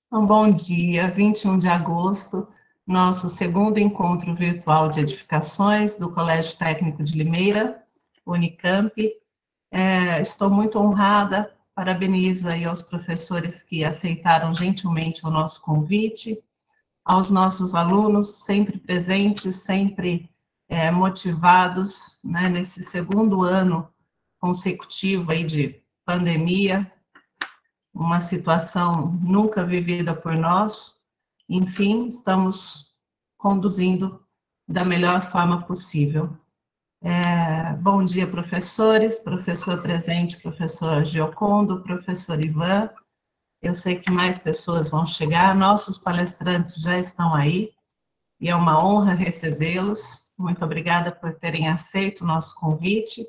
Um bom dia, 21 de agosto, nosso segundo encontro virtual de edificações do Colégio Técnico de Limeira, Unicamp. Estou muito honrada, parabenizo aí aos professores que aceitaram gentilmente o nosso convite, aos nossos alunos sempre presentes, sempre motivados, né, nesse segundo ano consecutivo aí de pandemia, uma situação nunca vivida por nós. Enfim, estamos conduzindo da melhor forma possível. Bom dia, professores, professor presente, professor Giocondo, professor Ivan. Eu sei que mais pessoas vão chegar, nossos palestrantes já estão aí, e é uma honra recebê-los. Muito obrigada por terem aceito o nosso convite.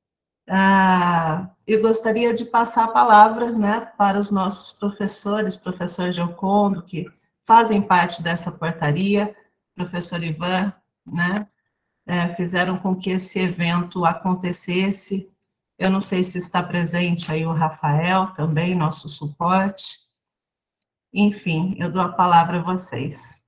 Eu gostaria de passar a palavra, né, para os nossos professores, professor Giocondo, que fazem parte dessa portaria, professor Ivan, né, fizeram com que esse evento acontecesse. Eu não sei se está presente aí o Rafael também, nosso suporte. Enfim, eu dou a palavra a vocês.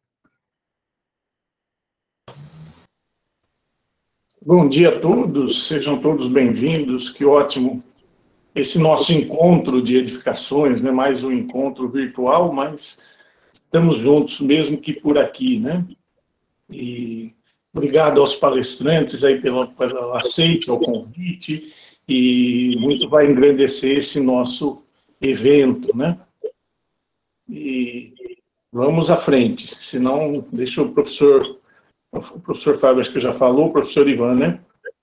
Bom dia a todos, sejam todos bem-vindos, que ótimo esse nosso encontro de edificações, né? Mais um encontro virtual, mas estamos juntos mesmo que por aqui, né? E obrigado aos palestrantes aí pelo aceite ao convite, e muito vai engrandecer esse nosso evento, né? E vamos à frente, senão deixa o professor Fábio, acho que já falou, o professor Ivan, né?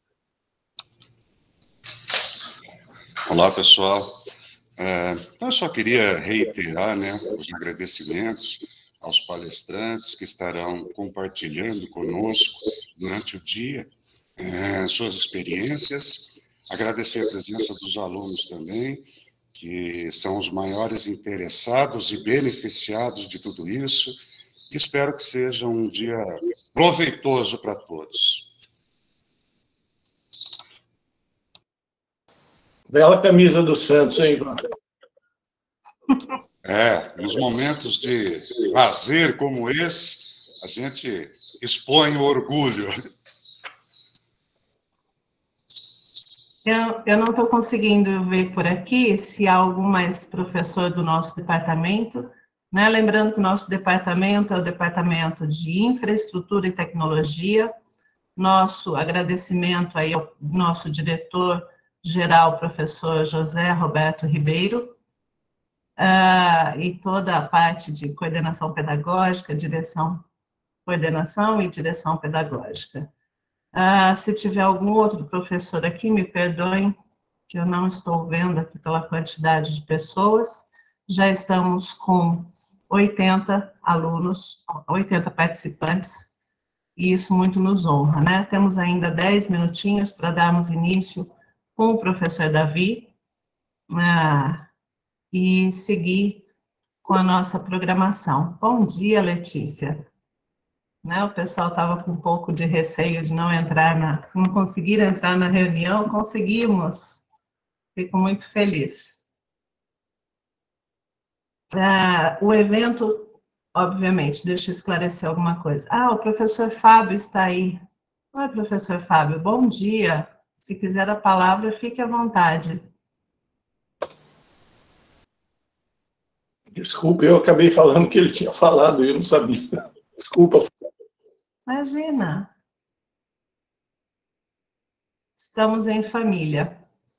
Olá, pessoal. Eu só queria reiterar, né, os agradecimentos aos palestrantes que estarão compartilhando conosco durante o dia suas experiências, agradecer a presença dos alunos também, que são os maiores interessados e beneficiados de tudo isso. Espero que seja um dia proveitoso para todos. Bela camisa do Santos, hein, Ivan? Nos momentos de lazer como esse, a gente expõe o orgulho. Eu não estou conseguindo ver por aqui se há algum mais professor do nosso departamento, né? Lembrando que o nosso departamento é o Departamento de Infraestrutura e Tecnologia. Nosso agradecimento aí ao nosso diretor-geral, professor José Roberto Ribeiro, e toda a parte de coordenação pedagógica, coordenação e direção pedagógica. Se tiver algum outro professor aqui, me perdoem, que eu não estou vendo aqui pela quantidade de pessoas. Já estamos com 80 alunos, 80 participantes, e isso muito nos honra, né? Temos ainda 10 minutinhos para darmos início com o professor Davi, e seguir com a nossa programação. Bom dia, Letícia. Né, o pessoal estava com um pouco de receio de não conseguir entrar na reunião, conseguimos. Fico muito feliz. O evento, obviamente, deixa eu esclarecer alguma coisa. O professor Fábio está aí. Oi, professor Fábio, bom dia. Se quiser a palavra, fique à vontade. Desculpa, eu acabei falando que ele tinha falado, eu não sabia. Desculpa. Imagina. Estamos em família.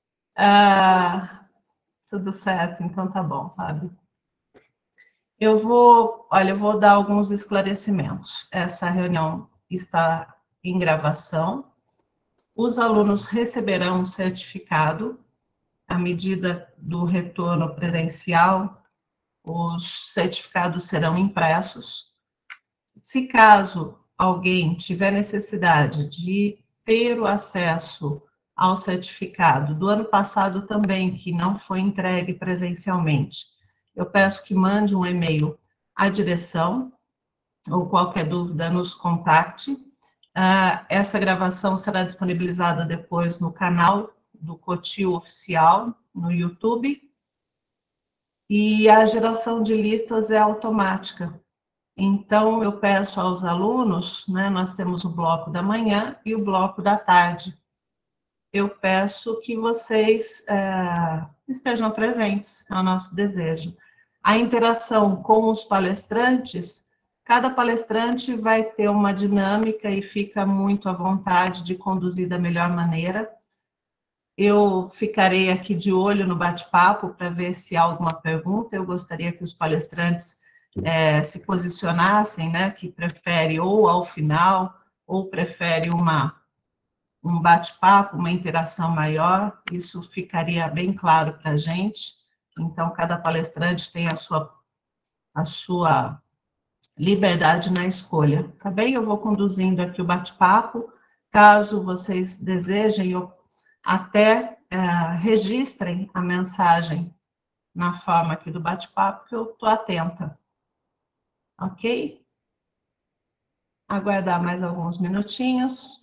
Tudo certo, então tá bom, Fábio. Eu vou dar alguns esclarecimentos. Essa reunião está em gravação. Os alunos receberão um certificado à medida do retorno presencial. Os certificados serão impressos. Se caso alguém tiver necessidade de ter o acesso ao certificado do ano passado também, que não foi entregue presencialmente, eu peço que mande um e-mail à direção, ou qualquer dúvida nos contacte. Essa gravação será disponibilizada depois no canal do COTIL Oficial, no YouTube. e a geração de listas é automática. Então, eu peço aos alunos, né, nós temos o bloco da manhã e o bloco da tarde. Eu peço que vocês estejam presentes, é o nosso desejo. A interação com os palestrantes, cada palestrante vai ter uma dinâmica e fica muito à vontade de conduzir da melhor maneira. Eu ficarei aqui de olho no bate-papo para ver se há alguma pergunta. Eu gostaria que os palestrantes se posicionassem, né, que prefere ou ao final, ou prefere um bate-papo, uma interação maior. Isso ficaria bem claro para a gente. Então, cada palestrante tem a sua liberdade na escolha. Tá bem? Eu vou conduzindo aqui o bate-papo. Caso vocês desejem, até registrem a mensagem na forma aqui do bate-papo, que eu estou atenta. Ok? Aguardar mais alguns minutinhos.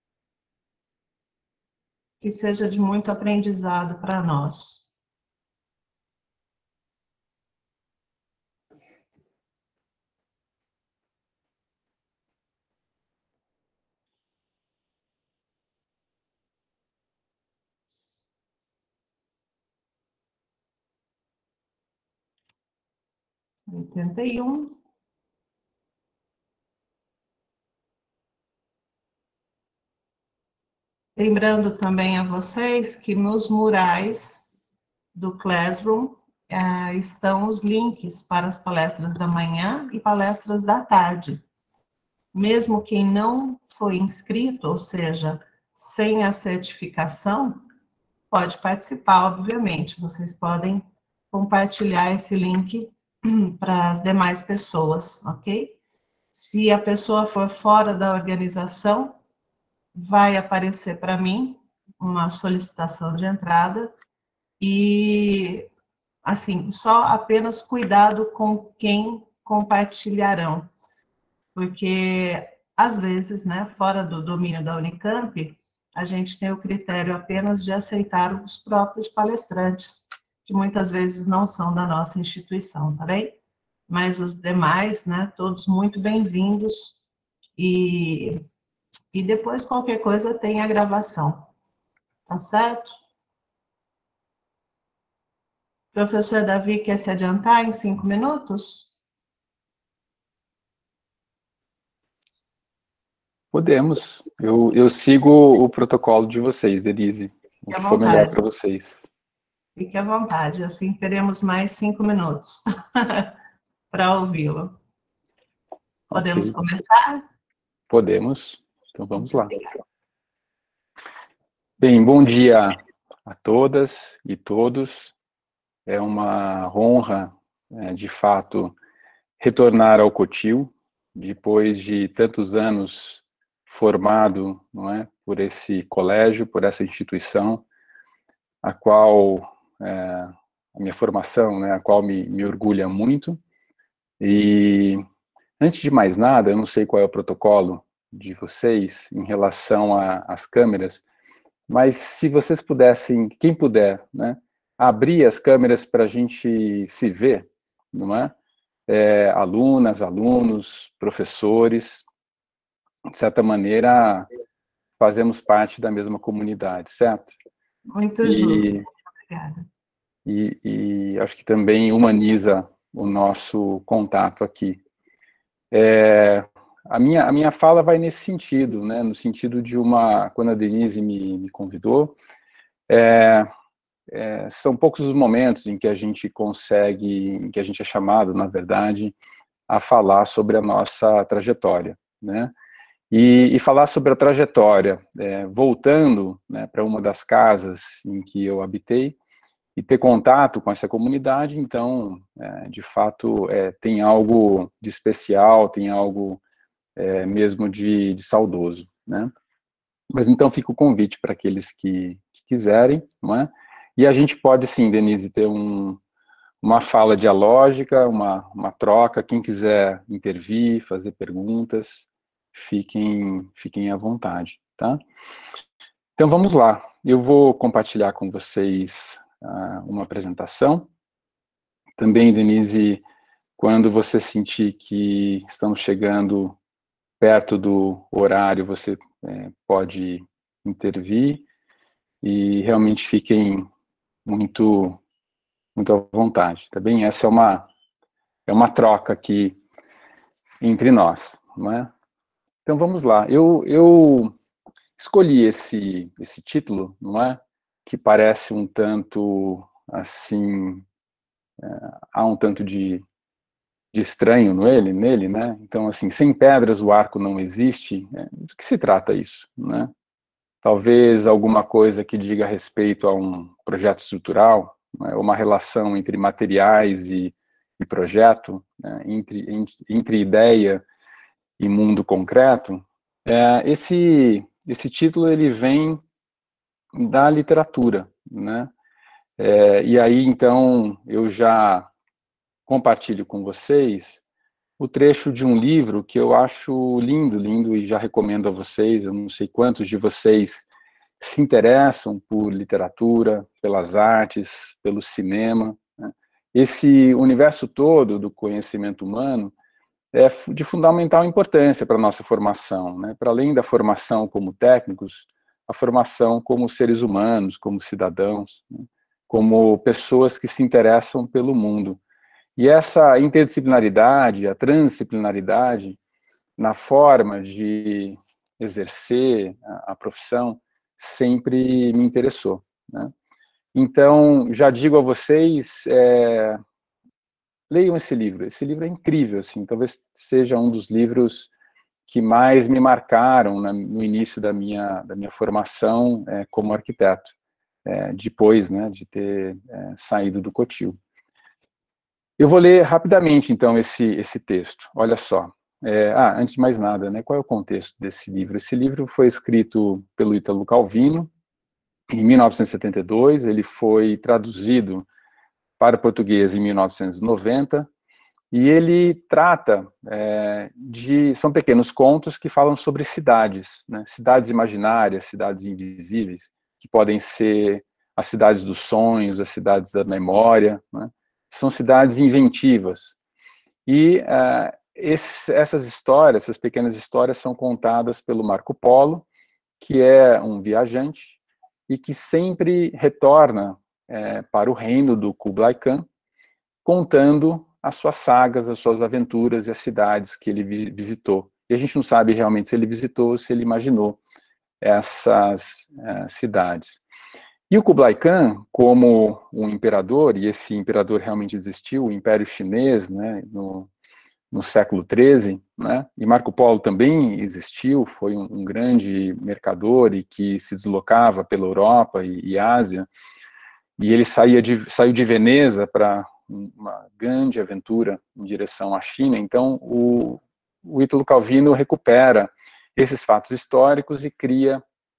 Que seja de muito aprendizado para nós. Oitenta e um. Lembrando também a vocês que nos murais do Classroom estão os links para as palestras da manhã e palestras da tarde. Mesmo quem não foi inscrito, ou seja, sem a certificação, pode participar, obviamente. Vocês podem compartilhar esse link para as demais pessoas, ok? Se a pessoa for fora da organização, vai aparecer para mim uma solicitação de entrada e, assim, só apenas cuidado com quem compartilharão, porque, às vezes, né, fora do domínio da Unicamp, a gente tem o critério apenas de aceitar os próprios palestrantes, que muitas vezes não são da nossa instituição, tá bem? Mas os demais, né, todos muito bem-vindos e depois qualquer coisa tem a gravação, tá certo? Professor Davi, quer se adiantar em 5 minutos? Podemos. Eu sigo o protocolo de vocês, Denise. O que for melhor para vocês. Fique à vontade, assim teremos mais 5 minutos para ouvi-lo. Podemos começar? Podemos. Então vamos lá. Bem, bom dia a todas e todos. É uma honra, de fato, retornar ao Cotil, depois de tantos anos formado, não é, por esse colégio, por essa instituição, a qual a minha formação, né, a qual me orgulha muito. E antes de mais nada, eu não sei qual é o protocolo de vocês em relação às câmeras, mas se vocês pudessem, quem puder, né, abrir as câmeras para a gente se ver, não é? Alunas, alunos, professores, de certa maneira, fazemos parte da mesma comunidade, certo? Muito justo, obrigada. E acho que também humaniza o nosso contato aqui. A minha fala vai nesse sentido, né? No sentido de quando a Denise me convidou, são poucos os momentos em que a gente consegue, em que a gente é chamado, na verdade, a falar sobre a nossa trajetória, né? E falar sobre a trajetória, voltando, né, para uma das casas em que eu habitei, e ter contato com essa comunidade, então, de fato, tem algo de especial, tem algo mesmo de saudoso, né? Mas então fica o convite para aqueles que quiserem, não é? E a gente pode, sim, Denise, ter uma fala dialógica, uma troca, quem quiser intervir, fazer perguntas, fiquem à vontade, tá? Então vamos lá, eu vou compartilhar com vocês uma apresentação Também, Denise, quando você sentir que estamos chegando perto do horário, você pode intervir, e realmente fiquem muito à vontade, tá bem? Essa é uma troca aqui entre nós, não é? Então vamos lá. Eu escolhi esse título, não é? Que parece um tanto assim, há um tanto de estranho nele, né? Então, assim, sem pedras o arco não existe. Do que se trata isso, né? Talvez alguma coisa que diga respeito a um projeto estrutural, né? Uma relação entre materiais e projeto, né? entre ideia e mundo concreto. Esse título ele vem da literatura, né? E aí, então, eu já compartilho com vocês o trecho de um livro que eu acho lindo, e já recomendo a vocês. Eu não sei quantos de vocês se interessam por literatura, pelas artes, pelo cinema, né? Esse universo todo do conhecimento humano é de fundamental importância para a nossa formação, né? Para além da formação como técnicos, a formação como seres humanos, como cidadãos, né? Como pessoas que se interessam pelo mundo. E essa interdisciplinaridade, a transdisciplinaridade, na forma de exercer a profissão, sempre me interessou, né? Então, já digo a vocês, leiam esse livro é incrível, assim, talvez seja um dos livros que mais me marcaram no início da minha formação como arquiteto, depois, né, de ter saído do Cotil. Eu vou ler rapidamente, então, esse texto. Olha só. Antes de mais nada, né, qual é o contexto desse livro? Esse livro foi escrito pelo Ítalo Calvino em 1972, ele foi traduzido para o português em 1990, e ele trata são pequenos contos que falam sobre cidades, né, cidades imaginárias, cidades invisíveis, que podem ser as cidades dos sonhos, as cidades da memória, né? São cidades inventivas. E essas histórias, essas pequenas histórias, são contadas pelo Marco Polo, que é um viajante e que sempre retorna para o reino do Kublai Khan, contando as suas sagas, as suas aventuras e as cidades que ele visitou. E a gente não sabe realmente se ele visitou ou se ele imaginou essas cidades. E o Kublai Khan, como um imperador, e esse imperador realmente existiu, o Império Chinês, né, no século XIII, né, e Marco Polo também existiu, foi um grande mercador e que se deslocava pela Europa e Ásia, e ele saiu de Veneza para uma grande aventura em direção à China. Então, o Ítalo Calvino recupera esses fatos históricos e cria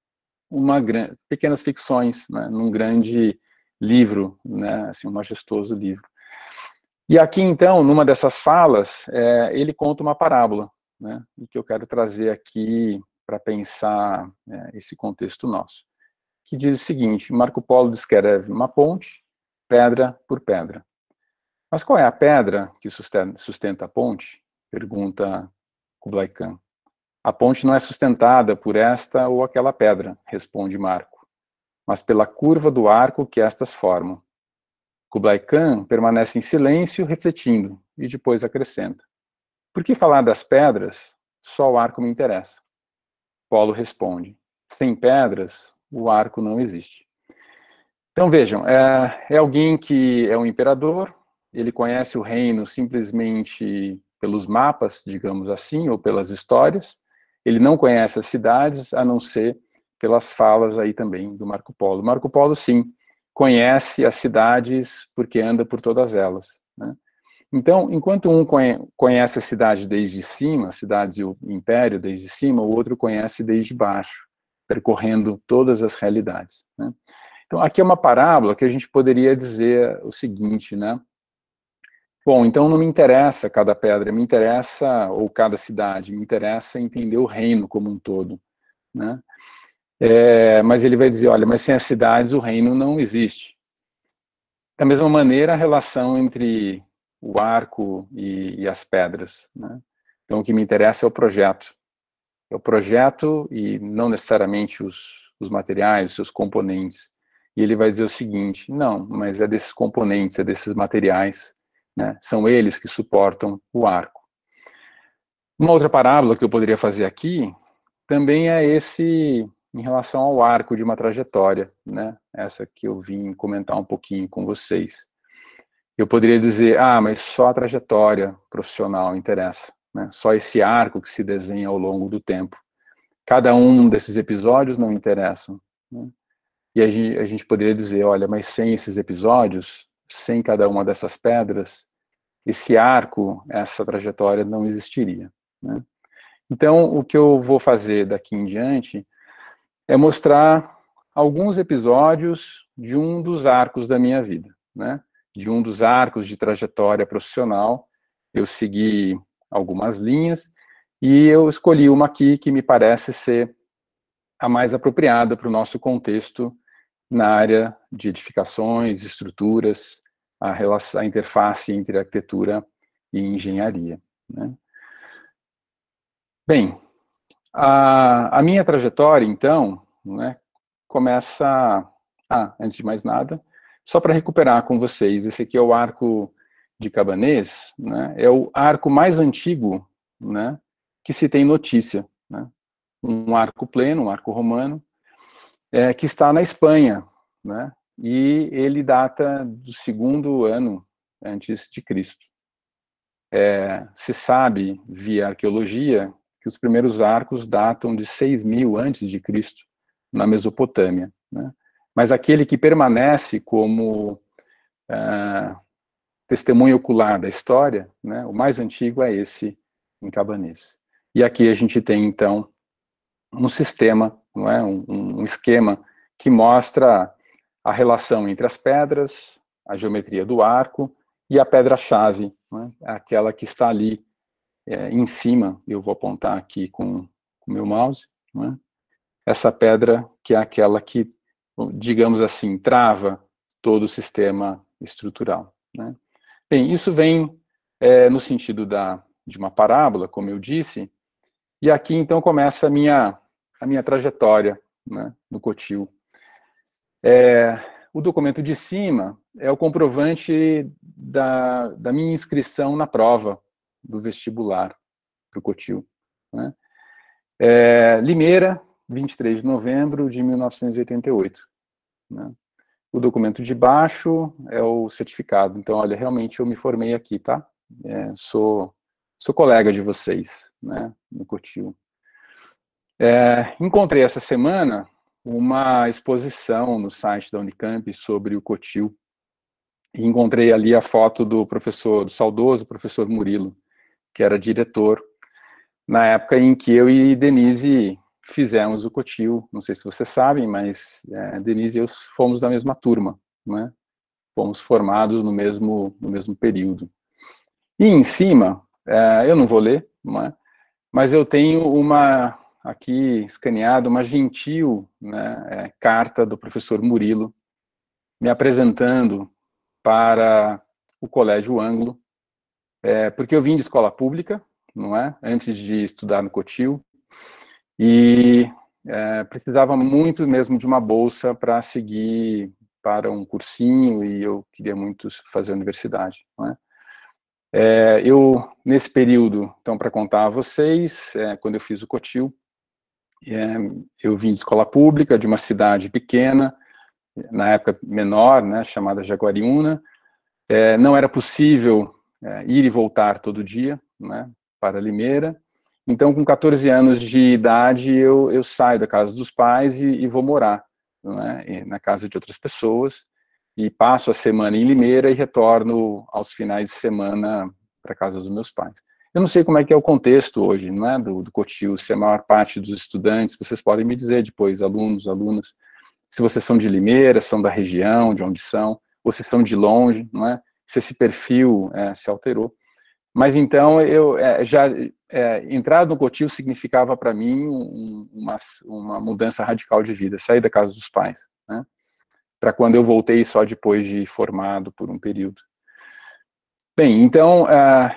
pequenas ficções, né, num grande livro, né, assim, um majestoso livro. E aqui, então, numa dessas falas, ele conta uma parábola, né, e que eu quero trazer aqui para pensar esse contexto nosso, que diz o seguinte: Marco Polo descreve uma ponte, pedra por pedra. Mas qual é a pedra que sustenta a ponte? Pergunta Kublai Khan. A ponte não é sustentada por esta ou aquela pedra, responde Marco, mas pela curva do arco que estas formam. Kublai Khan permanece em silêncio, refletindo, e depois acrescenta: por que falar das pedras? Só o arco me interessa. Polo responde: sem pedras, o arco não existe. Então vejam, é alguém que é um imperador, ele conhece o reino simplesmente pelos mapas, digamos assim, ou pelas histórias. Ele não conhece as cidades, a não ser pelas falas aí também do Marco Polo. Marco Polo, sim, conhece as cidades porque anda por todas elas, né? Então, enquanto um conhece a cidade desde cima, as cidades e o império desde cima, o outro conhece desde baixo, percorrendo todas as realidades, né? Então, aqui é uma parábola que a gente poderia dizer o seguinte, né? Bom, então não me interessa cada pedra, me interessa, ou cada cidade, me interessa entender o reino como um todo, né? Mas ele vai dizer, olha, mas sem as cidades o reino não existe. Da mesma maneira, a relação entre o arco e as pedras, né? Então, o que me interessa é o projeto. É o projeto e não necessariamente os materiais, os seus componentes. E ele vai dizer o seguinte, não, mas é desses componentes, é desses materiais, né? São eles que suportam o arco. Uma outra parábola que eu poderia fazer aqui também é esse em relação ao arco de uma trajetória, né? Essa que eu vim comentar um pouquinho com vocês. Eu poderia dizer, mas só a trajetória profissional interessa, né? Só esse arco que se desenha ao longo do tempo. Cada um desses episódios não interessam, né? E a gente poderia dizer, olha, mas sem esses episódios, sem cada uma dessas pedras, esse arco, essa trajetória não existiria, né? Então, o que eu vou fazer daqui em diante é mostrar alguns episódios de um dos arcos da minha vida, né? De um dos arcos de trajetória profissional. Eu segui algumas linhas e eu escolhi uma aqui que me parece ser a mais apropriada para o nosso contexto na área de edificações, estruturas, a interface entre arquitetura e engenharia, né? Bem, a minha trajetória, então, né, começa... antes de mais nada, só para recuperar com vocês, esse aqui é o arco de Cabanês, né, é o arco mais antigo, né, que se tem notícia, né, um arco pleno, um arco romano, que está na Espanha, né, e ele data do 2º ano antes de Cristo. Se sabe, via arqueologia, que os primeiros arcos datam de 6.000 antes de Cristo, na Mesopotâmia, né? Mas aquele que permanece como testemunho ocular da história, né, o mais antigo é esse em Cabanês. E aqui a gente tem, então, um sistema, não é? um esquema que mostra a relação entre as pedras, a geometria do arco e a pedra-chave, né? Aquela que está ali em cima. Eu vou apontar aqui com o meu mouse, né? Essa pedra que é aquela que, digamos assim, trava todo o sistema estrutural, né? Bem, isso vem no sentido de uma parábola, como eu disse, e aqui então começa a minha trajetória, né, no COTIL. O documento de cima é o comprovante da minha inscrição na prova do vestibular para o COTIL, né? Limeira, 23 de novembro de 1988. Né? O documento de baixo é o certificado. Então, olha, realmente eu me formei aqui, tá? Sou colega de vocês, né, no COTIL. Encontrei essa semana uma exposição no site da Unicamp sobre o COTIL. E encontrei ali a foto do saudoso professor Murilo, que era diretor, na época em que eu e Denise fizemos o COTIL. Não sei se vocês sabem, mas Denise e eu fomos da mesma turma, né? Fomos formados no mesmo período. E em cima, eu não vou ler, não é? Mas eu tenho aqui escaneado, uma gentil, né, carta do professor Murilo, me apresentando para o Colégio Ângulo, porque eu vim de escola pública, não é? Antes de estudar no COTIL, e precisava muito mesmo de uma bolsa para seguir para um cursinho, e eu queria muito fazer a universidade, não é? Eu, nesse período, então, para contar a vocês, quando eu fiz o COTIL, eu vim de escola pública, de uma cidade pequena, na época menor, né, chamada Jaguariúna. Não era possível ir e voltar todo dia, né, para Limeira. Então, com 14 anos de idade, eu saio da casa dos pais e vou morar, né, na casa de outras pessoas, e passo a semana em Limeira e retorno aos finais de semana para a casa dos meus pais. Eu não sei como é que é o contexto hoje, não é, do COTIL, se a maior parte dos estudantes, vocês podem me dizer depois, alunos, alunas, se vocês são de Limeira, são da região, de onde são, ou se são de longe, não é? Se esse perfil se alterou. Mas então, eu entrar no COTIL significava para mim uma mudança radical de vida, sair da casa dos pais, né? para quando eu voltei só depois de formado por um período. Bem, então,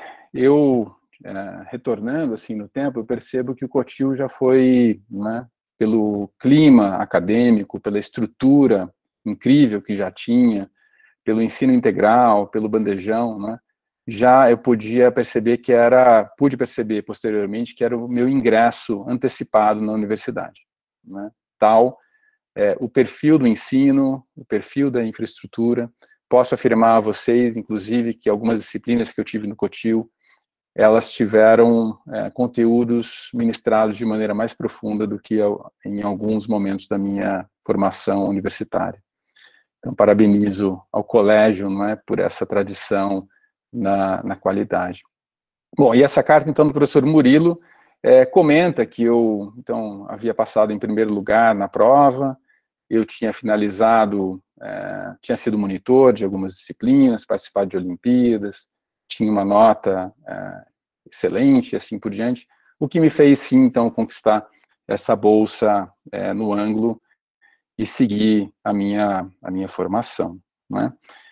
retornando assim no tempo, eu percebo que o Cotil já foi, né, pelo clima acadêmico, pela estrutura incrível que já tinha, pelo ensino integral, pelo bandejão, né, já eu pude perceber posteriormente que era o meu ingresso antecipado na universidade, né, tal o perfil do ensino, o perfil da infraestrutura. Posso afirmar a vocês, inclusive, que algumas disciplinas que eu tive no Cotil, elas tiveram conteúdos ministrados de maneira mais profunda do que em alguns momentos da minha formação universitária. Então, parabenizo ao colégio, não é, por essa tradição na qualidade. Bom, e essa carta, então, do professor Murilo, comenta que eu, então, havia passado em primeiro lugar na prova, eu tinha finalizado, tinha sido monitor de algumas disciplinas, participado de Olimpíadas, tinha uma nota excelente, assim por diante, o que me fez, sim, então, conquistar essa bolsa no ângulo e seguir a minha formação, né?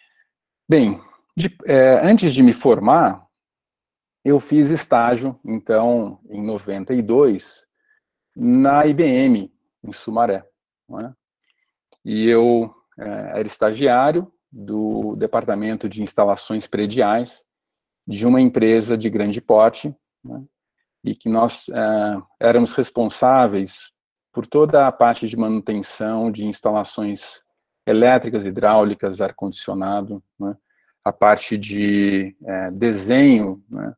Bem, antes de me formar, eu fiz estágio, então, em 92, na IBM, em Sumaré, né? E eu era estagiário do departamento de instalações prediais de uma empresa de grande porte, né? E que nós éramos responsáveis por toda a parte de manutenção de instalações elétricas, hidráulicas, ar-condicionado, né? A parte de desenho, né,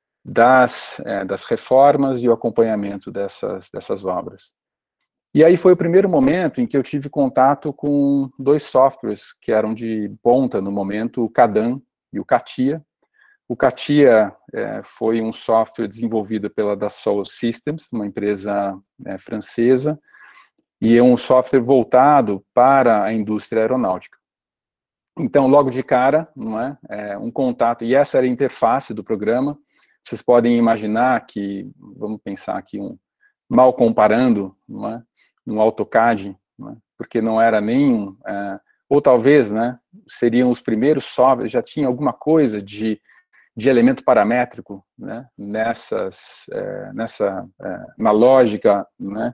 das reformas e o acompanhamento dessas obras. E aí foi o primeiro momento em que eu tive contato com dois softwares que eram de ponta no momento, o CADAM e o CATIA. O CATIA foi um software desenvolvido pela Dassault Systems, uma empresa francesa, e é um software voltado para a indústria aeronáutica. Então, logo de cara, não é, um contato, e essa era a interface do programa. Vocês podem imaginar que, vamos pensar aqui, mal comparando, não é, um AutoCAD, não é, porque não era nem, ou talvez, né, seriam os primeiros softwares, já tinha alguma coisa de elemento paramétrico, né, na lógica, né,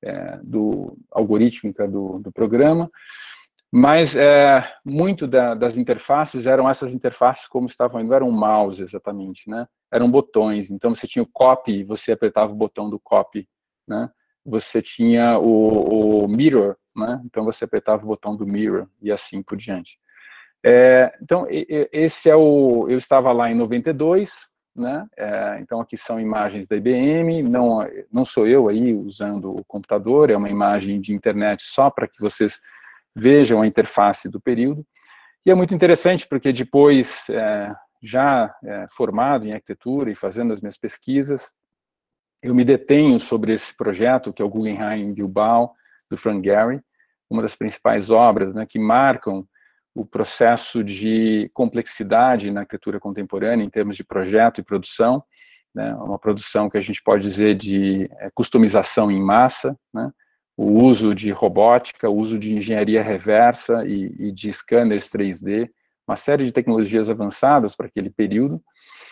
algorítmica do programa, mas muito das interfaces eram essas interfaces como estavam indo, eram um mouse exatamente, né, eram botões, então você tinha o copy, você apertava o botão do copy, né, você tinha o mirror, né, então você apertava o botão do mirror e assim por diante. Então, esse eu estava lá em 92, né, então aqui são imagens da IBM, não sou eu aí usando o computador, é uma imagem de internet só para que vocês vejam a interface do período, e é muito interessante porque depois, já formado em arquitetura e fazendo as minhas pesquisas, eu me detenho sobre esse projeto, que é o Guggenheim Bilbao, do Frank Gehry, uma das principais obras, né, que marcam o processo de complexidade na arquitetura contemporânea, em termos de projeto e produção, né, uma produção que a gente pode dizer de customização em massa, né, o uso de robótica, o uso de engenharia reversa e de scanners 3D, uma série de tecnologias avançadas para aquele período.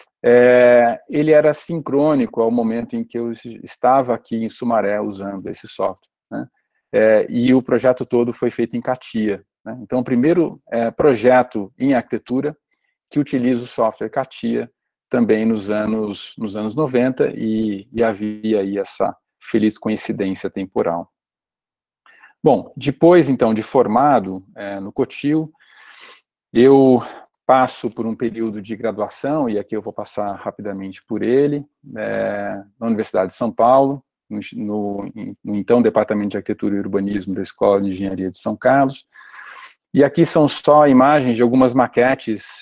Ele era sincrônico ao momento em que eu estava aqui em Sumaré usando esse software, né, e o projeto todo foi feito em CATIA, né. Então, o primeiro projeto em arquitetura que utiliza o software CATIA também nos anos 90, e havia aí essa feliz coincidência temporal. Bom, depois, então, de formado no Cotil, eu passo por um período de graduação, e aqui eu vou passar rapidamente por ele, na Universidade de São Paulo, no então Departamento de Arquitetura e Urbanismo da Escola de Engenharia de São Carlos, e aqui são só imagens de algumas maquetes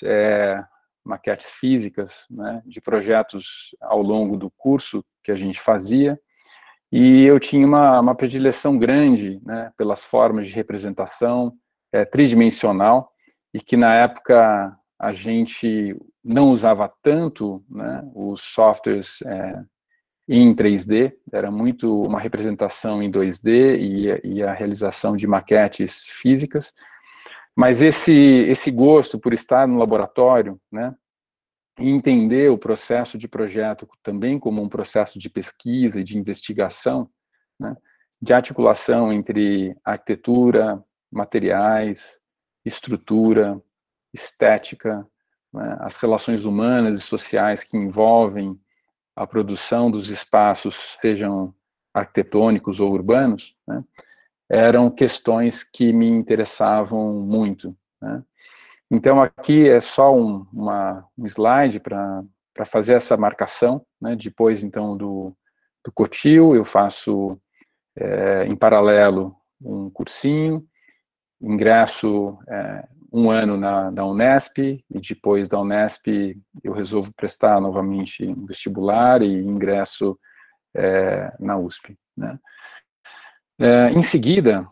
físicas, né, de projetos ao longo do curso que a gente fazia, e eu tinha uma predileção grande, né, pelas formas de representação tridimensional, e que na época a gente não usava tanto, né, os softwares em 3D, era muito uma representação em 2D e a realização de maquetes físicas, Mas esse gosto por estar no laboratório, né, e entender o processo de projeto também como um processo de pesquisa e de investigação, né, de articulação entre arquitetura, materiais, estrutura, estética, né, as relações humanas e sociais que envolvem a produção dos espaços, sejam arquitetônicos ou urbanos, né, eram questões que me interessavam muito, né. Então, aqui é só um slide para fazer essa marcação, né, depois, então, do COTIL, eu faço, em paralelo, um cursinho, ingresso 1 ano na Unesp, e depois da Unesp eu resolvo prestar novamente um vestibular e ingresso na USP, né. Em seguida,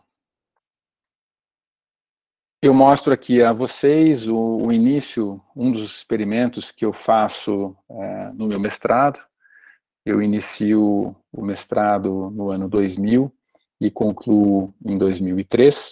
eu mostro aqui a vocês o início, um dos experimentos que eu faço no meu mestrado. Eu inicio o mestrado no ano 2000 e concluo em 2003.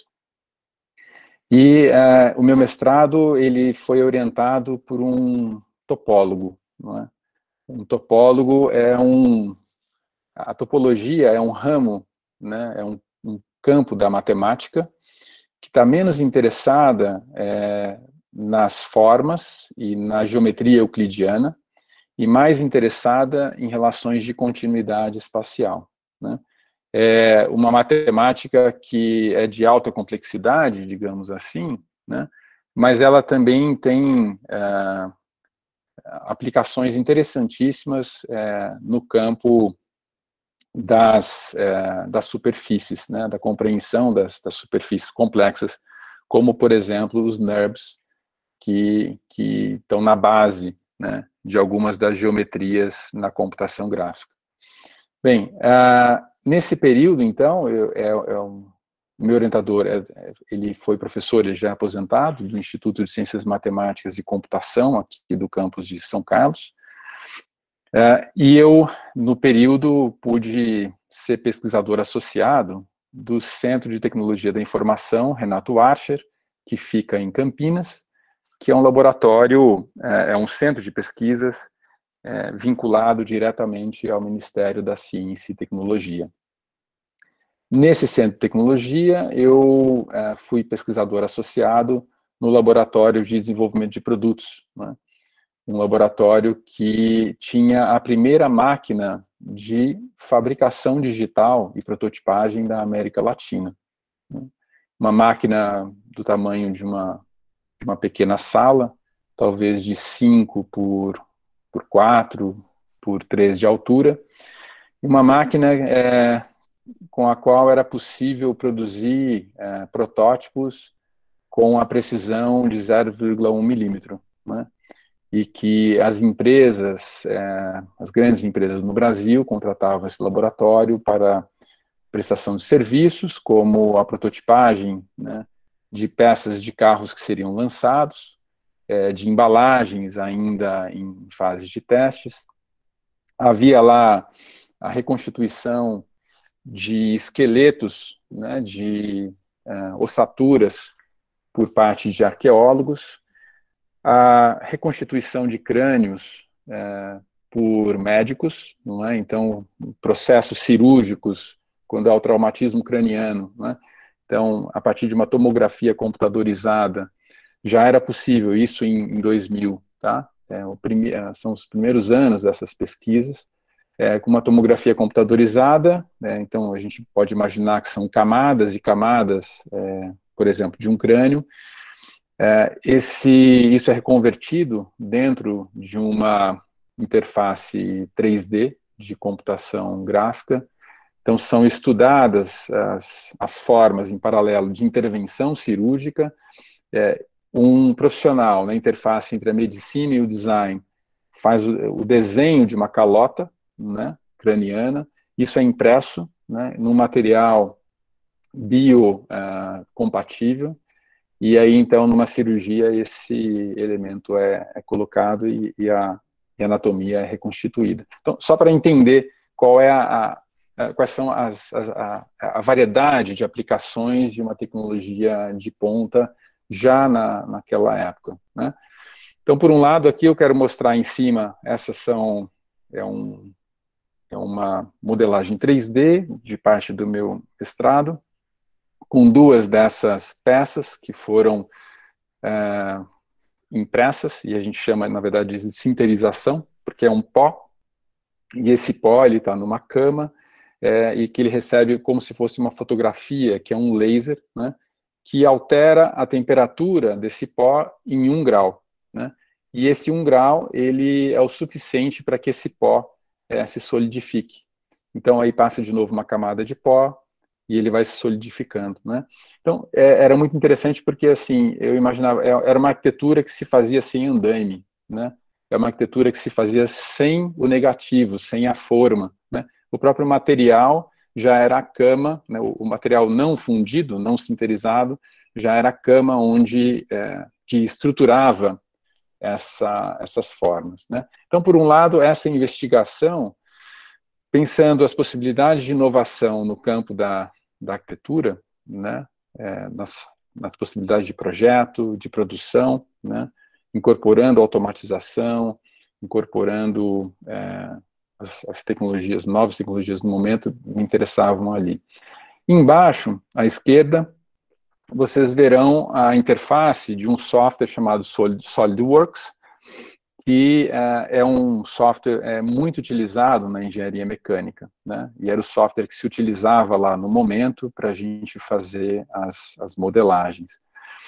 E o meu mestrado ele foi orientado por um topólogo, não é? Um topólogo a topologia é um ramo, né? É um campo da matemática que está menos interessada nas formas e na geometria euclidiana e mais interessada em relações de continuidade espacial, né? É uma matemática que é de alta complexidade, digamos assim, né? Mas ela também tem aplicações interessantíssimas no campo das superfícies, né? Da compreensão das superfícies complexas, como, por exemplo, os NURBS, que estão na base, né, de algumas das geometrias na computação gráfica. Bem, nesse período, então, o meu orientador, ele foi professor, ele já é aposentado, do Instituto de Ciências Matemáticas e Computação, aqui do campus de São Carlos, e eu, no período, pude ser pesquisador associado do Centro de Tecnologia da Informação, Renato Archer, que fica em Campinas, que é um laboratório, é um centro de pesquisas vinculado diretamente ao Ministério da Ciência e Tecnologia. Nesse centro de tecnologia, eu fui pesquisador associado no Laboratório de Desenvolvimento de Produtos, né? Um laboratório que tinha a primeira máquina de fabricação digital e prototipagem da América Latina, né? Uma máquina do tamanho de uma pequena sala, talvez de 5 por 4 por 3 de altura, uma máquina com a qual era possível produzir protótipos com a precisão de 0,1 milímetro, né? E que as empresas, as grandes empresas no Brasil, contratavam esse laboratório para prestação de serviços, como a prototipagem, né, de peças de carros que seriam lançados, de embalagens ainda em fase de testes. Havia lá a reconstituição de esqueletos, né, de ossaturas por parte de arqueólogos, a reconstituição de crânios por médicos, não é? Então, processos cirúrgicos, quando há o traumatismo craniano, não é? Então, a partir de uma tomografia computadorizada, já era possível, isso em 2000, tá? São os primeiros anos dessas pesquisas, com uma tomografia computadorizada, então a gente pode imaginar que são camadas e camadas, por exemplo, de um crânio. Isso é reconvertido dentro de uma interface 3D de computação gráfica. Então, são estudadas as formas em paralelo de intervenção cirúrgica. Um profissional na interface entre a medicina e o design faz o desenho de uma calota, né, craniana. Isso é impresso, né, num material biocompatível. E aí, então, numa cirurgia, esse elemento é colocado e a anatomia é reconstituída. Então, só para entender quais são a variedade de aplicações de uma tecnologia de ponta já naquela época, né? Então, por um lado, aqui eu quero mostrar em cima, é uma modelagem 3D de parte do meu mestrado, com duas dessas peças que foram impressas, e a gente chama, na verdade, de sinterização, porque é um pó, e esse pó ele está numa cama, e que ele recebe como se fosse uma fotografia, que é um laser, né, que altera a temperatura desse pó em 1 grau, né, e esse 1 grau, ele é o suficiente para que esse pó se solidifique. Então, aí passa de novo uma camada de pó, e ele vai se solidificando, né. Então, era muito interessante porque, assim, eu imaginava, era uma arquitetura que se fazia sem andaime, né, é uma arquitetura que se fazia sem o negativo, sem a forma, né. O próprio material já era a cama, né, o material não fundido, não sinterizado, já era a cama onde que estruturava essas formas, né. Então, por um lado, essa investigação, pensando as possibilidades de inovação no campo da arquitetura, né, nas possibilidades de projeto, de produção, né, incorporando automatização, incorporando as tecnologias, novas tecnologias no momento, me interessavam ali. Embaixo, à esquerda, vocês verão a interface de um software chamado SolidWorks, que é um software muito utilizado na engenharia mecânica, né? E era o software que se utilizava lá no momento para a gente fazer as modelagens.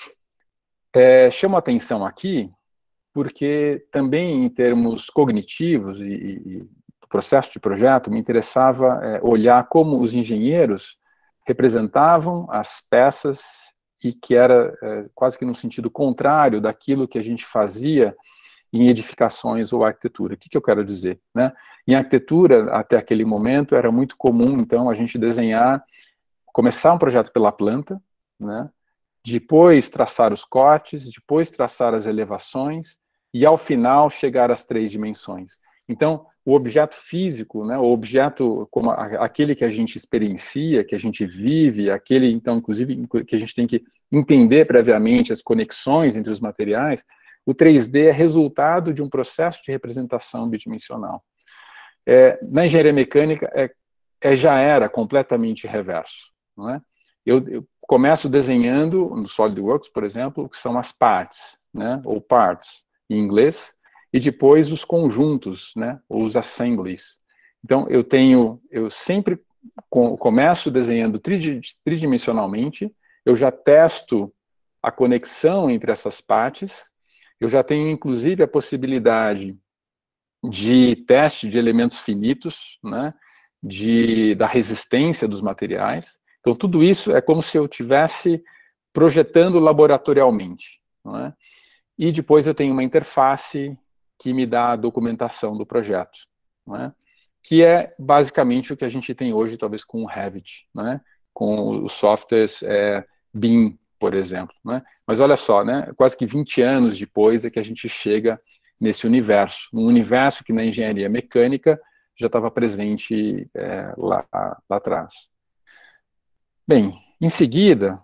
Chamo a atenção aqui, porque também em termos cognitivos e do processo de projeto, me interessava olhar como os engenheiros representavam as peças e que era quase que no sentido contrário daquilo que a gente fazia em edificações ou arquitetura. O que eu quero dizer, né? Em arquitetura, até aquele momento, era muito comum, então, a gente desenhar, começar um projeto pela planta, né? Depois traçar os cortes, depois traçar as elevações, e ao final chegar às 3 dimensões. Então, o objeto físico, né, o objeto como aquele que a gente experiencia, que a gente vive, aquele, então, inclusive, que a gente tem que entender previamente as conexões entre os materiais, o 3D é resultado de um processo de representação bidimensional. Na engenharia mecânica, já era completamente reverso, não é? Eu começo desenhando, no SolidWorks, por exemplo, o que são as partes, né, ou parts, em inglês, e depois os conjuntos, né, ou os assemblies. Então, eu sempre começo desenhando tridimensionalmente, eu já testo a conexão entre essas partes, eu já tenho, inclusive, a possibilidade de teste de elementos finitos, né, da resistência dos materiais. Então, tudo isso é como se eu estivesse projetando laboratorialmente, não é? E depois eu tenho uma interface que me dá a documentação do projeto, não é? Que é basicamente o que a gente tem hoje, talvez com o Revit, né? Com os softwares BIM, por exemplo, né? Mas olha só, né? Quase que 20 anos depois é que a gente chega nesse universo, um universo que na engenharia mecânica já estava presente lá atrás. Bem, em seguida,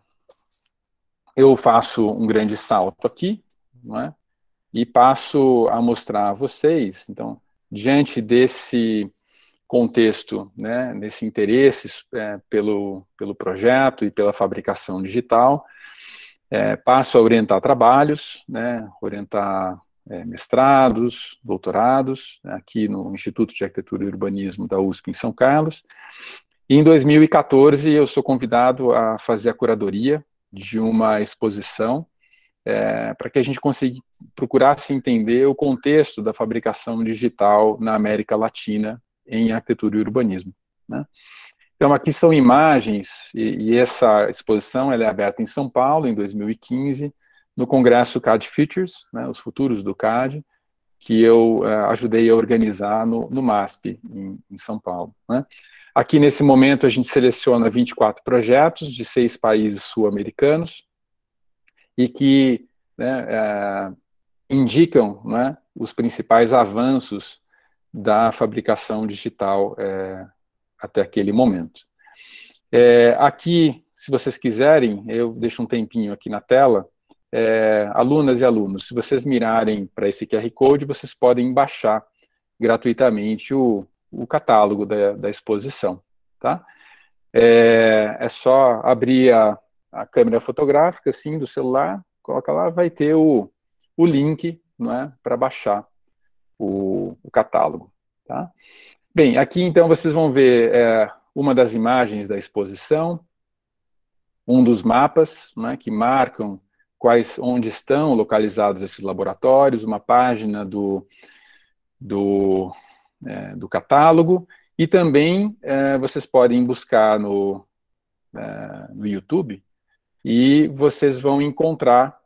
eu faço um grande salto aqui, não é? E passo a mostrar a vocês, então, diante desse contexto, né, desse interesse pelo projeto e pela fabricação digital, passo a orientar trabalhos, né, orientar mestrados, doutorados, aqui no Instituto de Arquitetura e Urbanismo da USP em São Carlos. E em 2014 eu sou convidado a fazer a curadoria de uma exposição para que a gente procurasse entender o contexto da fabricação digital na América Latina em arquitetura e urbanismo, né? Então, aqui são imagens, e essa exposição ela é aberta em São Paulo, em 2015, no Congresso CAD Futures, né, os futuros do CAD, que eu ajudei a organizar no MASP, em São Paulo, né? Aqui, nesse momento, a gente seleciona 24 projetos de 6 países sul-americanos, e que, né, indicam, né, os principais avanços da fabricação digital até aquele momento. Aqui, se vocês quiserem, eu deixo um tempinho aqui na tela, alunas e alunos, se vocês mirarem para esse QR Code, vocês podem baixar gratuitamente o catálogo da exposição, tá? É só abrir a câmera fotográfica, assim, do celular, coloca lá, vai ter o link, não é, para baixar o catálogo, tá? Bem, aqui então vocês vão ver uma das imagens da exposição, um dos mapas, né, que marcam onde estão localizados esses laboratórios, uma página do catálogo, e também vocês podem buscar no YouTube, e vocês vão encontrar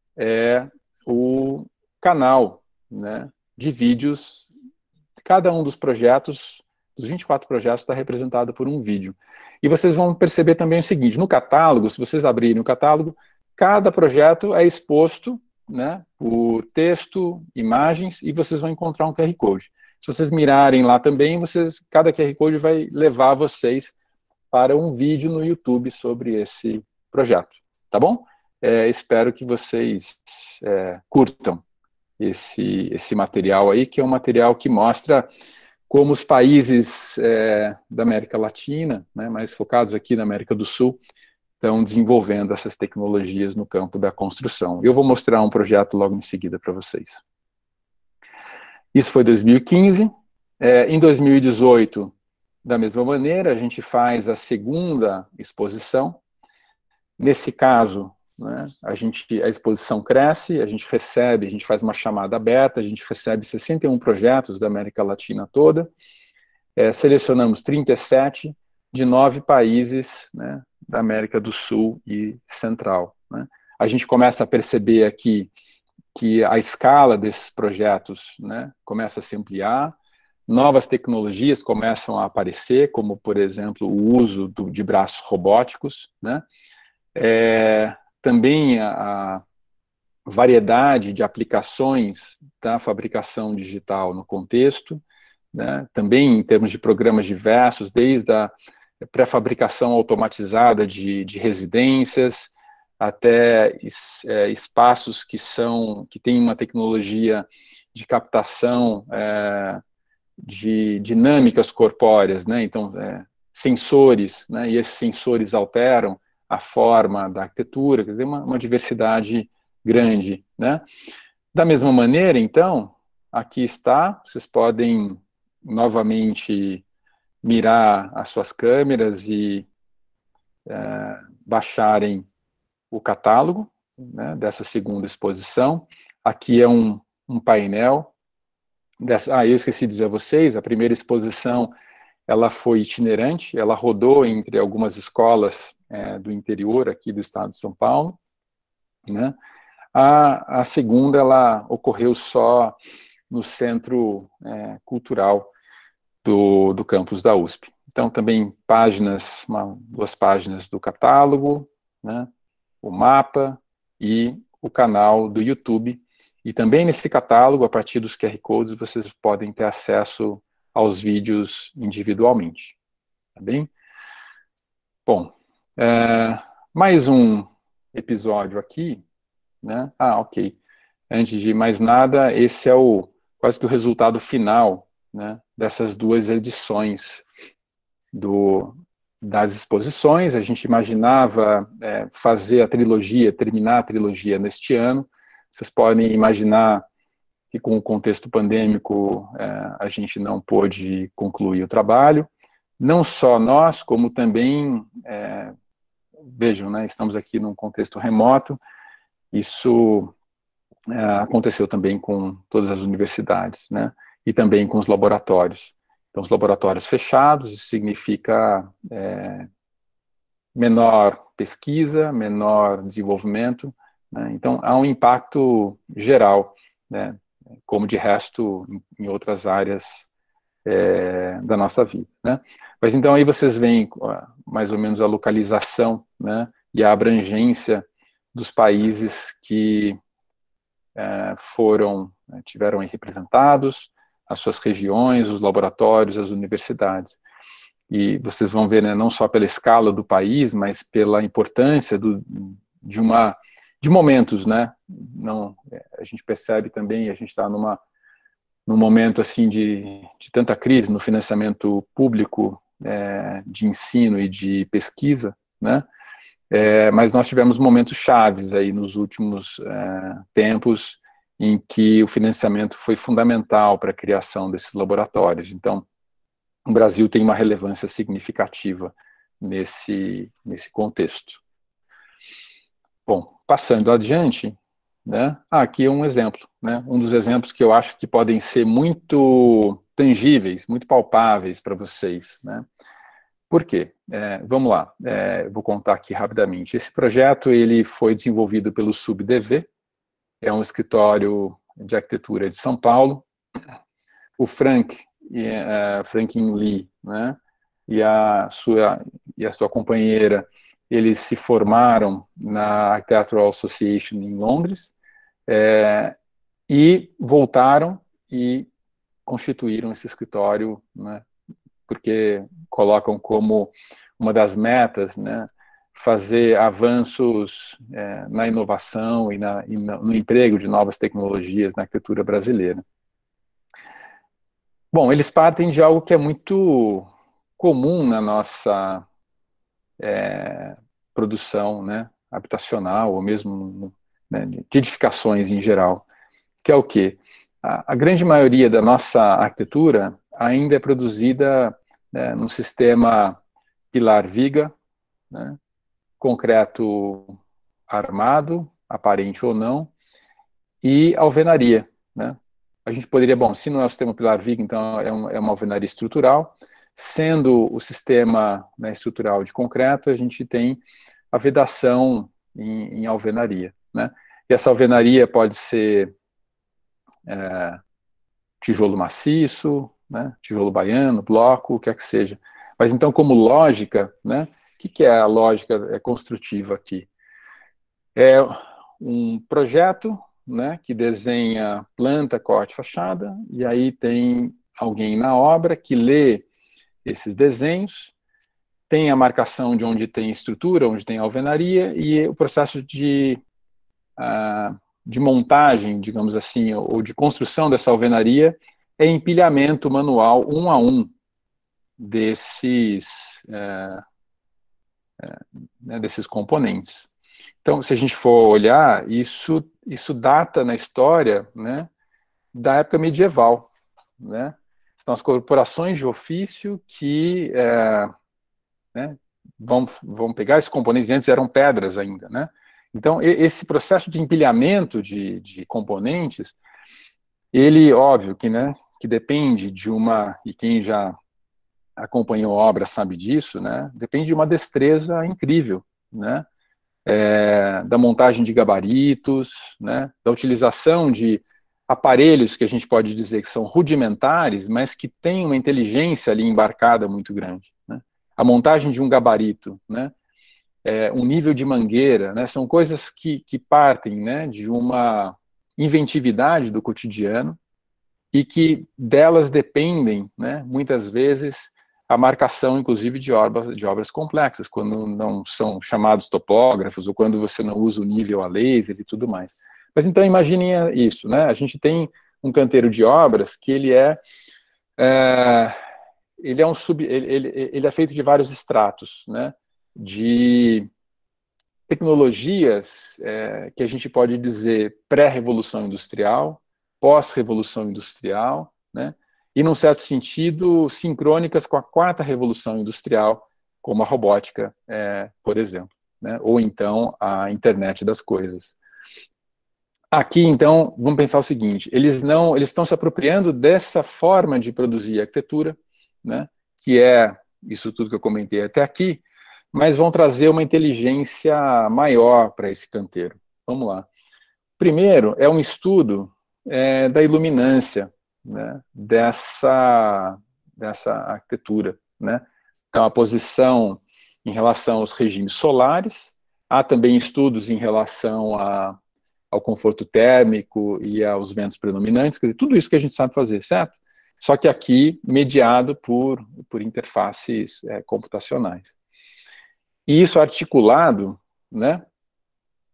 o canal, né, de vídeos. Cada um dos projetos, dos 24 projetos, está representado por um vídeo. E vocês vão perceber também o seguinte, no catálogo, se vocês abrirem o catálogo, cada projeto é exposto, né, por texto, imagens, e vocês vão encontrar um QR Code. Se vocês mirarem lá também, cada QR Code vai levar vocês para um vídeo no YouTube sobre esse projeto, tá bom? Espero que vocês curtam esse material aí, que é um material que mostra como os países da América Latina, né, mais focados aqui na América do Sul, estão desenvolvendo essas tecnologias no campo da construção. Eu vou mostrar um projeto logo em seguida para vocês. Isso foi 2015. Em 2018, da mesma maneira, a gente faz a segunda exposição. Nesse caso, né, a exposição cresce, a gente faz uma chamada aberta, a gente recebe 61 projetos da América Latina toda, selecionamos 37 de 9 países, né, da América do Sul e Central, né. A gente começa a perceber aqui que a escala desses projetos, né, começa a se ampliar, novas tecnologias começam a aparecer, como, por exemplo, o uso de braços robóticos, né. Também a variedade de aplicações da fabricação digital no contexto, né, também em termos de programas diversos, desde a pré-fabricação automatizada de residências, até espaços que têm uma tecnologia de captação de dinâmicas corpóreas, né, então, sensores, né, e esses sensores alteram a forma da arquitetura, quer dizer, uma diversidade grande, né. Da mesma maneira, então, aqui está, vocês podem novamente mirar as suas câmeras e baixarem o catálogo, né, dessa segunda exposição. Aqui é um painel. Eu esqueci de dizer a vocês, a primeira exposição ela foi itinerante, ela rodou entre algumas escolas do interior aqui do estado de São Paulo, né. A segunda, ela ocorreu só no Centro Cultural do campus da USP. Então, também duas páginas do catálogo, né, o mapa e o canal do YouTube. E também nesse catálogo, a partir dos QR Codes, vocês podem ter acesso aos vídeos individualmente. Tá bem? Bom, mais um episódio aqui, né? Ok. Antes de mais nada, esse é quase que o resultado final, né, dessas duas edições das exposições. A gente imaginava terminar a trilogia neste ano. Vocês podem imaginar que com o contexto pandêmico a gente não pôde concluir o trabalho. Não só nós, como também, vejam, né, estamos aqui num contexto remoto. Isso aconteceu também com todas as universidades, né, e também com os laboratórios. Então, os laboratórios fechados, isso significa menor pesquisa, menor desenvolvimento, né? Então, há um impacto geral, né, como de resto em outras áreas da nossa vida, né? Mas então aí vocês veem mais ou menos a localização, né, e a abrangência dos países que tiveram aí representados, as suas regiões, os laboratórios, as universidades. E vocês vão ver, né, não só pela escala do país, mas pela importância de uma de momentos, né? Não, a gente percebe também, a gente está num momento assim de tanta crise no financiamento público de ensino e de pesquisa, né? Mas nós tivemos momentos chaves aí nos últimos tempos em que o financiamento foi fundamental para a criação desses laboratórios. Então, o Brasil tem uma relevância significativa nesse contexto. Bom, passando adiante, né? Aqui é um exemplo, né? Um dos exemplos que eu acho que podem ser muito tangíveis, muito palpáveis para vocês, né? Por quê? Vamos lá, vou contar aqui rapidamente. Esse projeto ele foi desenvolvido pelo SubDV, é um escritório de arquitetura de São Paulo. O Franklin Lee, né? E a sua companheira, eles se formaram na Architectural Association em Londres, e voltaram e constituíram esse escritório, né, porque colocam como uma das metas, né, fazer avanços na inovação e no emprego de novas tecnologias na arquitetura brasileira. Bom, eles partem de algo que é muito comum na nossa produção, né, habitacional, ou mesmo, né, de edificações em geral, que é o quê? A grande maioria da nossa arquitetura ainda é produzida num sistema pilar-viga, né, concreto armado, aparente ou não, e alvenaria, né? A gente poderia, bom, se não é o sistema pilar-viga, então é uma alvenaria estrutural. Sendo o sistema, né, estrutural de concreto, a gente tem a vedação em alvenaria, né? E essa alvenaria pode ser tijolo maciço, né, tijolo baiano, bloco, o que é que seja. Mas então, como lógica, né, o que é a lógica construtiva aqui? É um projeto, né, que desenha planta, corte, fachada, e aí tem alguém na obra que lê esses desenhos, tem a marcação de onde tem estrutura, onde tem alvenaria, e o processo de montagem, digamos assim, ou de construção dessa alvenaria é empilhamento manual, um a um, desses componentes. Então, se a gente for olhar, isso data na história, né, da época medieval, né? Então, as corporações de ofício que né, vão pegar esses componentes, antes eram pedras ainda, né? Então, esse processo de empilhamento de componentes, ele, óbvio que, né, que depende de e quem já acompanhou a obra sabe disso, né, depende de uma destreza incrível, né? Da montagem de gabaritos, né, da utilização de aparelhos que a gente pode dizer que são rudimentares, mas que têm uma inteligência ali embarcada muito grande, né? A montagem de um gabarito, né, um nível de mangueira, né, são coisas que partem, né, de uma inventividade do cotidiano e que delas dependem, né, muitas vezes, a marcação, inclusive, de obras complexas, quando não são chamados topógrafos, ou quando você não usa o nível a laser e tudo mais. Mas então imaginem isso, né? A gente tem um canteiro de obras que ele é feito de vários estratos, né? De tecnologias que a gente pode dizer pré-revolução industrial, pós-revolução industrial, né? E, num certo sentido, sincrônicas com a quarta revolução industrial, como a robótica, por exemplo, né? Ou então a internet das coisas. Aqui, então, vamos pensar o seguinte, eles estão se apropriando dessa forma de produzir arquitetura, né? Que é isso tudo que eu comentei até aqui, mas vão trazer uma inteligência maior para esse canteiro. Vamos lá. Primeiro, é um estudo da iluminância, né, dessa arquitetura, né? Então, a posição em relação aos regimes solares, há também estudos em relação ao conforto térmico e aos ventos predominantes, quer dizer, tudo isso que a gente sabe fazer, certo? Só que aqui mediado por interfaces computacionais. E isso articulado, né,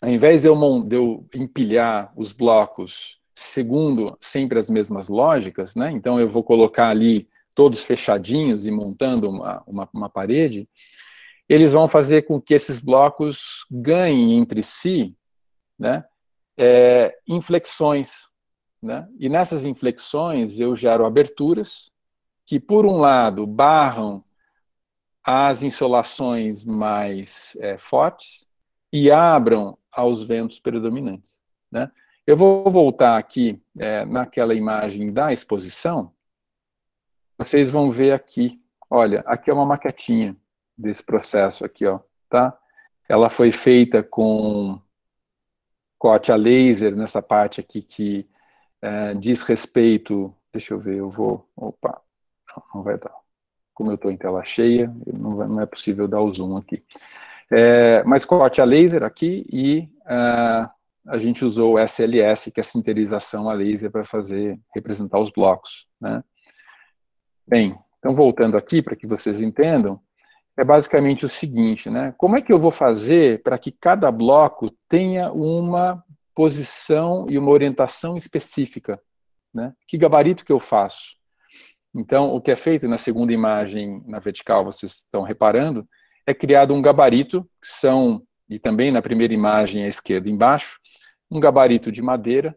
ao invés de eu empilhar os blocos segundo sempre as mesmas lógicas, né? Então eu vou colocar ali todos fechadinhos e montando uma parede, eles vão fazer com que esses blocos ganhem entre si, né, inflexões, né? E nessas inflexões eu gero aberturas que, por um lado, barram as insolações mais fortes e abram aos ventos predominantes, né? Eu vou voltar aqui naquela imagem da exposição. Vocês vão ver aqui, olha, aqui é uma maquetinha desse processo aqui, ó, tá? Ela foi feita com corte a laser nessa parte aqui que diz respeito, deixa eu ver, eu vou, opa, não vai dar. Como eu estou em tela cheia, não é possível dar o zoom aqui. Mas corte a laser aqui e a gente usou o SLS, que é a sinterização a laser, para representar os blocos, né? Bem, então voltando aqui para que vocês entendam, é basicamente o seguinte, né? Como é que eu vou fazer para que cada bloco tenha uma posição e uma orientação específica, né? Que gabarito que eu faço? Então, o que é feito na segunda imagem, na vertical, vocês estão reparando, é criado um gabarito, e também na primeira imagem à esquerda embaixo, um gabarito de madeira,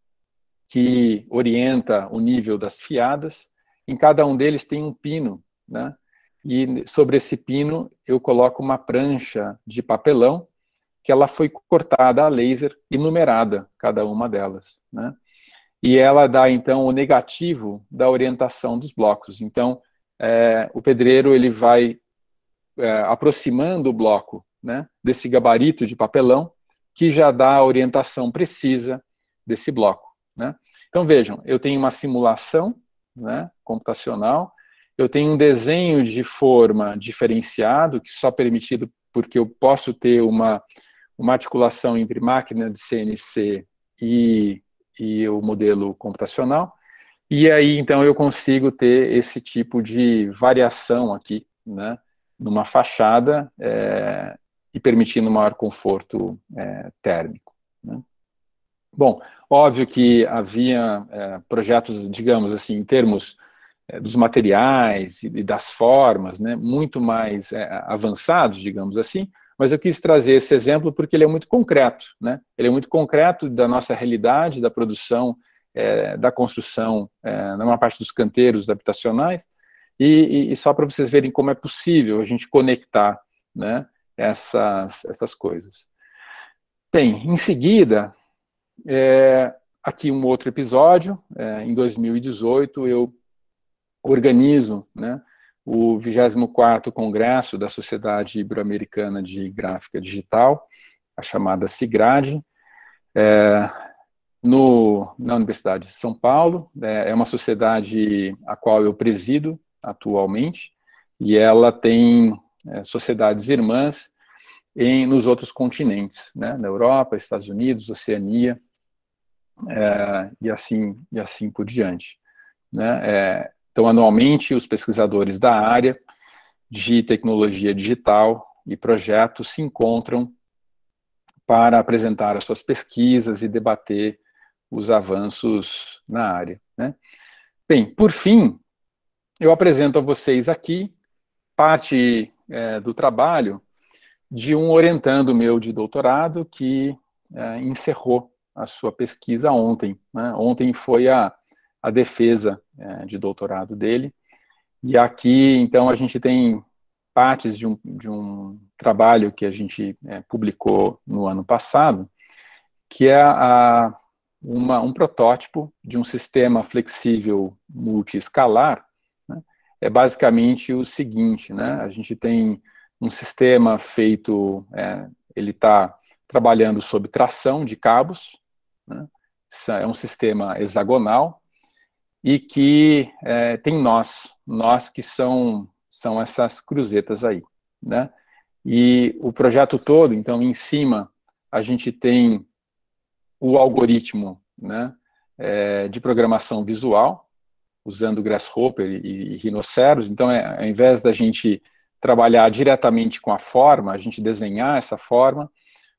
que orienta o nível das fiadas. Em cada um deles tem um pino, né? E sobre esse pino eu coloco uma prancha de papelão, que ela foi cortada a laser e numerada, cada uma delas, né? E ela dá, então, o negativo da orientação dos blocos. Então, o pedreiro ele vai aproximando o bloco, né, desse gabarito de papelão, que já dá a orientação precisa desse bloco, né? Então, vejam, eu tenho uma simulação, né, computacional, eu tenho um desenho de forma diferenciado, que só é permitido porque eu posso ter uma articulação entre máquina de CNC e o modelo computacional, e aí, então, eu consigo ter esse tipo de variação aqui, né, numa fachada, e permitindo maior conforto térmico, né? Bom, óbvio que havia projetos, digamos assim, em termos dos materiais e das formas, né, muito mais avançados, digamos assim, mas eu quis trazer esse exemplo porque ele é muito concreto, né? Ele é muito concreto da nossa realidade, da produção, da construção, na maior parte dos canteiros habitacionais, e só para vocês verem como é possível a gente conectar, né, essas coisas. Bem, em seguida, aqui um outro episódio, em 2018 eu organizo, né, o 24º Congresso da Sociedade Ibero-Americana de Gráfica Digital, a chamada SIGRAD, na Universidade de São Paulo. É uma sociedade a qual eu presido atualmente, e ela tem sociedades irmãs nos outros continentes, né, na Europa, Estados Unidos, Oceania, e assim por diante, né? Então, anualmente, os pesquisadores da área de tecnologia digital e projetos se encontram para apresentar as suas pesquisas e debater os avanços na área, né? Bem, por fim, eu apresento a vocês aqui parte do trabalho de um orientando meu de doutorado que encerrou a sua pesquisa ontem, né? Ontem foi a defesa de doutorado dele, e aqui, então, a gente tem partes de um trabalho que a gente publicou no ano passado, que é um protótipo de um sistema flexível multiescalar, né? É basicamente o seguinte, né? A gente tem um sistema feito, ele está trabalhando sob tração de cabos, né? É um sistema hexagonal, e que tem nós que são essas cruzetas aí, né? E o projeto todo, então, em cima, a gente tem o algoritmo, né, de programação visual, usando Grasshopper e Rhinoceros. Então, ao invés da gente trabalhar diretamente com a forma, a gente desenhar essa forma,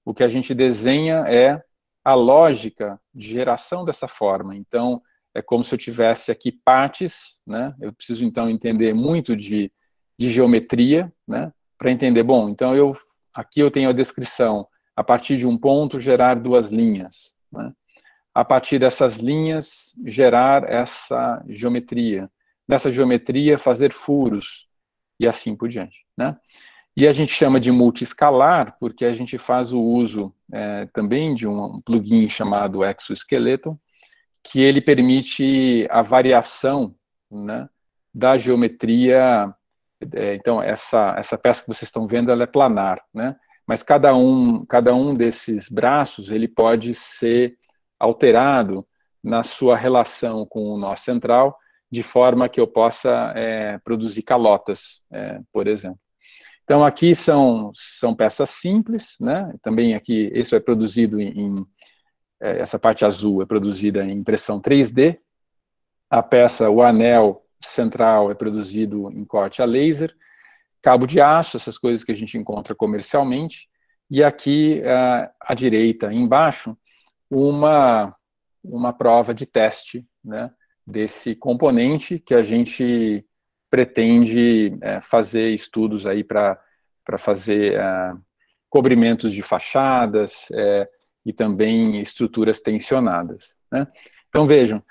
o que a gente desenha é a lógica de geração dessa forma. Então, é como se eu tivesse aqui partes, né? Eu preciso, então, entender muito de geometria, né? Para entender, bom, então aqui eu tenho a descrição, a partir de um ponto, gerar duas linhas, né? A partir dessas linhas, gerar essa geometria. Nessa geometria, fazer furos, e assim por diante, né? E a gente chama de multiescalar, porque a gente faz o uso também de um plugin chamado Exoskeleton, que ele permite a variação, né, da geometria. Então, essa peça que vocês estão vendo, ela é planar, né? Mas cada um desses braços, ele pode ser alterado na sua relação com o nó central, de forma que eu possa produzir calotas, por exemplo. Então, aqui são peças simples, né? Também aqui, isso é produzido essa parte azul é produzida em impressão 3D, a peça, o anel central é produzido em corte a laser, cabo de aço, essas coisas que a gente encontra comercialmente, e aqui, à direita, embaixo, uma prova de teste, né, desse componente que a gente pretende fazer estudos aí para fazer cobrimentos de fachadas e também estruturas tensionadas, né? Então, vejam,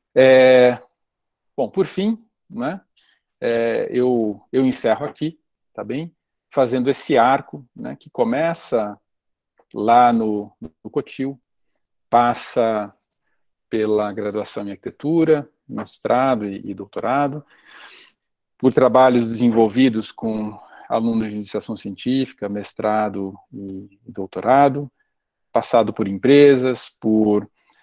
bom, por fim, né, eu encerro aqui, tá bem? Fazendo esse arco, né, que começa lá no Cotil, passa pela graduação em arquitetura, mestrado e doutorado, por trabalhos desenvolvidos com alunos de iniciação científica, mestrado e doutorado, passado por empresas, por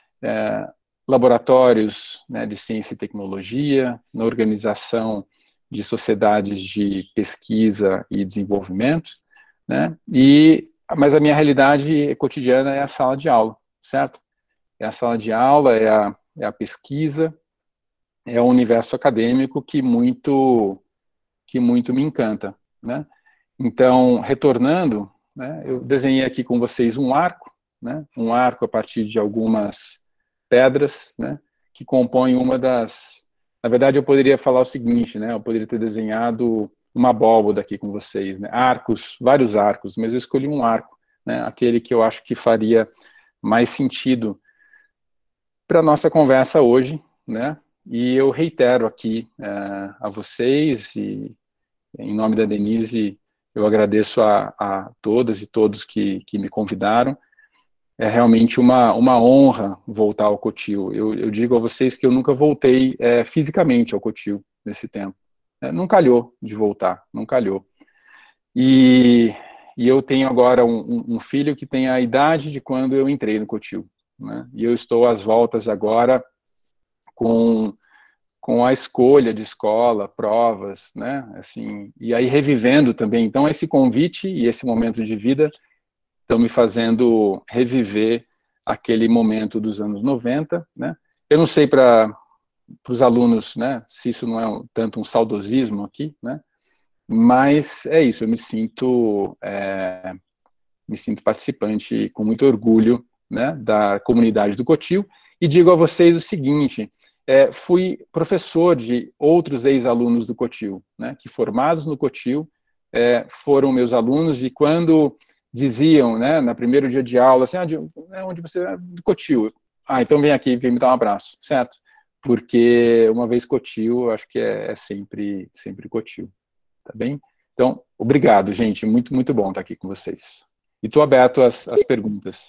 laboratórios, né, de ciência e tecnologia, na organização de sociedades de pesquisa e desenvolvimento, né, mas a minha realidade cotidiana é a sala de aula, certo? É a sala de aula, é a pesquisa, é o universo acadêmico que muito me encanta, né? Então, retornando, né, eu desenhei aqui com vocês um arco, né, um arco a partir de algumas pedras, né, que compõem uma das... Na verdade, eu poderia falar o seguinte, né, eu poderia ter desenhado uma abóboda aqui com vocês, né, arcos, vários arcos, mas eu escolhi um arco, né, aquele que eu acho que faria mais sentido para a nossa conversa hoje, né, e eu reitero aqui a vocês, e em nome da Denise, eu agradeço a todas e todos que me convidaram. É realmente uma honra voltar ao Cotil. Eu digo a vocês que eu nunca voltei fisicamente ao Cotil nesse tempo. Não calhou de voltar, não calhou. E eu tenho agora um filho que tem a idade de quando eu entrei no Cotil, né? E eu estou às voltas agora com a escolha de escola, provas, né, assim, e aí revivendo também. Então, esse convite e esse momento de vida estão me fazendo reviver aquele momento dos anos 90, né. Eu não sei para os alunos, né, se isso não é tanto um saudosismo aqui, né, mas é isso, eu me sinto participante com muito orgulho, né, da comunidade do Cotil, e digo a vocês o seguinte: fui professor de outros ex-alunos do Cotil, né, que formados no Cotil foram meus alunos, e quando diziam, né, no primeiro dia de aula, assim, onde você é? Do Cotil. Então vem aqui, vem me dar um abraço, certo? Porque uma vez Cotil, acho que é sempre Cotil, tá bem? Então, obrigado, gente, muito, muito bom estar aqui com vocês. E estou aberto às perguntas.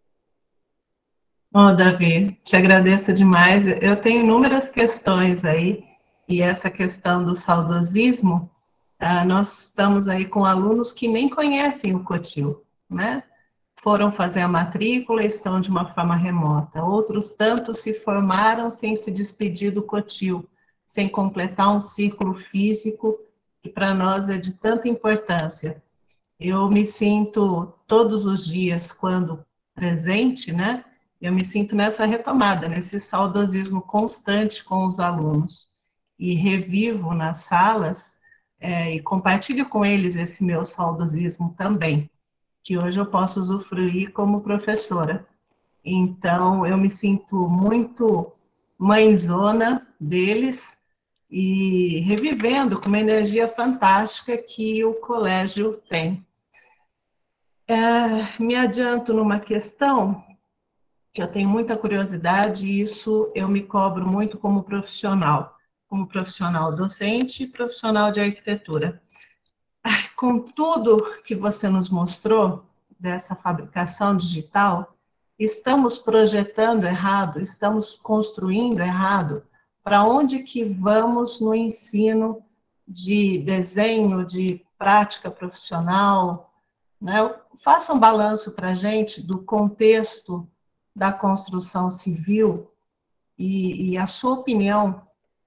Bom, Davi, te agradeço demais. Eu tenho inúmeras questões aí, e essa questão do saudosismo, nós estamos aí com alunos que nem conhecem o Cotil, né? Foram fazer a matrícula e estão de uma forma remota. Outros tantos se formaram sem se despedir do Cotil, sem completar um ciclo físico que para nós é de tanta importância. Eu me sinto todos os dias, quando presente, né? Eu me sinto nessa retomada, nesse saudosismo constante com os alunos. E revivo nas salas e compartilho com eles esse meu saudosismo também. que hoje eu posso usufruir como professora. Então, eu me sinto muito mãezona deles e revivendo com uma energia fantástica que o colégio tem. Me adianto numa questão que eu tenho muita curiosidade e isso eu me cobro muito como profissional docente e profissional de arquitetura. Com tudo que você nos mostrou dessa fabricação digital, estamos projetando errado, estamos construindo errado. Para onde que vamos no ensino de desenho, de prática profissional, né? Faça um balanço para a gente do contexto da construção civil e a sua opinião,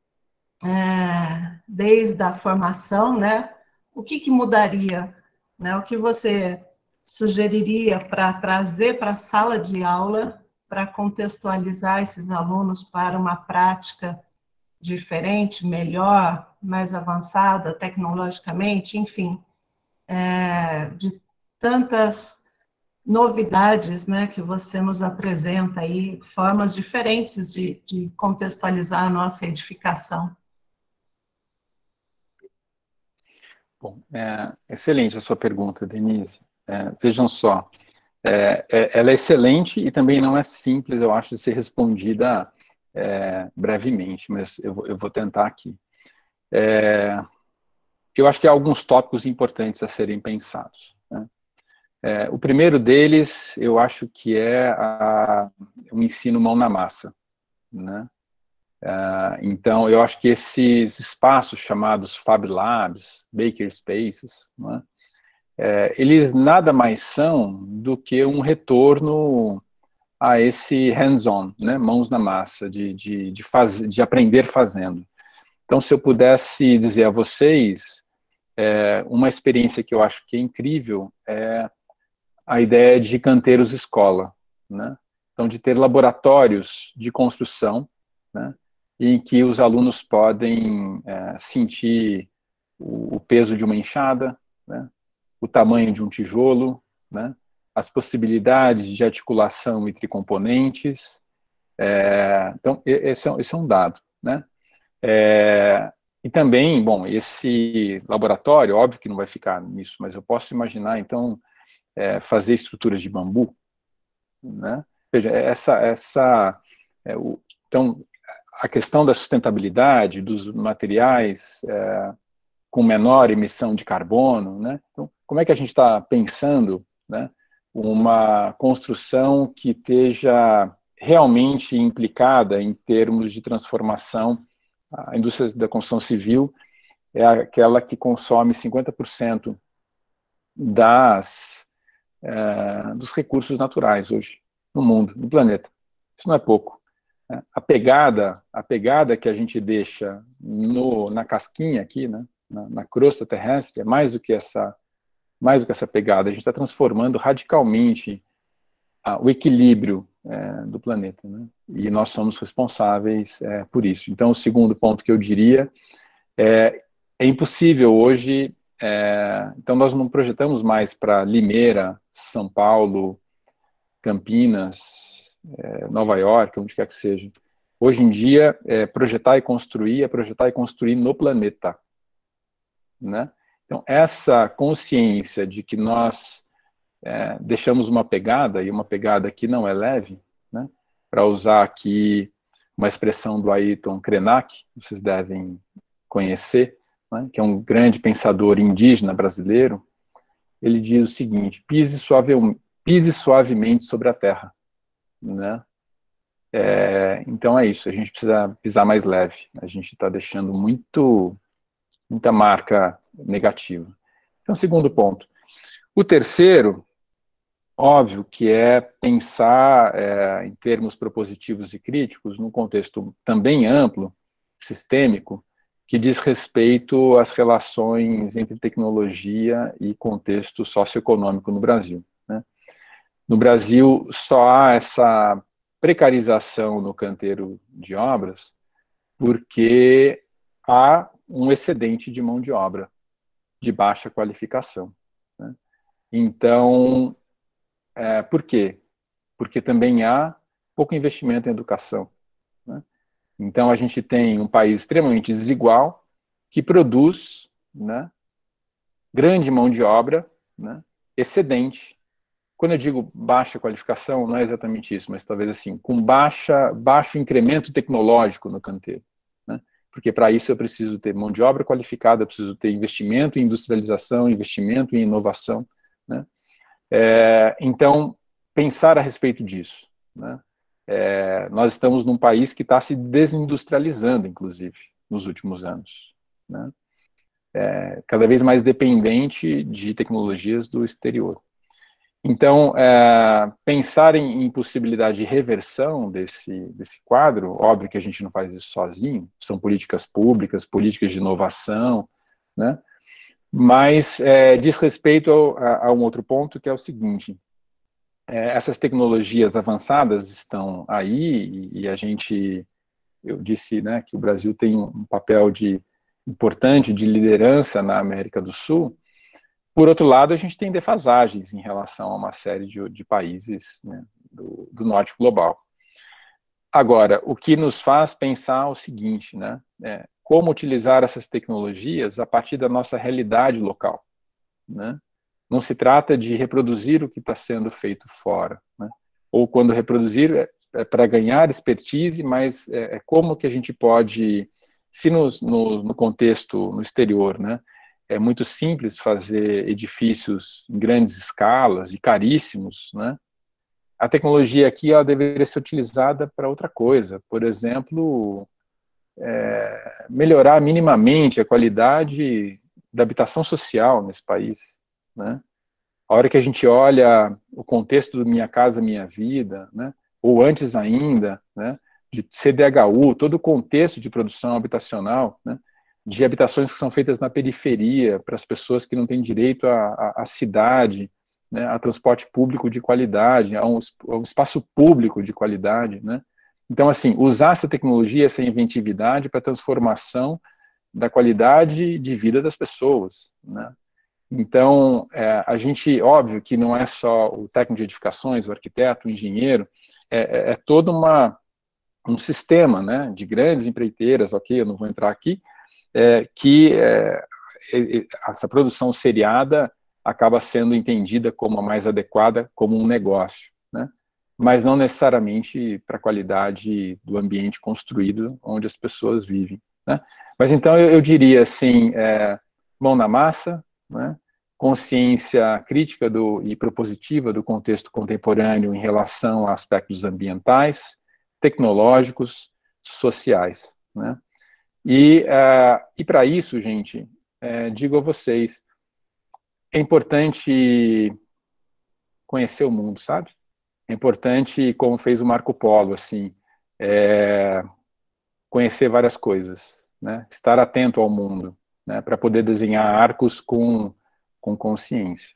desde a formação, né? O que mudaria, né? O que você sugeriria para trazer para a sala de aula, para contextualizar esses alunos para uma prática diferente, melhor, mais avançada tecnologicamente, enfim, de tantas novidades, né, que você nos apresenta aí, formas diferentes de contextualizar a nossa edificação. Bom, excelente a sua pergunta, Denise. Vejam só, ela é excelente e também não é simples, eu acho, de ser respondida brevemente, mas eu vou tentar aqui. Eu acho que há alguns tópicos importantes a serem pensados, né? O primeiro deles, eu acho que é o ensino mão na massa, né? Então, eu acho que esses espaços chamados Fab Labs, Baker Spaces, né, eles nada mais são do que um retorno a esse hands-on, né, mãos na massa, de aprender fazendo. Então, se eu pudesse dizer a vocês, uma experiência que eu acho que é incrível é a ideia de canteiros escola, né? Então, de ter laboratórios de construção, né, em que os alunos podem sentir o peso de uma enxada, né, o tamanho de um tijolo, né, as possibilidades de articulação entre componentes. Então, esse é um dado, né? E também, bom, esse laboratório, óbvio que não vai ficar nisso, mas eu posso imaginar, então, fazer estruturas de bambu, né? Veja, então, a questão da sustentabilidade dos materiais com menor emissão de carbono, né? Então, como é que a gente está pensando, né, uma construção que esteja realmente implicada em termos de transformação? A indústria da construção civil é aquela que consome 50% dos recursos naturais hoje no mundo, no planeta. Isso não é pouco. A pegada que a gente deixa na casquinha aqui, né, na crosta terrestre, é mais do que essa pegada. A gente está transformando radicalmente o equilíbrio do planeta, né? E nós somos responsáveis por isso. Então, o segundo ponto que eu diria é impossível hoje. Então, nós não projetamos mais para Limeira, São Paulo, Campinas, Nova York, onde quer que seja. Hoje em dia, projetar e construir no planeta, né? Então, essa consciência de que nós deixamos uma pegada, e uma pegada que não é leve, né? Para usar aqui uma expressão do Ayrton Krenak, vocês devem conhecer, né? Que é um grande pensador indígena brasileiro. Ele diz o seguinte: pise suavemente sobre a terra, né? Então é isso, a gente precisa pisar mais leve, a gente está deixando muita marca negativa. Então, segundo ponto. O terceiro, óbvio, que é pensar em termos propositivos e críticos, num contexto também amplo, sistêmico, que diz respeito às relações entre tecnologia e contexto socioeconômico no Brasil, né? No Brasil, só há essa precarização no canteiro de obras porque há um excedente de mão de obra de baixa qualificação, né? Então, por quê? Porque também há pouco investimento em educação, né? Então, a gente tem um país extremamente desigual, que produz, né, grande mão de obra, né, excedente. Quando eu digo baixa qualificação, não é exatamente isso, mas talvez assim, com baixo incremento tecnológico no canteiro, né? Porque para isso eu preciso ter mão de obra qualificada, eu preciso ter investimento em industrialização, investimento em inovação, né? Então, pensar a respeito disso, né? Nós estamos num país que está se desindustrializando, inclusive, nos últimos anos, né? Cada vez mais dependente de tecnologias do exterior. Então, pensar em possibilidade de reversão desse quadro, óbvio que a gente não faz isso sozinho, são políticas públicas, políticas de inovação, né? Mas diz respeito a um outro ponto, que é o seguinte: essas tecnologias avançadas estão aí, e a gente, eu disse, né, que o Brasil tem um papel importante de liderança na América do Sul. Por outro lado, a gente tem defasagens em relação a uma série de países, né, do norte global. Agora, o que nos faz pensar o seguinte, né, como utilizar essas tecnologias a partir da nossa realidade local, né? Não se trata de reproduzir o que está sendo feito fora, né? Ou quando reproduzir é para ganhar expertise, mas como que a gente pode, se no contexto, no exterior, né, é muito simples fazer edifícios em grandes escalas e caríssimos, né? A tecnologia aqui ela deveria ser utilizada para outra coisa. Por exemplo, melhorar minimamente a qualidade da habitação social nesse país, né? A hora que a gente olha o contexto do Minha Casa Minha Vida, né, ou antes ainda, né, de CDHU, todo o contexto de produção habitacional, né, de habitações que são feitas na periferia, para as pessoas que não têm direito à cidade, né, a transporte público de qualidade, a um espaço público de qualidade, né? Então, assim, usar essa tecnologia, essa inventividade para a transformação da qualidade de vida das pessoas, né? Então, a gente, óbvio que não é só o técnico de edificações, o arquiteto, o engenheiro, todo um sistema, né, de grandes empreiteiras, ok, eu não vou entrar aqui, que essa produção seriada acaba sendo entendida como a mais adequada, como um negócio, né? Mas não necessariamente para a qualidade do ambiente construído onde as pessoas vivem, né? Mas então eu diria assim, mão na massa, né? Consciência crítica e propositiva do contexto contemporâneo em relação a aspectos ambientais, tecnológicos, sociais, né? E para isso, gente, digo a vocês, é importante conhecer o mundo, sabe? É importante, como fez o Marco Polo, assim, conhecer várias coisas, né? Estar atento ao mundo, né? Para poder desenhar arcos com consciência.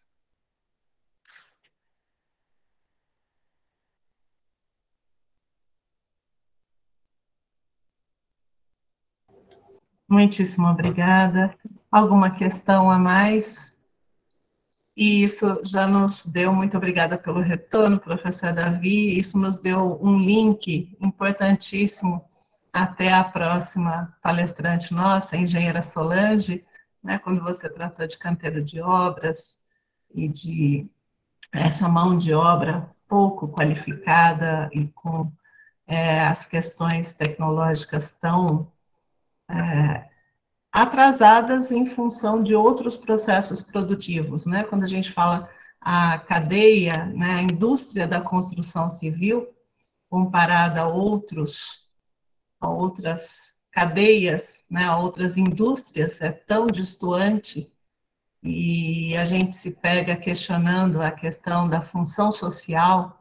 Muitíssimo obrigada. Alguma questão a mais? E isso já nos deu, muito obrigada pelo retorno, professor Davi, isso nos deu um link importantíssimo até a próxima palestrante nossa, a engenheira Solange, né, quando você tratou de canteiro de obras e de essa mão de obra pouco qualificada e com as questões tecnológicas tão atrasadas em função de outros processos produtivos, né? Quando a gente fala a cadeia, né, a indústria da construção civil, comparada a outras cadeias, né, a outras indústrias, é tão distoante, e a gente se pega questionando a questão da função social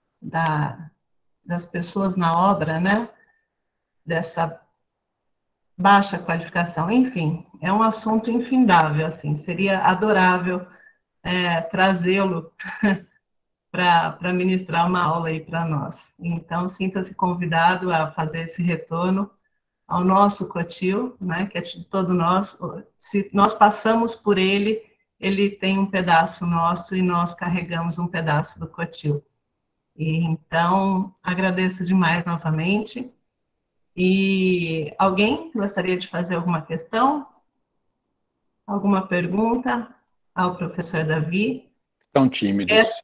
das pessoas na obra, né, dessa baixa qualificação, enfim, é um assunto infindável, assim, seria adorável trazê-lo para ministrar uma aula aí para nós. Então, sinta-se convidado a fazer esse retorno ao nosso COTIL, né, que é de todo nós, se nós passamos por ele ele tem um pedaço nosso e nós carregamos um pedaço do COTIL. E, então, agradeço demais novamente. E alguém gostaria de fazer alguma questão? Alguma pergunta ao professor Davi? Tão tímidos.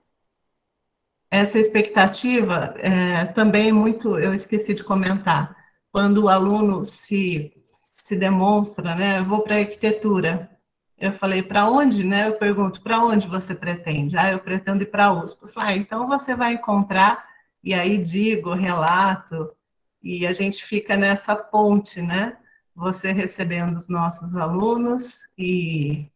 Essa expectativa também muito, eu esqueci de comentar, quando o aluno se demonstra, né, eu vou para a arquitetura, eu falei, para onde, né, eu pergunto, para onde você pretende? Eu pretendo ir para a USP. Eu falei, então você vai encontrar, e aí digo, relato, e a gente fica nessa ponte, né, você recebendo os nossos alunos, e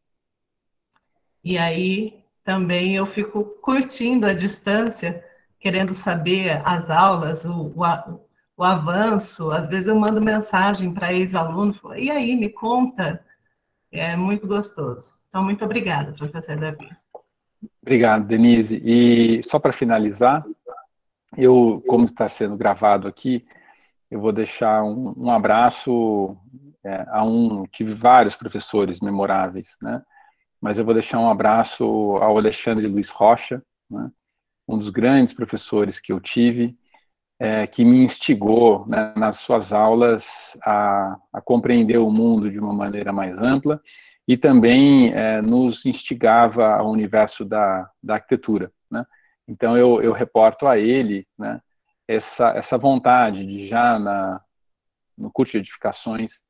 aí também eu fico curtindo a distância, querendo saber as aulas, o avanço. Às vezes eu mando mensagem para ex-aluno, e aí, me conta. É muito gostoso. Então, muito obrigada, professor Davi. Obrigado, Denise. E só para finalizar, como está sendo gravado aqui, eu vou deixar um abraço tive vários professores memoráveis, né? Mas eu vou deixar um abraço ao Alexandre Luiz Rocha, né? Um dos grandes professores que eu tive, que me instigou, né, nas suas aulas a compreender o mundo de uma maneira mais ampla e também nos instigava ao universo da arquitetura, né? Então eu reporto a ele, né, essa vontade de já no curso de edificações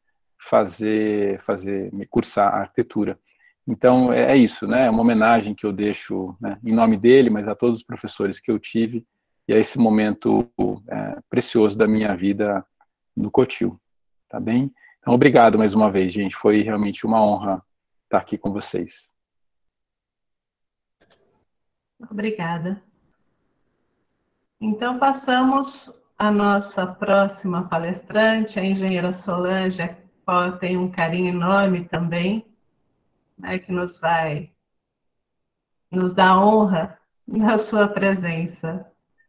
cursar arquitetura. Então é isso, né? É uma homenagem que eu deixo, né, em nome dele, mas a todos os professores que eu tive e a esse momento precioso da minha vida no COTIL, tá bem? Então, obrigado mais uma vez, gente. Foi realmente uma honra estar aqui com vocês. Obrigada. Então, passamos à nossa próxima palestrante, a engenheira Solange, a qual eu tenho um carinho enorme também, né, que nos dá honra na sua presença.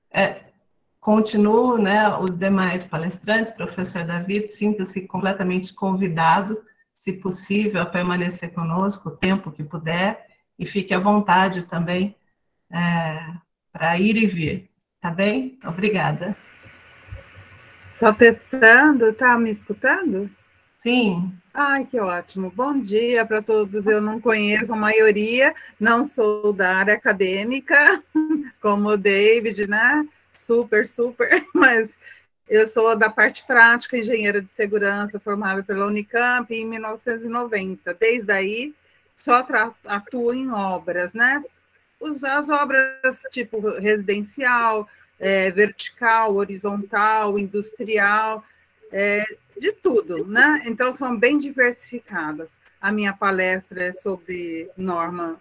Continuo, né, os demais palestrantes, professor David, sinta-se completamente convidado, se possível, a permanecer conosco o tempo que puder, e fique à vontade também para ir e vir, tá bem? Obrigada. Só testando, tá me escutando? Sim. Ai, que ótimo. Bom dia para todos. Eu não conheço a maioria, não sou da área acadêmica, como o David, né? Super, mas eu sou da parte prática, engenheira de segurança, formada pela Unicamp em 1990. Desde aí, só atuo em obras, né? As obras tipo residencial, vertical, horizontal, industrial, de tudo, né? Então, são bem diversificadas. A minha palestra é sobre norma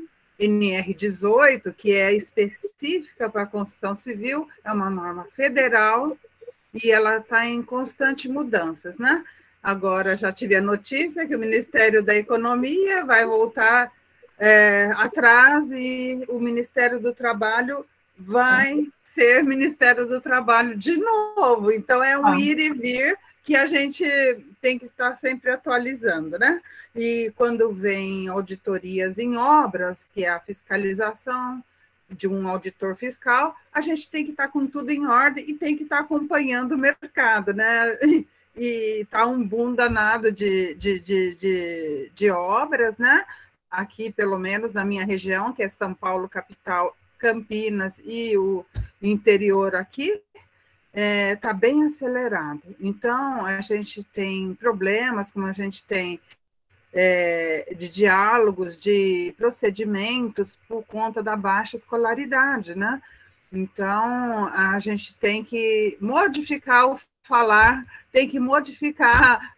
NR18, que é específica para a construção civil, é uma norma federal e ela está em constante mudanças, né? Agora, já tive a notícia que o Ministério da Economia vai voltar atrás e o Ministério do Trabalho vai ser Ministério do Trabalho de novo. Então, é um ir e vir que a gente tem que estar sempre atualizando, né? E quando vem auditorias em obras, que é a fiscalização de um auditor fiscal, a gente tem que estar com tudo em ordem e tem que estar acompanhando o mercado, né? E está um boom danado de obras, né? Aqui, pelo menos, na minha região, que é São Paulo, capital, Campinas e o interior aqui, está bem acelerado. Então, a gente tem problemas, como a gente tem de diálogos, de procedimentos, por conta da baixa escolaridade, né? Então, a gente tem que modificar o falar, tem que modificar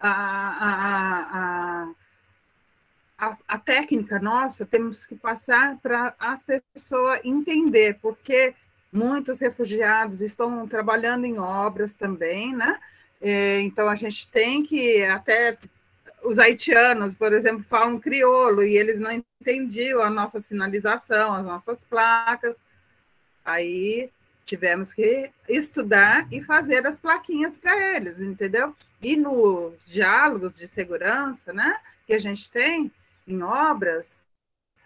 a técnica nossa, temos que passar para a pessoa entender, porque muitos refugiados estão trabalhando em obras também, né? Então, a gente tem que, até os haitianos, por exemplo, falam crioulo, e eles não entendiam a nossa sinalização, as nossas placas. Aí tivemos que estudar e fazer as plaquinhas para eles, entendeu? E nos diálogos de segurança, né, que a gente tem em obras,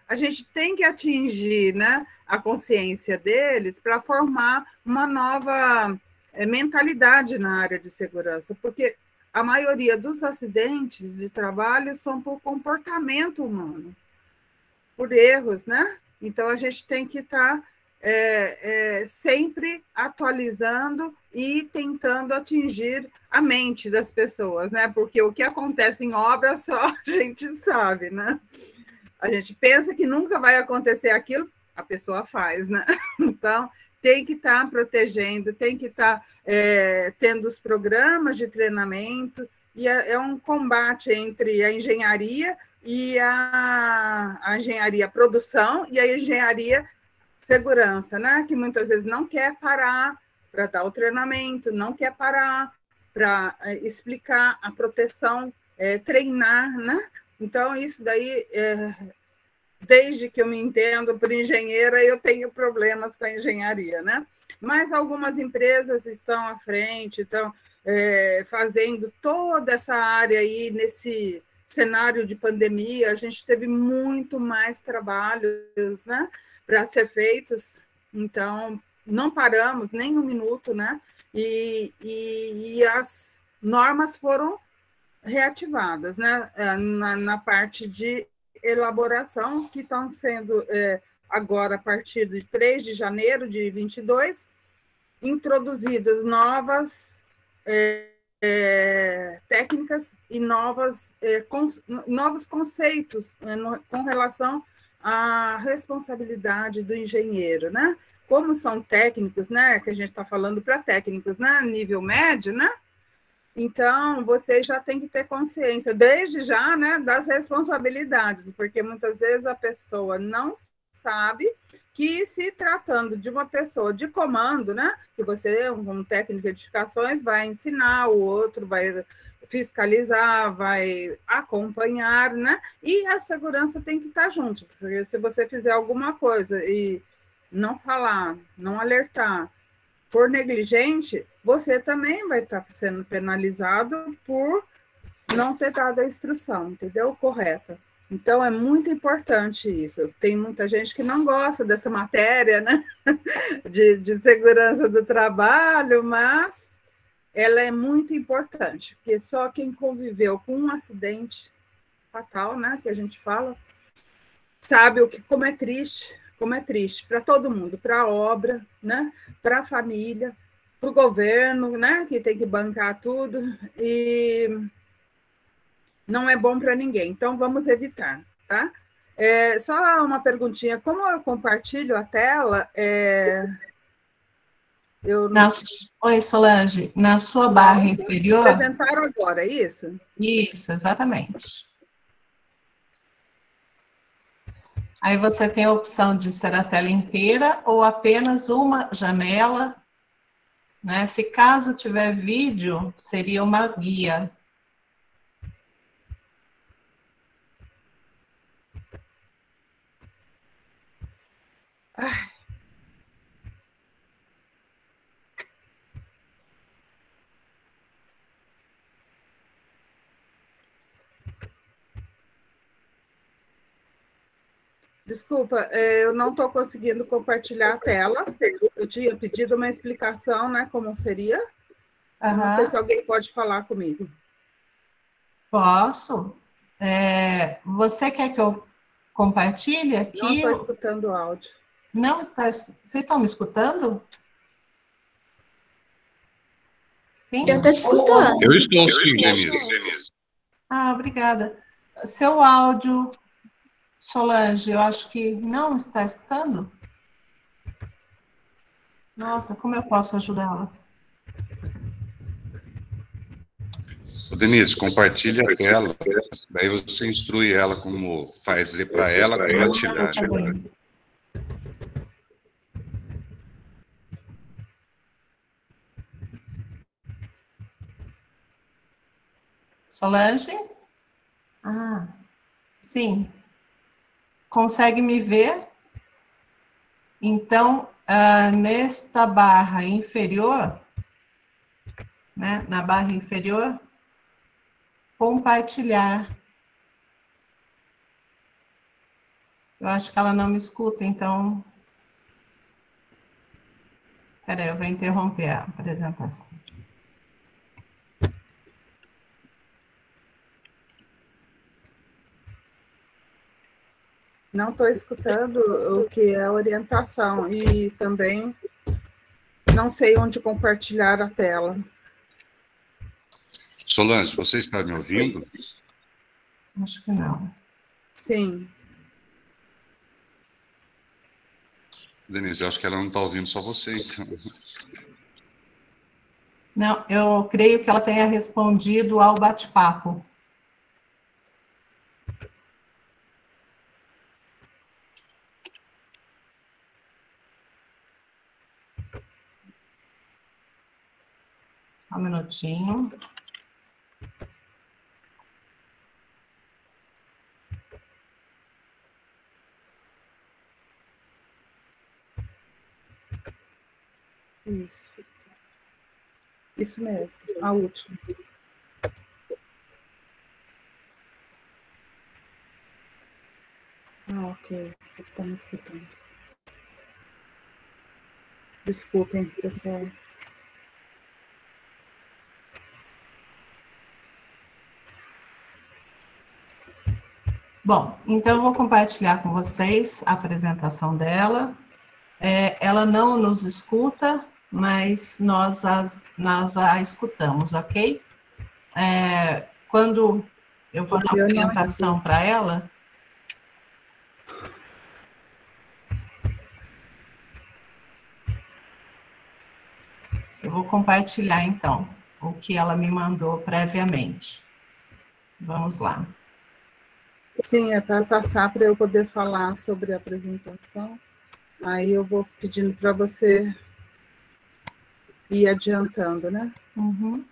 a gente tem que atingir, né, a consciência deles para formar uma nova mentalidade na área de segurança, porque a maioria dos acidentes de trabalho são por comportamento humano, por erros, né? Então, a gente tem que estar sempre atualizando e tentando atingir a mente das pessoas, né? Porque o que acontece em obra só a gente sabe, né? A gente pensa que nunca vai acontecer aquilo, a pessoa faz, né? Então, tem que estar protegendo, tem que estar tendo os programas de treinamento, e é um combate entre a engenharia e a engenharia produção e a engenharia segurança, né? Que muitas vezes não quer parar para dar o treinamento, não quer parar para explicar a proteção, treinar, né? Então, isso daí, desde que eu me entendo por engenheira, eu tenho problemas com a engenharia, né? Mas algumas empresas estão à frente, estão fazendo toda essa área aí nesse cenário de pandemia. A gente teve muito mais trabalhos, né, para ser feitos, então não paramos nem um minuto, né? E as normas foram reativadas, né, na parte de elaboração, que estão sendo, agora, a partir de 3 de janeiro de 22, introduzidas novas técnicas e novos conceitos com relação à responsabilidade do engenheiro, né? Como são técnicos, né, que a gente está falando para técnicos, né, nível médio, né? Então, você já tem que ter consciência, desde já, né, das responsabilidades, porque muitas vezes a pessoa não sabe que, se tratando de uma pessoa de comando, né, que você, um técnico de edificações, vai ensinar, o outro vai fiscalizar, vai acompanhar, né, e a segurança tem que estar junto, porque se você fizer alguma coisa e não falar, não alertar, for negligente, você também vai estar sendo penalizado por não ter dado a instrução, entendeu? Correta. Então, é muito importante isso. Tem muita gente que não gosta dessa matéria, né? de segurança do trabalho, mas ela é muito importante, porque só quem conviveu com um acidente fatal, né, que a gente fala, sabe como é triste para todo mundo, para a obra, né, para a família, para o governo, né, que tem que bancar tudo, e não é bom para ninguém. Então, vamos evitar, tá? Só uma perguntinha, como eu compartilho a tela, Oi, Solange, na sua barra inferior... Apresentaram agora, é isso? Isso, exatamente. Aí você tem a opção de ser a tela inteira ou apenas uma janela, né? Se caso tiver vídeo, seria uma guia. Desculpa, eu não estou conseguindo compartilhar a tela. Eu tinha pedido uma explicação, né, como seria. Eu não sei se alguém pode falar comigo. Posso. Você quer que eu compartilhe aqui? Não estou escutando o áudio. Não está. Vocês estão me escutando? Sim? Eu estou te escutando. Eu estou sim, Denise. Ah, obrigada. Seu áudio, Solange, eu acho que não está escutando. Nossa, como eu posso ajudá-la? Denise, compartilha a tela, daí você instrui ela como fazer para ela, como tirar. Solange? Ah, sim. Consegue me ver? Então, nesta barra inferior, né, na barra inferior, compartilhar. Eu acho que ela não me escuta, então... Espera aí, eu vou interromper a apresentação. Não estou escutando o que é orientação e também não sei onde compartilhar a tela. Solange, você está me ouvindo? Acho que não. Sim. Denise, eu acho que ela não está ouvindo só você, então. Não, eu creio que ela tenha respondido ao bate-papo. Só um minutinho. Isso. Isso mesmo, a última. Ah, ok. Está me escutando. Desculpem, pessoal. Bom, então eu vou compartilhar com vocês a apresentação dela. Ela não nos escuta, mas nós a escutamos, ok? Quando eu vou dar a orientação para ela... Eu vou compartilhar, então, o que ela me mandou previamente. Vamos lá. Sim, é para passar para eu poder falar sobre a apresentação. Aí eu vou pedindo para você ir adiantando, né? Uhum.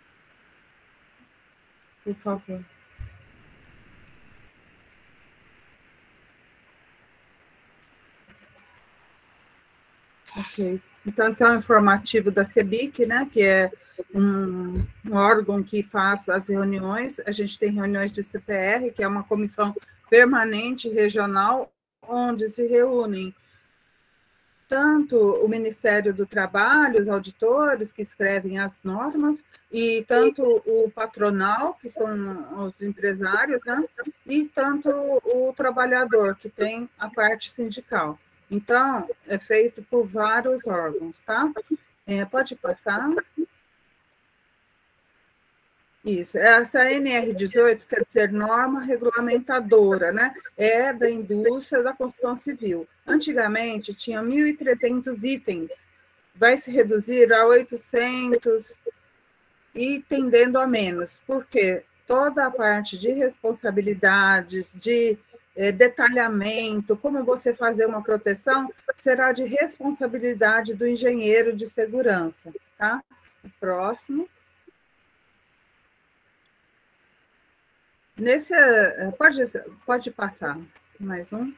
Por favor. Ok. Então, esse é um informativo da CEBIC, né? Que é um órgão que faz as reuniões. A gente tem reuniões de CPR, que é uma comissão permanente regional, onde se reúnem tanto o Ministério do Trabalho, os auditores que escrevem as normas, e tanto o patronal, que são os empresários, né? E tanto o trabalhador, que tem a parte sindical. Então, é feito por vários órgãos, tá? Pode passar. Isso, essa NR18 quer dizer norma regulamentadora, né? É da indústria da construção civil. Antigamente tinha 1.300 itens, vai se reduzir a 800 e tendendo a menos. Por quê? Toda a parte de responsabilidades, de detalhamento, como você fazer uma proteção, será de responsabilidade do engenheiro de segurança, tá? O próximo. Pode passar mais um.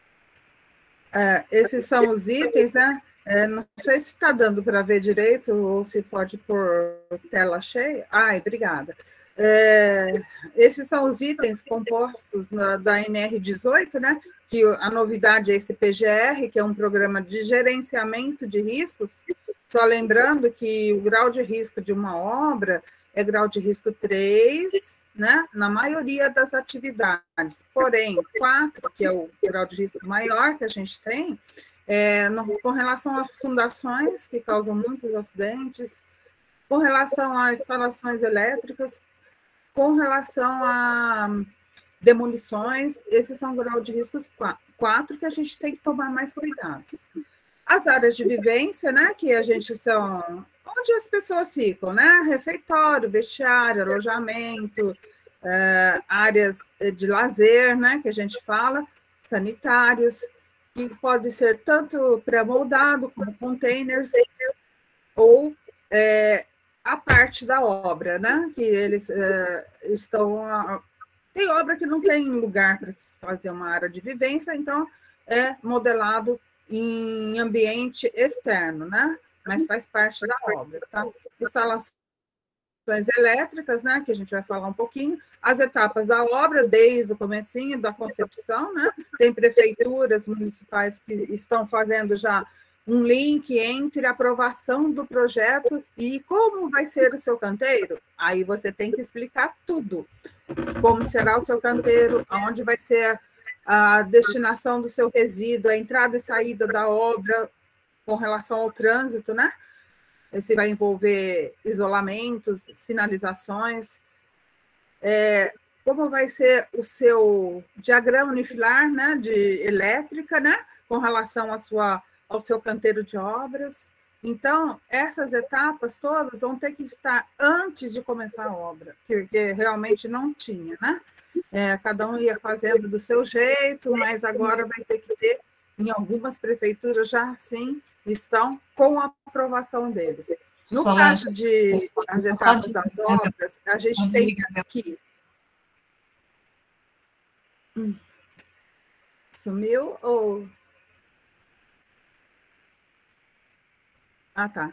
Esses são os itens, né? Não sei se está dando para ver direito ou se pode pôr tela cheia. Ai, obrigada. Esses são os itens compostos da NR18, né? Que a novidade é esse PGR, que é um programa de gerenciamento de riscos. Só lembrando que o grau de risco de uma obra é grau de risco 3, né, na maioria das atividades. Porém, 4, que é o grau de risco maior que a gente tem, com relação às fundações, que causam muitos acidentes, com relação às instalações elétricas, com relação a demolições, esses são graus de riscos 4 que a gente tem que tomar mais cuidados. As áreas de vivência, né, que a gente são onde as pessoas ficam, né? Refeitório, vestiário, alojamento, áreas de lazer, né, que a gente fala, sanitários, que pode ser tanto pré-moldado como containers, ou a parte da obra, né, que eles estão... Tem obra que não tem lugar para se fazer uma área de vivência, então é modelado em ambiente externo, né? Mas faz parte da obra, tá? Instalações elétricas, né, que a gente vai falar um pouquinho, as etapas da obra, desde o comecinho da concepção, né, tem prefeituras municipais que estão fazendo já um link entre a aprovação do projeto e como vai ser o seu canteiro. Aí você tem que explicar tudo, como será o seu canteiro, aonde vai ser a destinação do seu resíduo, a entrada e saída da obra com relação ao trânsito, né? Esse vai envolver isolamentos, sinalizações, como vai ser o seu diagrama unifilar, né, de elétrica, né, com relação ao seu canteiro de obras. Então, essas etapas todas vão ter que estar antes de começar a obra, porque realmente não tinha, né? Cada um ia fazendo do seu jeito, mas agora vai ter que ter, em algumas prefeituras já sim, estão com a aprovação deles. No caso de as etapas das obras, a gente tem que... Sumiu ou... Ah, tá.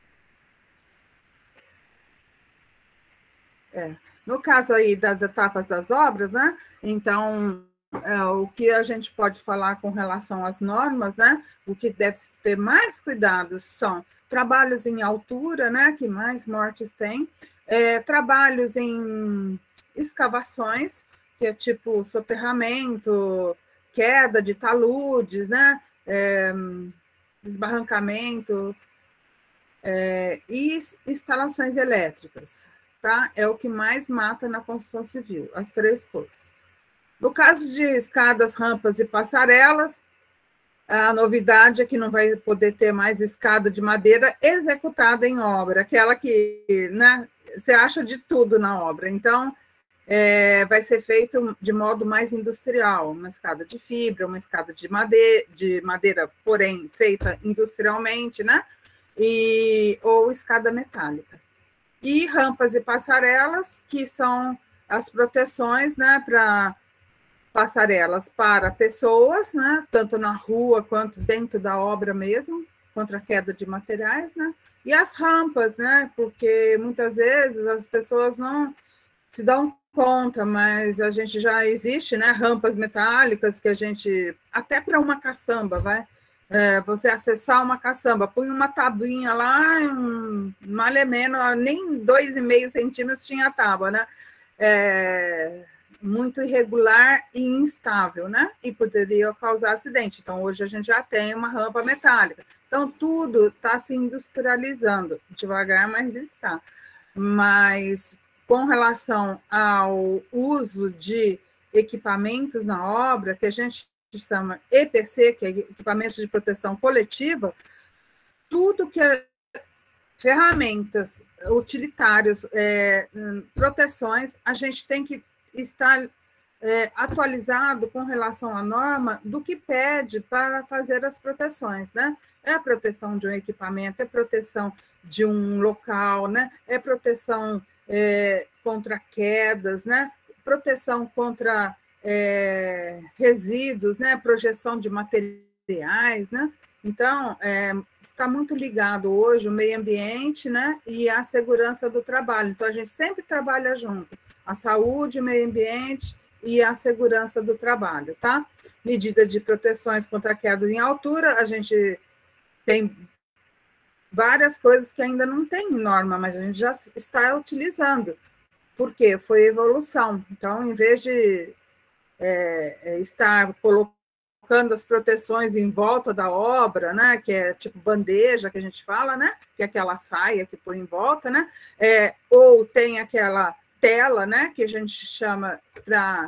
No caso aí das etapas das obras, né? Então, o que a gente pode falar com relação às normas, né? O que deve ter mais cuidados são trabalhos em altura, né? Que mais mortes tem, trabalhos em escavações, que é tipo soterramento, queda de taludes, né? Desbarrancamento, e instalações elétricas, tá? É o que mais mata na construção civil, as três coisas. No caso de escadas, rampas e passarelas, a novidade é que não vai poder ter mais escada de madeira executada em obra, aquela que, né, você acha de tudo na obra. Então, vai ser feito de modo mais industrial, uma escada de fibra, uma escada de madeira, porém feita industrialmente, né? Ou escada metálica. E rampas e passarelas, que são as proteções, né, para passarelas para pessoas, né, tanto na rua quanto dentro da obra mesmo, contra a queda de materiais, né? E as rampas, né, porque muitas vezes as pessoas não se dão conta, mas a gente já existe, né, rampas metálicas que a gente, até para uma caçamba, você acessar uma caçamba, põe uma tabuinha lá, mal é menos, nem 2,5 centímetros tinha a tábua, né? Muito irregular e instável, né? E poderia causar acidente. Então, hoje a gente já tem uma rampa metálica. Então, tudo está se industrializando, devagar, mas está. Mas, com relação ao uso de equipamentos na obra, que a gente chama EPC, que é equipamentos de proteção coletiva, tudo que é ferramentas, utilitários, proteções, a gente tem que estar atualizado com relação à norma do que pede para fazer as proteções, né? É a proteção de um equipamento, é proteção de um local, né? É proteção contra quedas, né? Proteção contra resíduos, né? Projeção de materiais, né? Então, está muito ligado hoje o meio ambiente, né? E a segurança do trabalho. Então, a gente sempre trabalha junto. A saúde, o meio ambiente e a segurança do trabalho, tá? Medida de proteções contra quedas em altura, a gente tem várias coisas que ainda não tem norma, mas a gente já está utilizando. Por quê? Foi evolução. Então, em vez de estar colocando as proteções em volta da obra, né, que é tipo bandeja, que a gente fala, né, que é aquela saia que põe em volta, né, ou tem aquela tela, né, que a gente chama para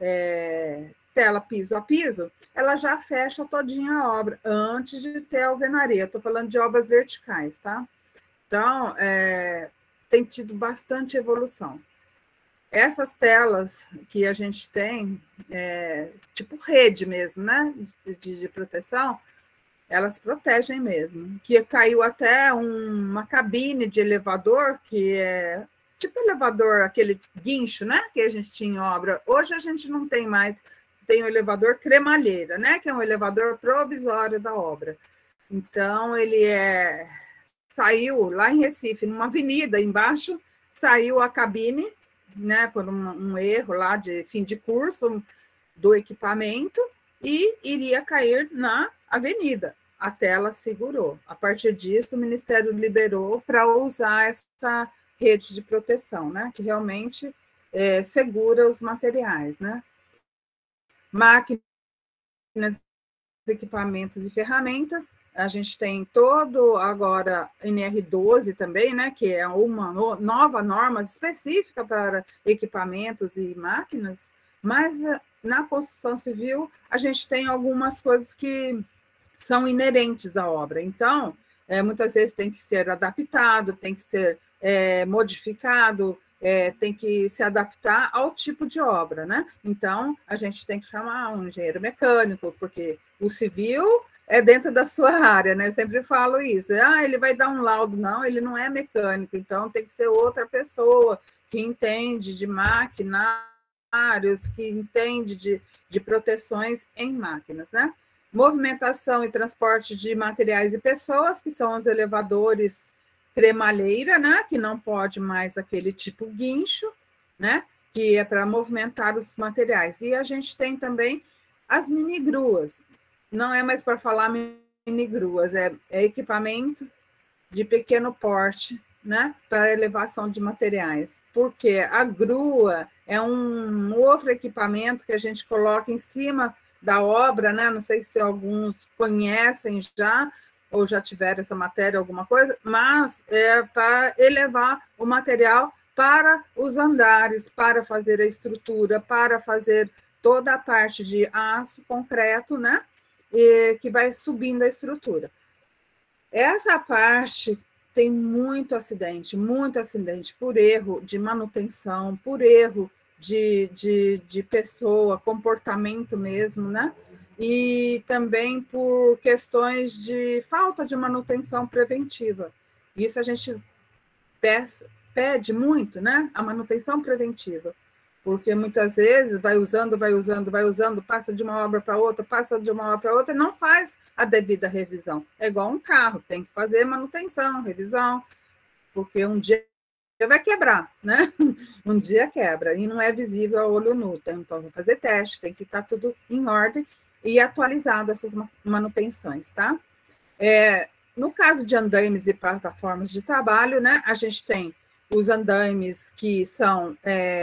tela piso a piso, ela já fecha todinha a obra, antes de ter a alvenaria. Estou falando de obras verticais, tá? Então, tem tido bastante evolução. Essas telas que a gente tem, tipo rede mesmo, né, de proteção, elas protegem mesmo. Que caiu até uma cabine de elevador, que é tipo elevador, aquele guincho, né, que a gente tinha em obra. Hoje a gente não tem mais, tem o elevador cremalheira, né, que é um elevador provisório da obra. Então, ele saiu lá em Recife, numa avenida embaixo, saiu a cabine, né, por um erro lá de fim de curso do equipamento, e iria cair na avenida. A tela segurou. A partir disso, o Ministério liberou para usar essa rede de proteção, né, que realmente segura os materiais, né. Máquinas, equipamentos e ferramentas, a gente tem todo agora NR12 também, né, que é uma nova norma específica para equipamentos e máquinas, mas na construção civil a gente tem algumas coisas que são inerentes da obra, então muitas vezes tem que ser adaptado, tem que ser modificado, tem que se adaptar ao tipo de obra, né? Então, a gente tem que chamar um engenheiro mecânico, porque o civil é dentro da sua área, né? Eu sempre falo isso. Ele vai dar um laudo. Não, ele não é mecânico, então tem que ser outra pessoa que entende de maquinários, que entende de proteções em máquinas, né? Movimentação e transporte de materiais e pessoas, que são os elevadores cremalheira, né, que não pode mais aquele tipo guincho, né, que é para movimentar os materiais. E a gente tem também as mini-gruas. Não é mais para falar mini-gruas, é equipamento de pequeno porte, né, para elevação de materiais. Porque a grua é um outro equipamento que a gente coloca em cima da obra, né, não sei se alguns conhecem já, ou já tiveram essa matéria, alguma coisa, mas é para elevar o material para os andares, para fazer a estrutura, para fazer toda a parte de aço, concreto, né? E que vai subindo a estrutura. Essa parte tem muito acidente por erro de manutenção, por erro de pessoa, comportamento mesmo, né? E também por questões de falta de manutenção preventiva. Isso a gente pede muito, né? A manutenção preventiva, porque muitas vezes vai usando, passa de uma obra para outra, e não faz a devida revisão. É igual um carro, tem que fazer manutenção, revisão, porque um dia vai quebrar, né? Um dia quebra, e não é visível a olho nu. Então, vai fazer teste, tem que estar tudo em ordem e atualizado essas manutenções, tá? No caso de andaimes e plataformas de trabalho, né, a gente tem os andaimes que são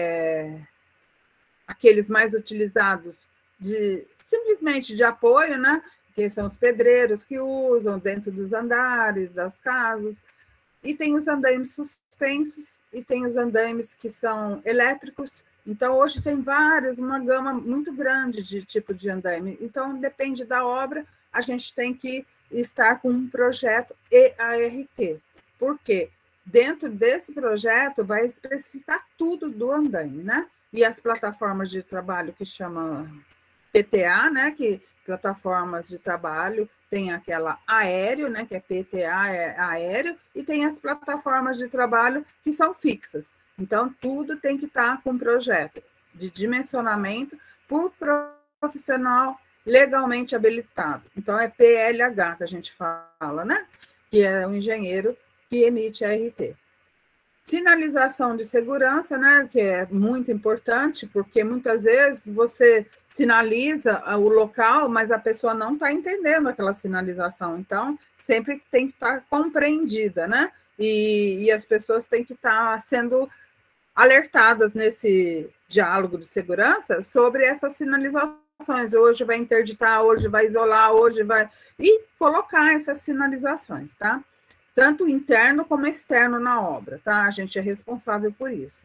aqueles mais utilizados simplesmente de apoio, né, que são os pedreiros que usam dentro dos andares, das casas, e tem os andaimes suspensos, e tem os andaimes que são elétricos. Então, hoje tem uma gama muito grande de tipo de andaime. Então, depende da obra, a gente tem que estar com um projeto EART. Por quê? Dentro desse projeto vai especificar tudo do andaime, né? E as plataformas de trabalho que chama PTA, né? Que plataformas de trabalho, tem aquela aéreo, né? Que é PTA, é aéreo, e tem as plataformas de trabalho que são fixas. Então, tudo tem que estar com projeto de dimensionamento por profissional legalmente habilitado. Então, é PLH que a gente fala, né? Que é o engenheiro que emite a RT. Sinalização de segurança, né? Que é muito importante, porque muitas vezes você sinaliza o local, mas a pessoa não está entendendo aquela sinalização. Então, sempre tem que estar compreendida, né? E as pessoas têm que estar sendo alertadas nesse diálogo de segurança sobre essas sinalizações. Hoje vai interditar, hoje vai isolar, hoje vai... E colocar essas sinalizações, tá? Tanto interno como externo na obra, tá? A gente é responsável por isso.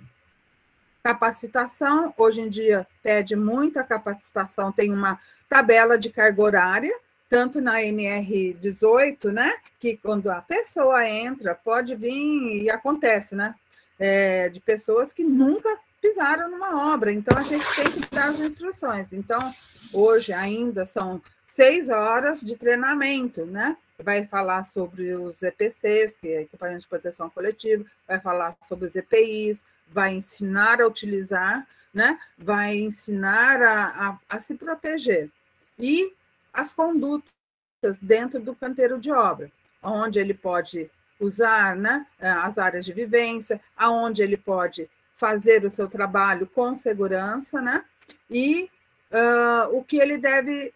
Capacitação, hoje em dia pede muita capacitação, tem uma tabela de carga horária, tanto na NR18, né? Que quando a pessoa entra, pode vir e acontece, né? De pessoas que nunca pisaram numa obra, então a gente tem que dar as instruções. Então, hoje ainda são 6 horas de treinamento, né? Vai falar sobre os EPCs, que é equipamento de proteção coletiva, vai falar sobre os EPIs, vai ensinar a utilizar, né? Vai ensinar a se proteger. E as condutas dentro do canteiro de obra, onde ele pode usar, né, as áreas de vivência, aonde ele pode fazer o seu trabalho com segurança, né, e o que ele deve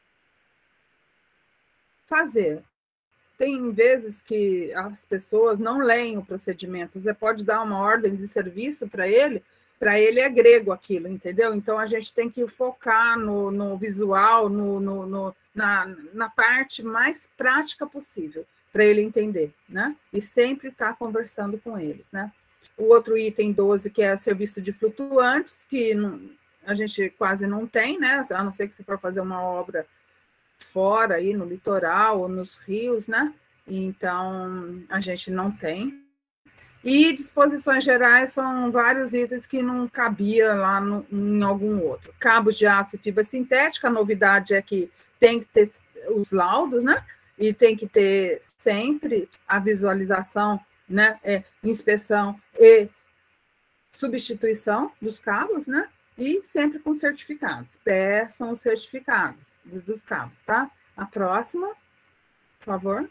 fazer. Tem vezes que as pessoas não leem o procedimento, você pode dar uma ordem de serviço para ele é grego aquilo, entendeu? Então, a gente tem que focar no visual, na parte mais prática possível, para ele entender, né? E sempre estar conversando com eles, né? O outro item 12, que é serviço de flutuantes, que a gente quase não tem, né? A não ser que você for fazer uma obra fora, aí no litoral ou nos rios, né? Então, a gente não tem. E disposições gerais são vários itens que não cabia lá em algum outro. Cabos de aço e fibra sintética, a novidade é que tem que ter os laudos, né? E tem que ter sempre a visualização, né? Inspeção e substituição dos cabos, né? E sempre com certificados. Peçam os certificados dos cabos, tá? A próxima, por favor.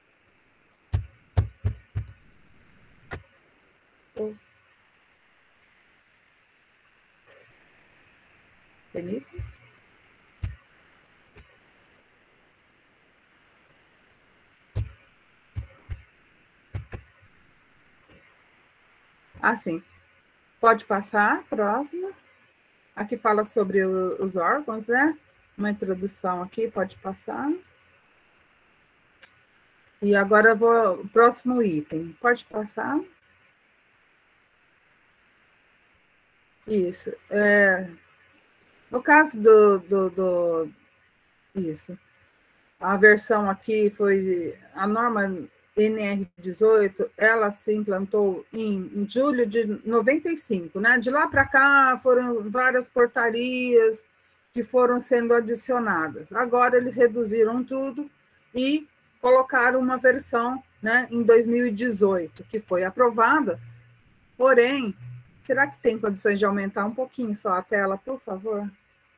Denise? Sim. Pode passar, próxima. Aqui fala sobre os órgãos, né? Uma introdução aqui, pode passar. E agora eu vou... Próximo item. Pode passar. Isso. No caso Isso. A versão aqui foi... A norma NR18, ela se implantou em julho de 95, né? De lá para cá foram várias portarias que foram sendo adicionadas. Agora eles reduziram tudo e colocaram uma versão, né, em 2018, que foi aprovada. Porém, será que tem condições de aumentar um pouquinho só a tela, por favor?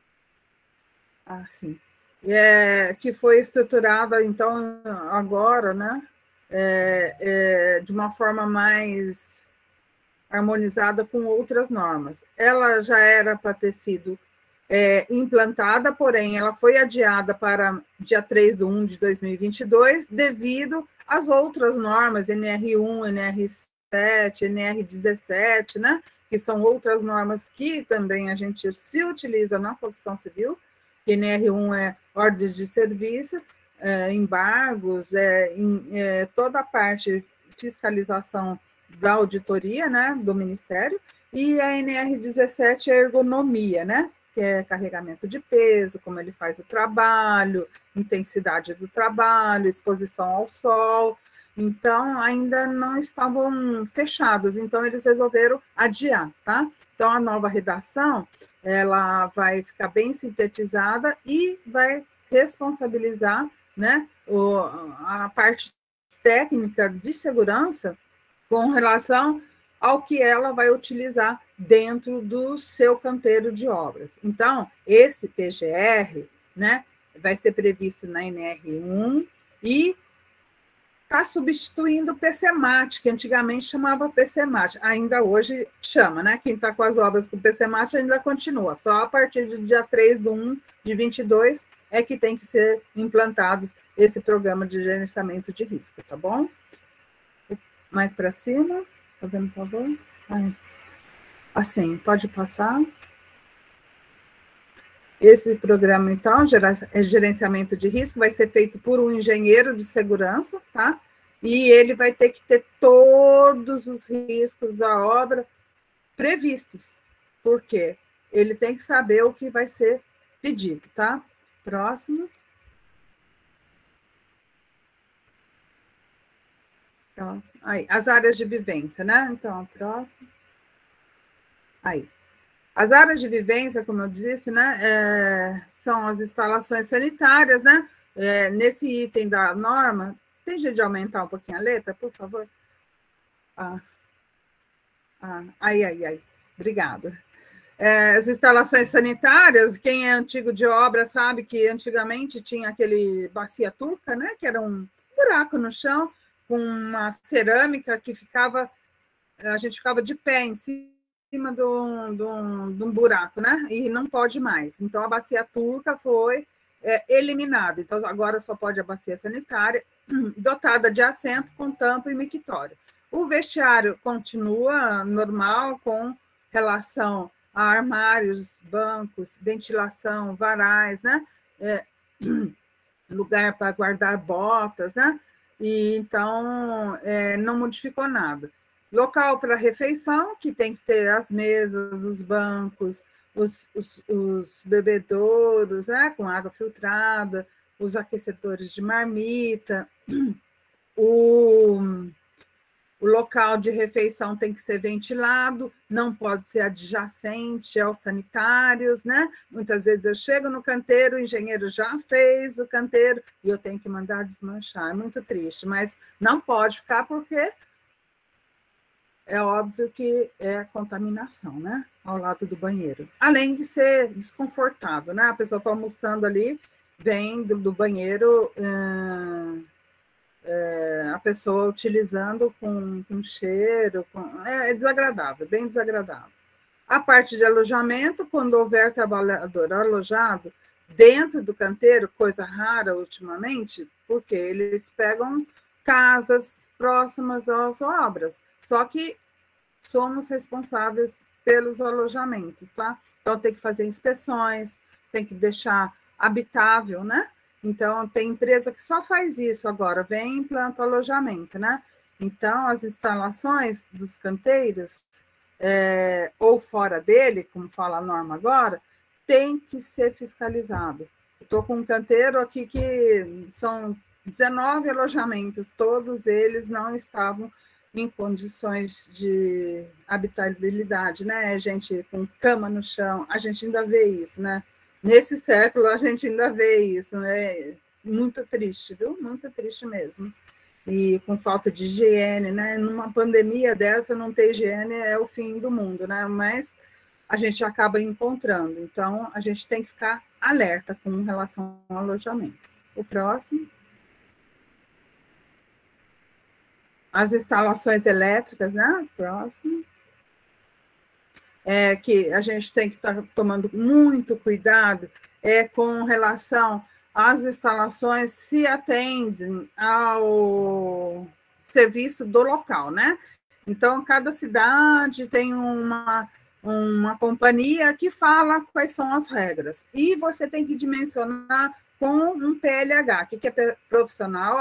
Sim. Que foi estruturada, então, agora, né? De uma forma mais harmonizada com outras normas. Ela já era para ter sido implantada, porém, ela foi adiada para dia 3/1 de 2022, devido às outras normas, NR1, NR7, NR17, né? Que são outras normas que também a gente se utiliza na construção civil. NR1 é ordens de serviço, embargos, toda a parte de fiscalização da auditoria, né, do Ministério, e a NR17 é ergonomia, né, que é carregamento de peso, como ele faz o trabalho, intensidade do trabalho, exposição ao sol. Então, ainda não estavam fechados, então eles resolveram adiar, tá? Então, a nova redação, ela vai ficar bem sintetizada e vai responsabilizar, né, a parte técnica de segurança com relação ao que ela vai utilizar dentro do seu canteiro de obras. Então, esse PGR, né, vai ser previsto na NR1 e está substituindo o PCMAT, que antigamente chamava PCMAT, ainda hoje chama, né? Quem está com as obras com PCMAT ainda continua, só a partir do dia 3/1 de 22 é que tem que ser implantados esse programa de gerenciamento de risco, tá bom? Mais para cima, fazendo por favor. Assim, pode passar. Esse programa, então, gerenciamento de risco, vai ser feito por um engenheiro de segurança, tá? E ele vai ter que ter todos os riscos da obra previstos. Por quê? Ele tem que saber o que vai ser pedido, tá? Próximo. Próximo. Aí, as áreas de vivência, né? Então, próximo. Aí. As áreas de vivência, como eu disse, né, são as instalações sanitárias, né? Nesse item da norma, tem jeito de aumentar um pouquinho a letra, por favor? Aí. Obrigada. As instalações sanitárias, quem é antigo de obra sabe que antigamente tinha aquele bacia turca, né? Que era um buraco no chão, com uma cerâmica que a gente ficava de pé em cima de um buraco, né? E não pode mais. Então, a bacia turca foi eliminada. Então, agora só pode a bacia sanitária, dotada de assento com tampa e mictório. O vestiário continua normal, com relação a armários, bancos, ventilação, varais, né? Lugar para guardar botas, né? E, então, não modificou nada. Local para refeição, que tem que ter as mesas, os bancos, os bebedouros, né? Com água filtrada, os aquecedores de marmita, o local de refeição tem que ser ventilado, não pode ser adjacente aos sanitários, né? Muitas vezes eu chego no canteiro, o engenheiro já fez o canteiro e eu tenho que mandar desmanchar. É muito triste, mas não pode ficar porque é óbvio que é contaminação, né? Ao lado do banheiro. Além de ser desconfortável, né? A pessoa está almoçando ali, vem do banheiro... a pessoa utilizando com cheiro, é desagradável, bem desagradável. A parte de alojamento, quando houver trabalhador alojado dentro do canteiro, coisa rara ultimamente, porque eles pegam casas próximas às obras, só que somos responsáveis pelos alojamentos, tá? Então, tem que fazer inspeções, tem que deixar habitável, né? Então, tem empresa que só faz isso agora, vem e implanta alojamento, né? Então, as instalações dos canteiros, ou fora dele, como fala a norma agora, tem que ser fiscalizado. Estou com um canteiro aqui que são 19 alojamentos, todos eles não estavam em condições de habitabilidade, né? Gente com cama no chão, a gente ainda vê isso, né? Nesse século, a gente ainda vê isso, né? Muito triste, viu? Muito triste mesmo. E com falta de higiene, né? Numa pandemia dessa, não ter higiene é o fim do mundo, né? Mas a gente acaba encontrando. Então, a gente tem que ficar alerta com relação a alojamentos. O próximo. As instalações elétricas, né? Próximo. Que a gente tem que estar tomando muito cuidado com relação às instalações se atendem ao serviço do local, né? Então, cada cidade tem uma companhia que fala quais são as regras. E você tem que dimensionar com um PLH, que é profissional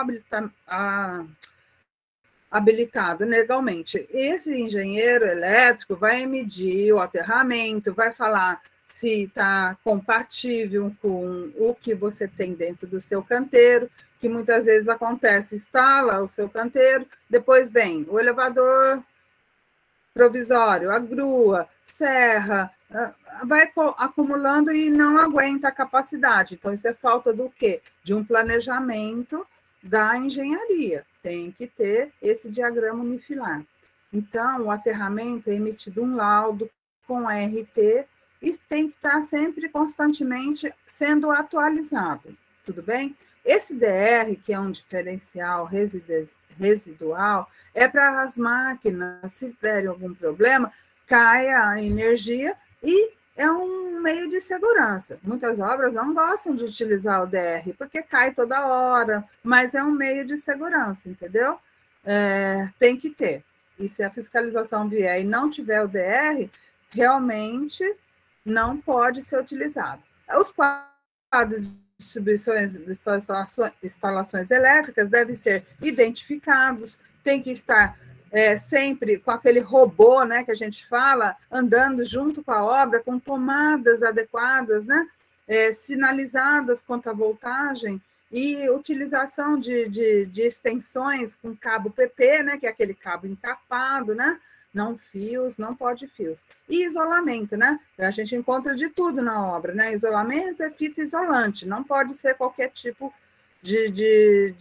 habilitado legalmente. Esse engenheiro elétrico vai medir o aterramento, vai falar se está compatível com o que você tem dentro do seu canteiro, que muitas vezes acontece, instala o seu canteiro, depois vem o elevador provisório, a grua, serra, vai acumulando e não aguenta a capacidade. Então, isso é falta do quê? De um planejamento da engenharia. Tem que ter esse diagrama unifilar. Então, o aterramento é emitido um laudo com RT e tem que estar sempre, constantemente, sendo atualizado. Tudo bem? Esse DR, que é um diferencial residual, é para as máquinas, se derem algum problema, caia a energia e é um meio de segurança. Muitas obras não gostam de utilizar o DR, porque cai toda hora, mas é um meio de segurança, entendeu? Tem que ter. E se a fiscalização vier e não tiver o DR, realmente não pode ser utilizado. Os quadros de distribuições de instalações elétricas devem ser identificados, tem que estar sempre com aquele robô, né, que a gente fala, andando junto com a obra, com tomadas adequadas, né, sinalizadas quanto à voltagem, e utilização de extensões com cabo PP, né, que é aquele cabo encapado, né, não fios, não pode fios. E isolamento, né, a gente encontra de tudo na obra, né, isolamento é fita isolante, não pode ser qualquer tipo de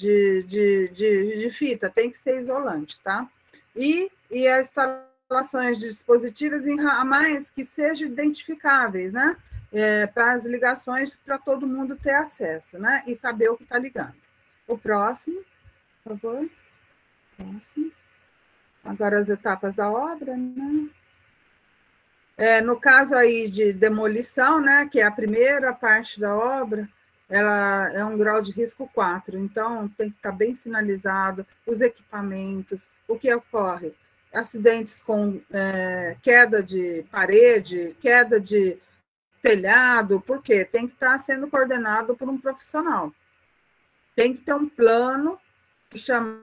fita, tem que ser isolante, tá? E as instalações de dispositivos em ramais que sejam identificáveis, né? Para as ligações, para todo mundo ter acesso, né? E saber o que está ligando. O próximo, por favor. Próximo. Agora as etapas da obra, né? No caso aí de demolição, né, que é a primeira parte da obra, ela é um grau de risco 4, então tem que estar bem sinalizado os equipamentos, o que ocorre? Acidentes com queda de parede, queda de telhado, por quê? Tem que estar sendo coordenado por um profissional. Tem que ter um plano que chama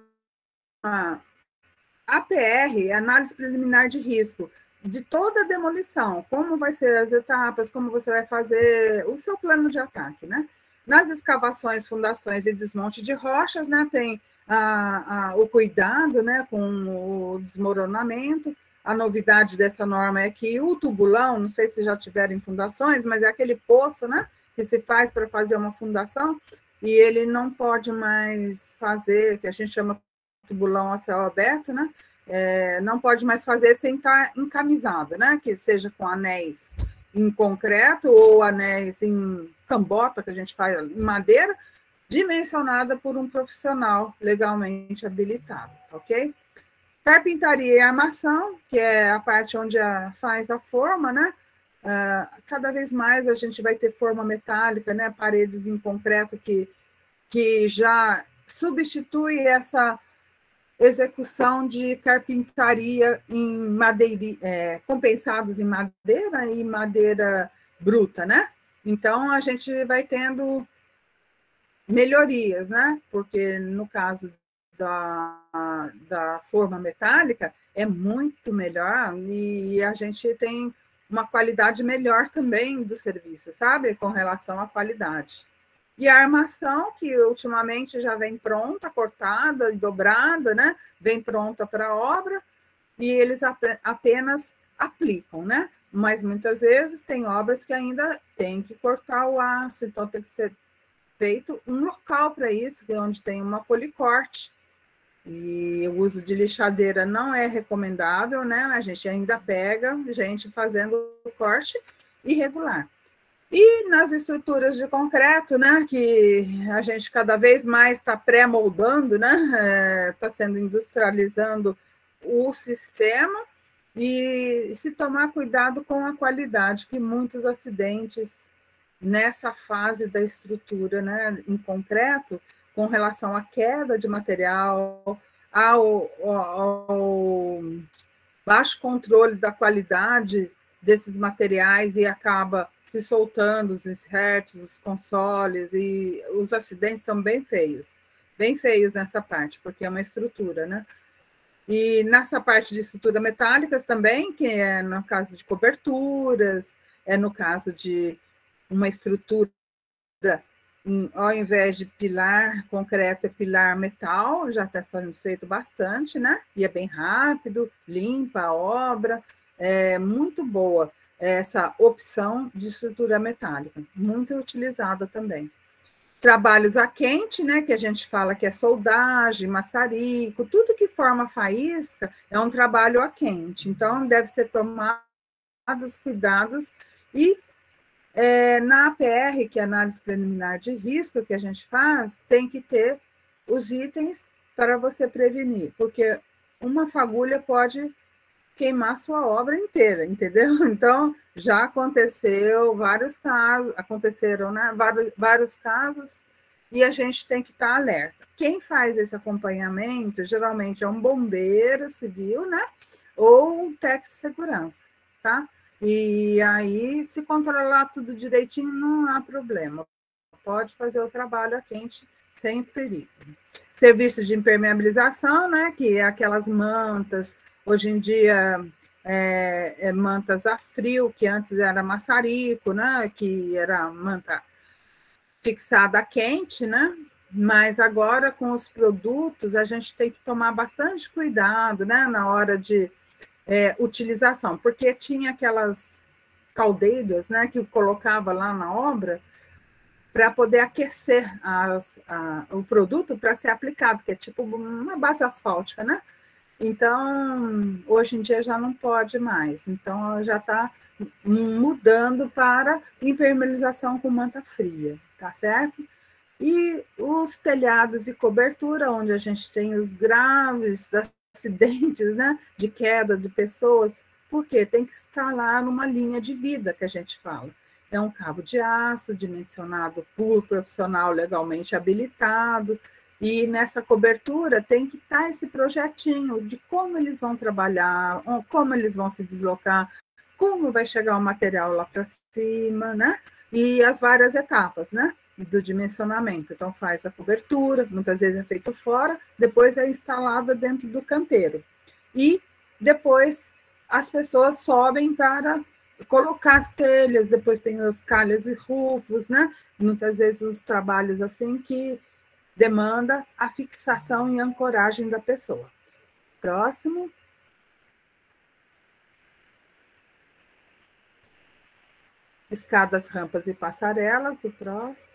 APR, Análise Preliminar de Risco, de toda a demolição, como vai ser as etapas, como você vai fazer o seu plano de ataque, né? Nas escavações, fundações e desmonte de rochas, né, tem o cuidado, né, com o desmoronamento. A novidade dessa norma é que o tubulão, não sei se já tiveram em fundações, mas é aquele poço, né, que se faz para fazer uma fundação, e ele não pode mais fazer, que a gente chama tubulão a céu aberto, né? Não pode mais fazer sem estar encamisado, né? Que seja com anéis em concreto ou anéis em cambota, que a gente faz em madeira, dimensionada por um profissional legalmente habilitado, ok? Carpintaria e armação, que é a parte onde faz a forma, né? Cada vez mais a gente vai ter forma metálica, né? Paredes em concreto que já substitui essa execução de carpintaria em madeira, compensados em madeira e madeira bruta, né? Então, a gente vai tendo melhorias, né? Porque no caso da forma metálica é muito melhor e a gente tem uma qualidade melhor também do serviço, sabe? Com relação à qualidade. E a armação, que ultimamente já vem pronta, cortada e dobrada, né? Vem pronta para a obra, e eles apenas aplicam, né? Mas muitas vezes tem obras que ainda tem que cortar o aço, então tem que ser feito um local para isso, que é onde tem uma policorte. E o uso de lixadeira não é recomendável, né? A gente ainda pega gente fazendo o corte irregular. E nas estruturas de concreto, né, que a gente cada vez mais está pré-moldando, né, está sendo industrializando o sistema, e se tomar cuidado com a qualidade, que muitos acidentes nessa fase da estrutura, né, em concreto, com relação à queda de material, ao baixo controle da qualidade desses materiais e acaba se soltando os inserts, os consoles, e os acidentes são bem feios nessa parte, porque é uma estrutura, né? E nessa parte de estrutura metálicas também, que é no caso de coberturas, é no caso de uma estrutura, ao invés de pilar concreto, é pilar metal, já está sendo feito bastante, né? E é bem rápido, limpa a obra, é muito boa essa opção de estrutura metálica, muito utilizada também. Trabalhos a quente, né, que a gente fala que é soldagem, maçarico, tudo que forma faísca é um trabalho a quente, então deve ser tomados cuidados. E na APR, que é a análise preliminar de risco que a gente faz, tem que ter os itens para você prevenir, porque uma fagulha pode queimar sua obra inteira, entendeu? Então, já aconteceram, né, vários casos, e a gente tem que estar alerta. Quem faz esse acompanhamento, geralmente é um bombeiro civil, né, ou um técnico de segurança, tá? E aí, se controlar tudo direitinho, não há problema. Pode fazer o trabalho a quente sem perigo. Serviços de impermeabilização, né, que é aquelas mantas. Hoje em dia, mantas a frio, que antes era maçarico, né? Que era manta fixada a quente, né? Mas agora, com os produtos, a gente tem que tomar bastante cuidado, né? Na hora de utilização, porque tinha aquelas caldeiras, né? Que colocava lá na obra para poder aquecer o produto para ser aplicado, que é tipo uma base asfáltica, né? Então, hoje em dia já não pode mais. Então, já está mudando para impermeabilização com manta fria, tá certo? E os telhados e cobertura, onde a gente tem os graves acidentes, né, de queda de pessoas, porque tem que instalar numa linha de vida, que a gente fala. É um cabo de aço, dimensionado por profissional legalmente habilitado, e nessa cobertura tem que estar esse projetinho de como eles vão trabalhar, como eles vão se deslocar, como vai chegar o material lá para cima, né? E as várias etapas, né? Do dimensionamento. Então, faz a cobertura, muitas vezes é feito fora, depois é instalada dentro do canteiro. E depois as pessoas sobem para colocar as telhas, depois tem os calhas e rufos, né? Muitas vezes os trabalhos assim que demanda a fixação e ancoragem da pessoa. Próximo. Escadas, rampas e passarelas, o próximo.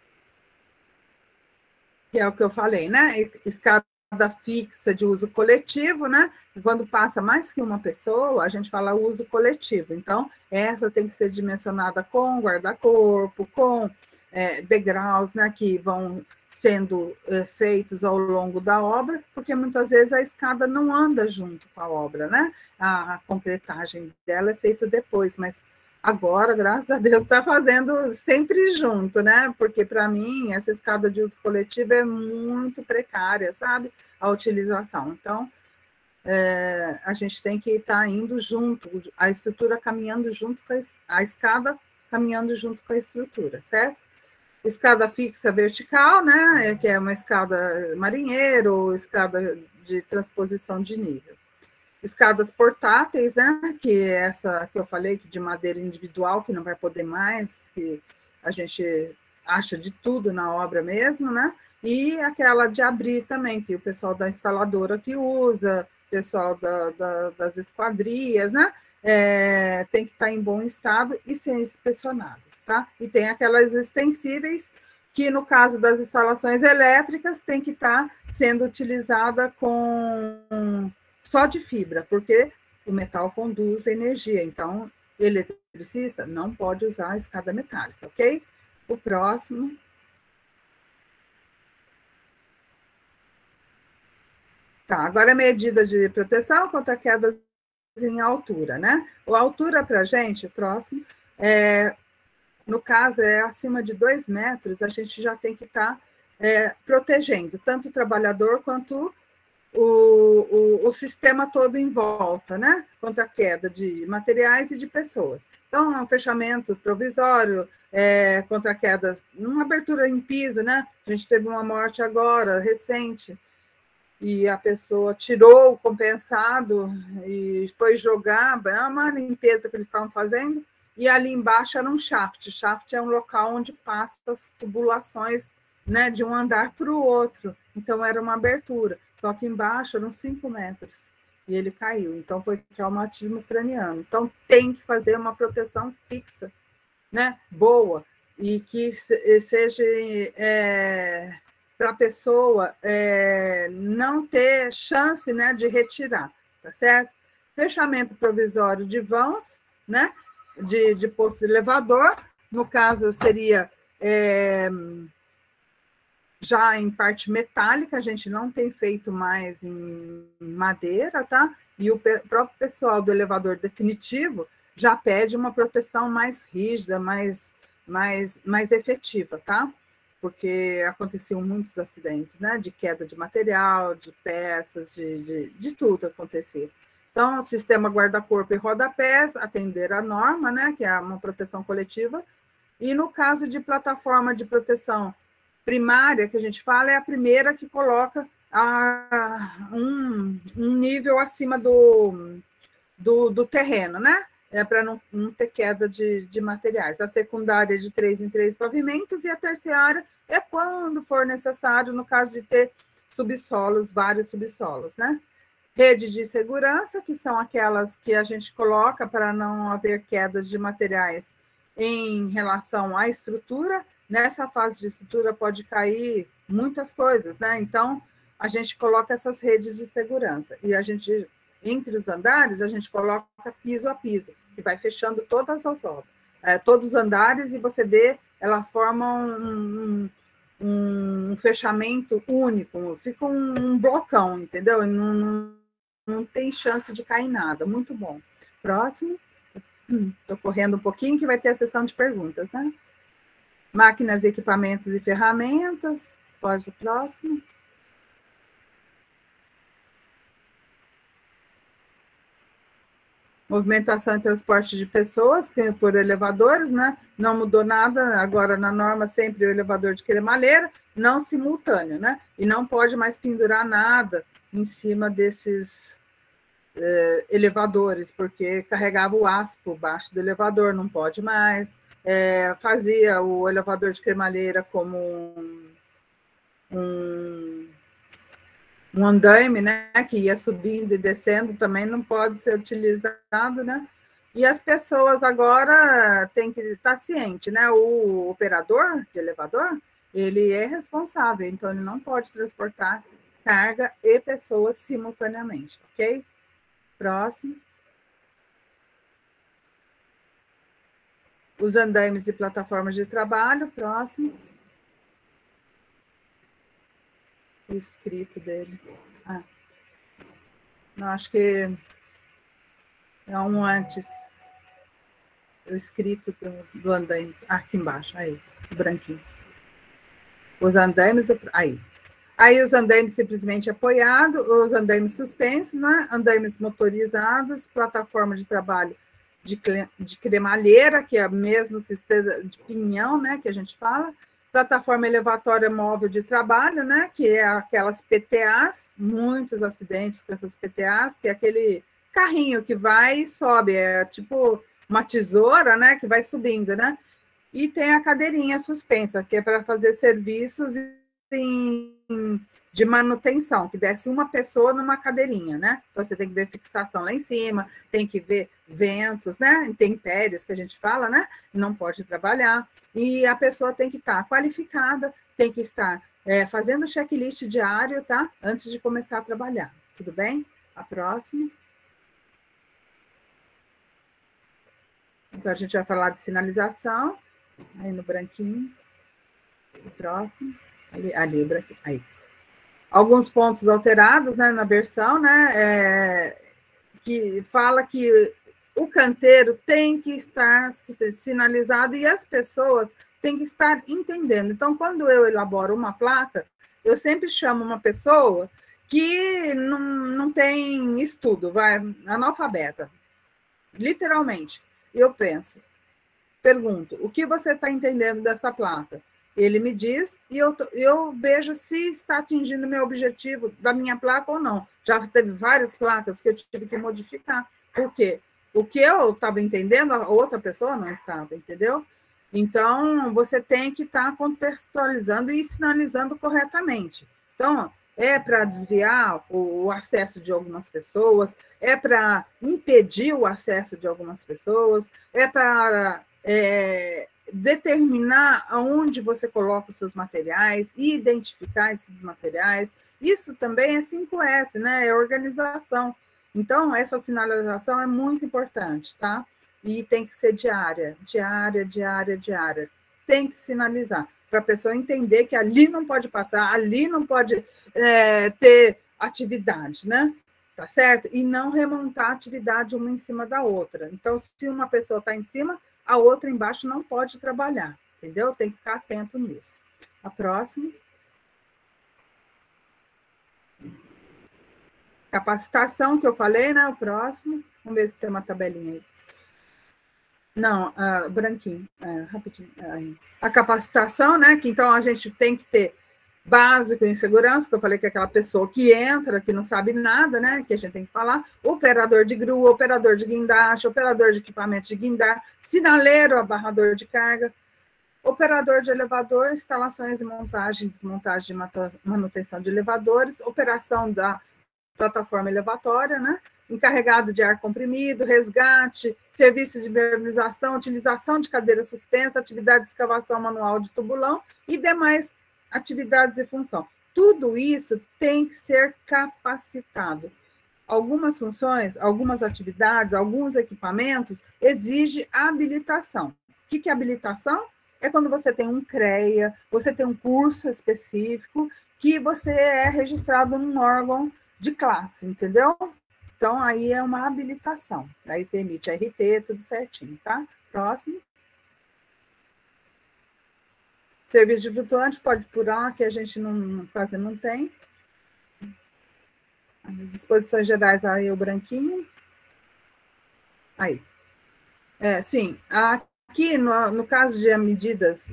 Que é o que eu falei, né? Escada fixa de uso coletivo, né? Quando passa mais que uma pessoa, a gente fala uso coletivo. Então, essa tem que ser dimensionada com guarda-corpo, com degraus, né? Que vão sendo feitos ao longo da obra, porque muitas vezes a escada não anda junto com a obra, né? A concretagem dela é feita depois, mas agora, graças a Deus, está fazendo sempre junto, né? Porque, para mim, essa escada de uso coletivo é muito precária, sabe? A utilização. Então, a gente tem que estar indo junto, a estrutura caminhando junto com a escada, caminhando junto com a estrutura, certo? Escada fixa vertical, né? Que é uma escada marinheiro, ou escada de transposição de nível. Escadas portáteis, né? Que é essa que eu falei, que de madeira individual, que não vai poder mais, que a gente acha de tudo na obra mesmo, né? E aquela de abrir também, que o pessoal da instaladora que usa, o pessoal das esquadrias, né? Tem que estar em bom estado e ser inspecionadas, tá? E tem aquelas extensíveis, que no caso das instalações elétricas tem que estar sendo utilizada com só de fibra, porque o metal conduz energia, então eletricista não pode usar a escada metálica, ok? O próximo. Tá, agora medida de proteção contra quedas em altura, né? A altura para a gente, o próximo, no caso, acima de 2 metros, a gente já tem que estar protegendo tanto o trabalhador quanto o sistema todo em volta, né? Contra a queda de materiais e de pessoas. Então, é um fechamento provisório, contra quedas, uma abertura em piso, né? A gente teve uma morte agora, recente, e a pessoa tirou o compensado e foi jogar, é uma limpeza que eles estavam fazendo, e ali embaixo era um shaft. Shaft é um local onde passa as tubulações, né, de um andar para o outro. Então, era uma abertura. Só que embaixo eram 5 metros. E ele caiu. Então, foi traumatismo craniano. Então, tem que fazer uma proteção fixa, né, boa. E que seja para a pessoa não ter chance, né, de retirar. Tá certo? Fechamento provisório de vãos, né, de posto de elevador. No caso, seria já em parte metálica, a gente não tem feito mais em madeira, tá? E o próprio pessoal do elevador definitivo já pede uma proteção mais rígida, mais efetiva, tá? Porque aconteciam muitos acidentes, né? De queda de material, de peças, de tudo acontecia. Então, o sistema guarda-corpo e rodapés, atender a norma, né? Que é uma proteção coletiva. E no caso de plataforma de proteção primária, que a gente fala, é a primeira que coloca um nível acima do terreno, né? Para não ter queda de materiais. A secundária é de 3 em 3 pavimentos, e a terciária é quando for necessário, no caso de ter subsolos, vários subsolos, né? Rede de segurança, que são aquelas que a gente coloca para não haver quedas de materiais em relação à estrutura. Nessa fase de estrutura pode cair muitas coisas, né? Então, a gente coloca essas redes de segurança. E a gente, entre os andares, a gente coloca piso a piso, que vai fechando todas as obras, todos os andares, e você vê, ela forma um fechamento único, fica um blocão, entendeu? Não tem chance de cair nada. Muito bom. Próximo. Estou correndo um pouquinho, que vai ter a sessão de perguntas, né? Máquinas, equipamentos e ferramentas. Pode o próximo. Movimentação e transporte de pessoas por elevadores, né? Não mudou nada, agora na norma sempre o elevador de cremalheira, não simultâneo, né? E não pode mais pendurar nada em cima desses elevadores, porque carregava o aço por baixo do elevador, não pode mais. Fazia o elevador de cremalheira como um andaime, né, que ia subindo e descendo, também não pode ser utilizado, né? E as pessoas agora têm que estar cientes, né? O operador de elevador, ele é responsável, então ele não pode transportar carga e pessoas simultaneamente, ok? Próximo. Os andaimes e plataformas de trabalho, próximo. O escrito dele. Não, acho que é um antes. O escrito do andaimes. Aqui embaixo, aí, o branquinho. Os andaimes, aí. Aí os andaimes simplesmente apoiados, os andaimes suspensos, né? Andaimes motorizados, plataforma de trabalho de cremalheira, que é o mesmo sistema de pinhão, né? Que a gente fala. Plataforma elevatória móvel de trabalho, né, que é aquelas PTAs, muitos acidentes com essas PTAs, que é aquele carrinho que vai e sobe, é tipo uma tesoura, né, que vai subindo, né? E tem a cadeirinha suspensa, que é para fazer serviços de manutenção, que desce uma pessoa numa cadeirinha, né? Então, você tem que ver fixação lá em cima, tem que ver ventos, né? Intempéries, que a gente fala, né? Não pode trabalhar. E a pessoa tem que estar qualificada, tem que estar fazendo checklist diário, tá? Antes de começar a trabalhar. Tudo bem? A próxima. Então, a gente vai falar de sinalização. Aí no branquinho. O próximo. Ali o branquinho. Aí. Alguns pontos alterados, né, na versão, né, que fala que o canteiro tem que estar sinalizado e as pessoas têm que estar entendendo. Então, quando eu elaboro uma placa, eu sempre chamo uma pessoa que não tem estudo, analfabeta, literalmente. Eu pergunto, o que você está entendendo dessa placa? Ele me diz e eu vejo se está atingindo o meu objetivo da minha placa ou não. Já teve várias placas que eu tive que modificar. Por quê? O que eu estava entendendo, a outra pessoa não estava, entendeu? Então, você tem que estar contextualizando e sinalizando corretamente. Então, é para desviar o acesso de algumas pessoas, é para impedir o acesso de algumas pessoas, é para determinar aonde você coloca os seus materiais, identificar esses materiais. Isso também é 5S, né? É organização. Então, essa sinalização é muito importante, tá? E tem que ser diária. Tem que sinalizar, para a pessoa entender que ali não pode passar, ali não pode ter atividade, né? Tá certo? E não remontar a atividade uma em cima da outra. Então, se uma pessoa está em cima, a outra embaixo não pode trabalhar, entendeu? Tem que ficar atento nisso. A próxima. Capacitação, que eu falei, né? O próximo. Vamos ver se tem uma tabelinha aí. Não, branquinho, rapidinho. Aí. A capacitação, né? Que então a gente tem que ter básico em segurança, que eu falei que é aquela pessoa que entra, que não sabe nada, né? Que a gente tem que falar. Operador de grua, operador de guindaste, operador de equipamento de guindar, sinaleiro, abarrador de carga, operador de elevador, instalações e montagem, desmontagem de manutenção de elevadores, operação da plataforma elevatória, né? Encarregado de ar comprimido, resgate, serviço de impermeabilização, utilização de cadeira suspensa, atividade de escavação manual de tubulão e demais atividades e função. Tudo isso tem que ser capacitado. Algumas funções, algumas atividades, alguns equipamentos exigem habilitação. O que é habilitação? é quando você tem um CREA, você tem um curso específico, que você é registrado num órgão de classe, entendeu? Então, aí é uma habilitação. Aí você emite RT, tudo certinho, tá? Próximo. Serviço de flutuante, pode pular, que a gente quase não tem. Disposições gerais, aí o branquinho. Aí. Sim, aqui no caso de medidas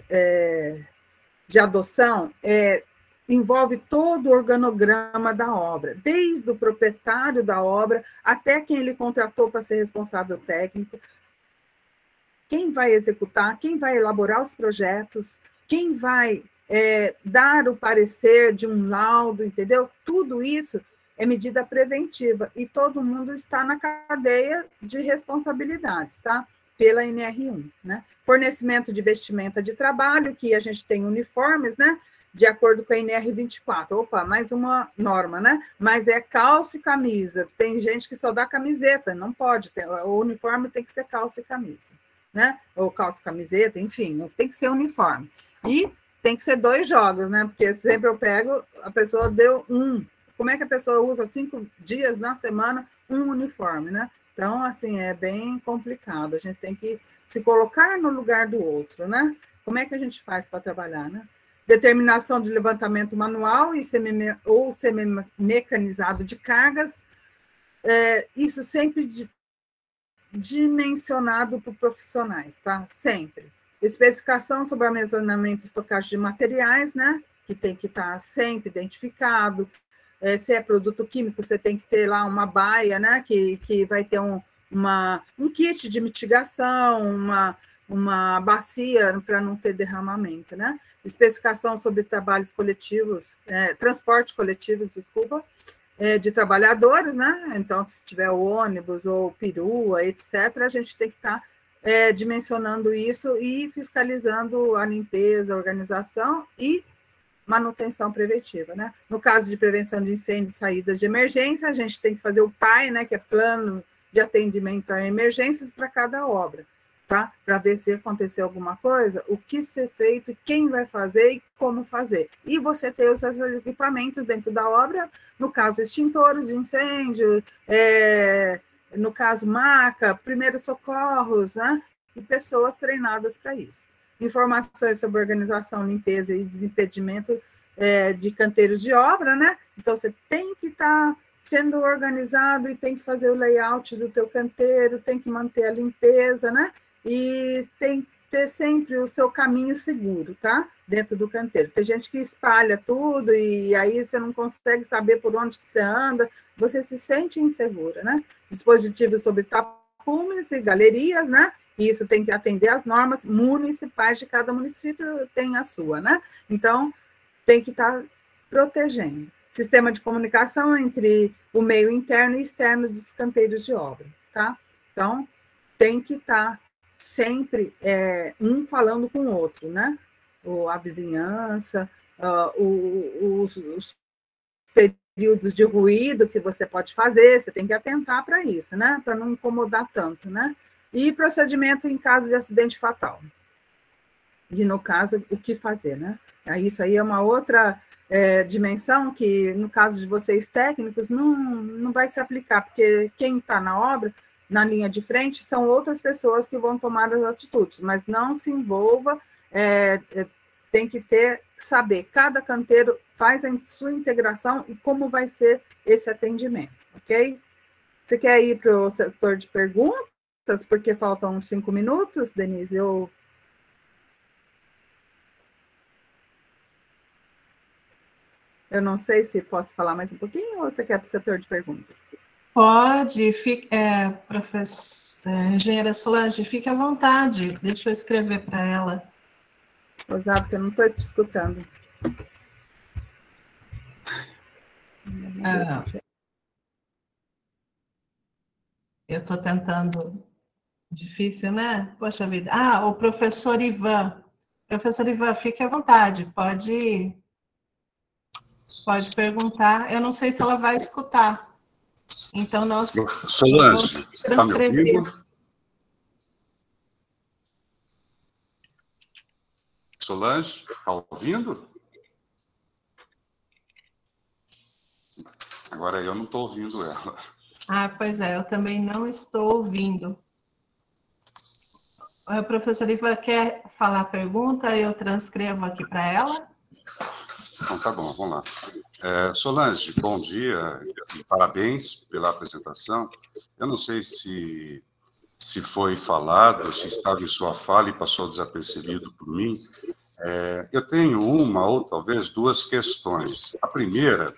de adoção, envolve todo o organograma da obra, desde o proprietário da obra até quem ele contratou para ser responsável técnico, quem vai executar, quem vai elaborar os projetos, quem vai dar o parecer de um laudo, entendeu? Tudo isso é medida preventiva e todo mundo está na cadeia de responsabilidades, tá? Pela NR1, né? Fornecimento de vestimenta de trabalho, que a gente tem uniformes, né? De acordo com a NR24. Opa, mais uma norma, né? Mas é calça e camisa. Tem gente que só dá camiseta, não pode. O uniforme tem que ser calça e camisa, né? Ou calça e camiseta, enfim, tem que ser uniforme. E tem que ser 2 jogos, né? Porque sempre eu pego, a pessoa deu um. Como é que a pessoa usa 5 dias na semana um uniforme, né? Então, assim, é bem complicado. A gente tem que se colocar no lugar do outro, né? Como é que a gente faz para trabalhar, né? Determinação de levantamento manual ou semi-mecanizado de cargas, isso sempre dimensionado por profissionais, tá? Sempre. Especificação sobre armazenamento e estocagem de materiais, né? Que tem que estar sempre identificado. Se é produto químico, você tem que ter lá uma baia, né? Que vai ter um kit de mitigação, uma bacia para não ter derramamento, né? Especificação sobre trabalhos coletivos, transporte coletivos, desculpa, de trabalhadores, né? Então, se tiver ônibus ou perua, etc., a gente tem que estar dimensionando isso e fiscalizando a limpeza, a organização e manutenção preventiva, né? No caso de prevenção de incêndios e saídas de emergência, a gente tem que fazer o PAI, né? Que é Plano de Atendimento a Emergências para cada obra, tá? Para ver se aconteceu alguma coisa, o que ser feito, quem vai fazer e como fazer. E você ter os equipamentos dentro da obra, no caso, extintores de incêndio, no caso, maca, primeiros socorros, né? E pessoas treinadas para isso. Informações sobre organização, limpeza e desimpedimento de canteiros de obra, né? Então, você tem que estar sendo organizado e tem que fazer o layout do teu canteiro, tem que manter a limpeza, né? E tem que ter sempre o seu caminho seguro, tá? Dentro do canteiro. Tem gente que espalha tudo e aí você não consegue saber por onde que você anda, você se sente insegura, né? Dispositivos sobre tapumes e galerias, né? E isso tem que atender às normas municipais de cada município, tem a sua, né? Então, tem que estar protegendo. Sistema de comunicação entre o meio interno e externo dos canteiros de obra, tá? Então, tem que estar sempre um falando com o outro, né? A vizinhança, os períodos de ruído que você pode fazer, você tem que atentar para isso, né? Para não incomodar tanto, né? E procedimento em caso de acidente fatal. E, no caso, o que fazer, né? Isso aí é uma outra dimensão que, no caso de vocês técnicos, não vai se aplicar, porque quem está na obra, na linha de frente, são outras pessoas que vão tomar as atitudes, mas não se envolva, tem que saber, cada canteiro faz a sua integração e como vai ser esse atendimento, ok? Você quer ir para o setor de perguntas? Porque faltam 5 minutos, Denise, eu não sei se posso falar mais um pouquinho ou você quer para o setor de perguntas? Pode, engenheira Solange, fique à vontade, deixa eu escrever para ela. Osado, que eu não estou te escutando. Eu estou tentando. Difícil, né? Poxa vida. O professor Ivan. Professor Ivan, fique à vontade, pode perguntar. Eu não sei se ela vai escutar. Então, nós... Solange, está me ouvindo? Solange, está ouvindo? Agora eu não estou ouvindo ela. Ah, pois é, eu também não estou ouvindo. A professora Iva quer falar a pergunta, eu transcrevo aqui para ela. Então, tá bom, vamos lá. Solange, bom dia e parabéns pela apresentação. Eu não sei se foi falado, se estava em sua fala e passou desapercebido por mim. Eu tenho uma ou talvez duas questões. A primeira,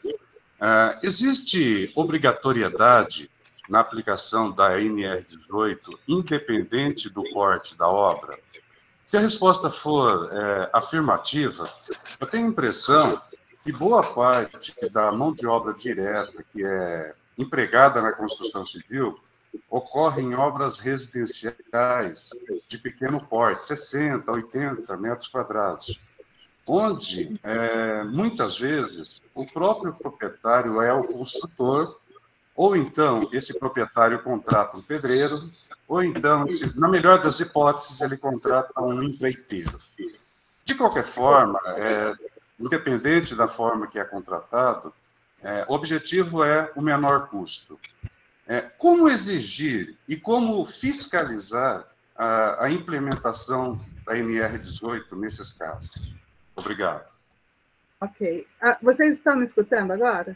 existe obrigatoriedade na aplicação da NR18, independente do porte da obra? Se a resposta for afirmativa, eu tenho a impressão que boa parte da mão de obra direta que é empregada na construção civil ocorre em obras residenciais de pequeno porte, 60, 80 metros quadrados, onde, muitas vezes, o próprio proprietário é o construtor, ou então esse proprietário contrata um pedreiro, ou então, na melhor das hipóteses, ele contrata um empreiteiro. De qualquer forma, independente da forma que é contratado, o objetivo é o menor custo. Como exigir e como fiscalizar a implementação da NR18 nesses casos? Obrigado. Ok. Vocês estão me escutando agora?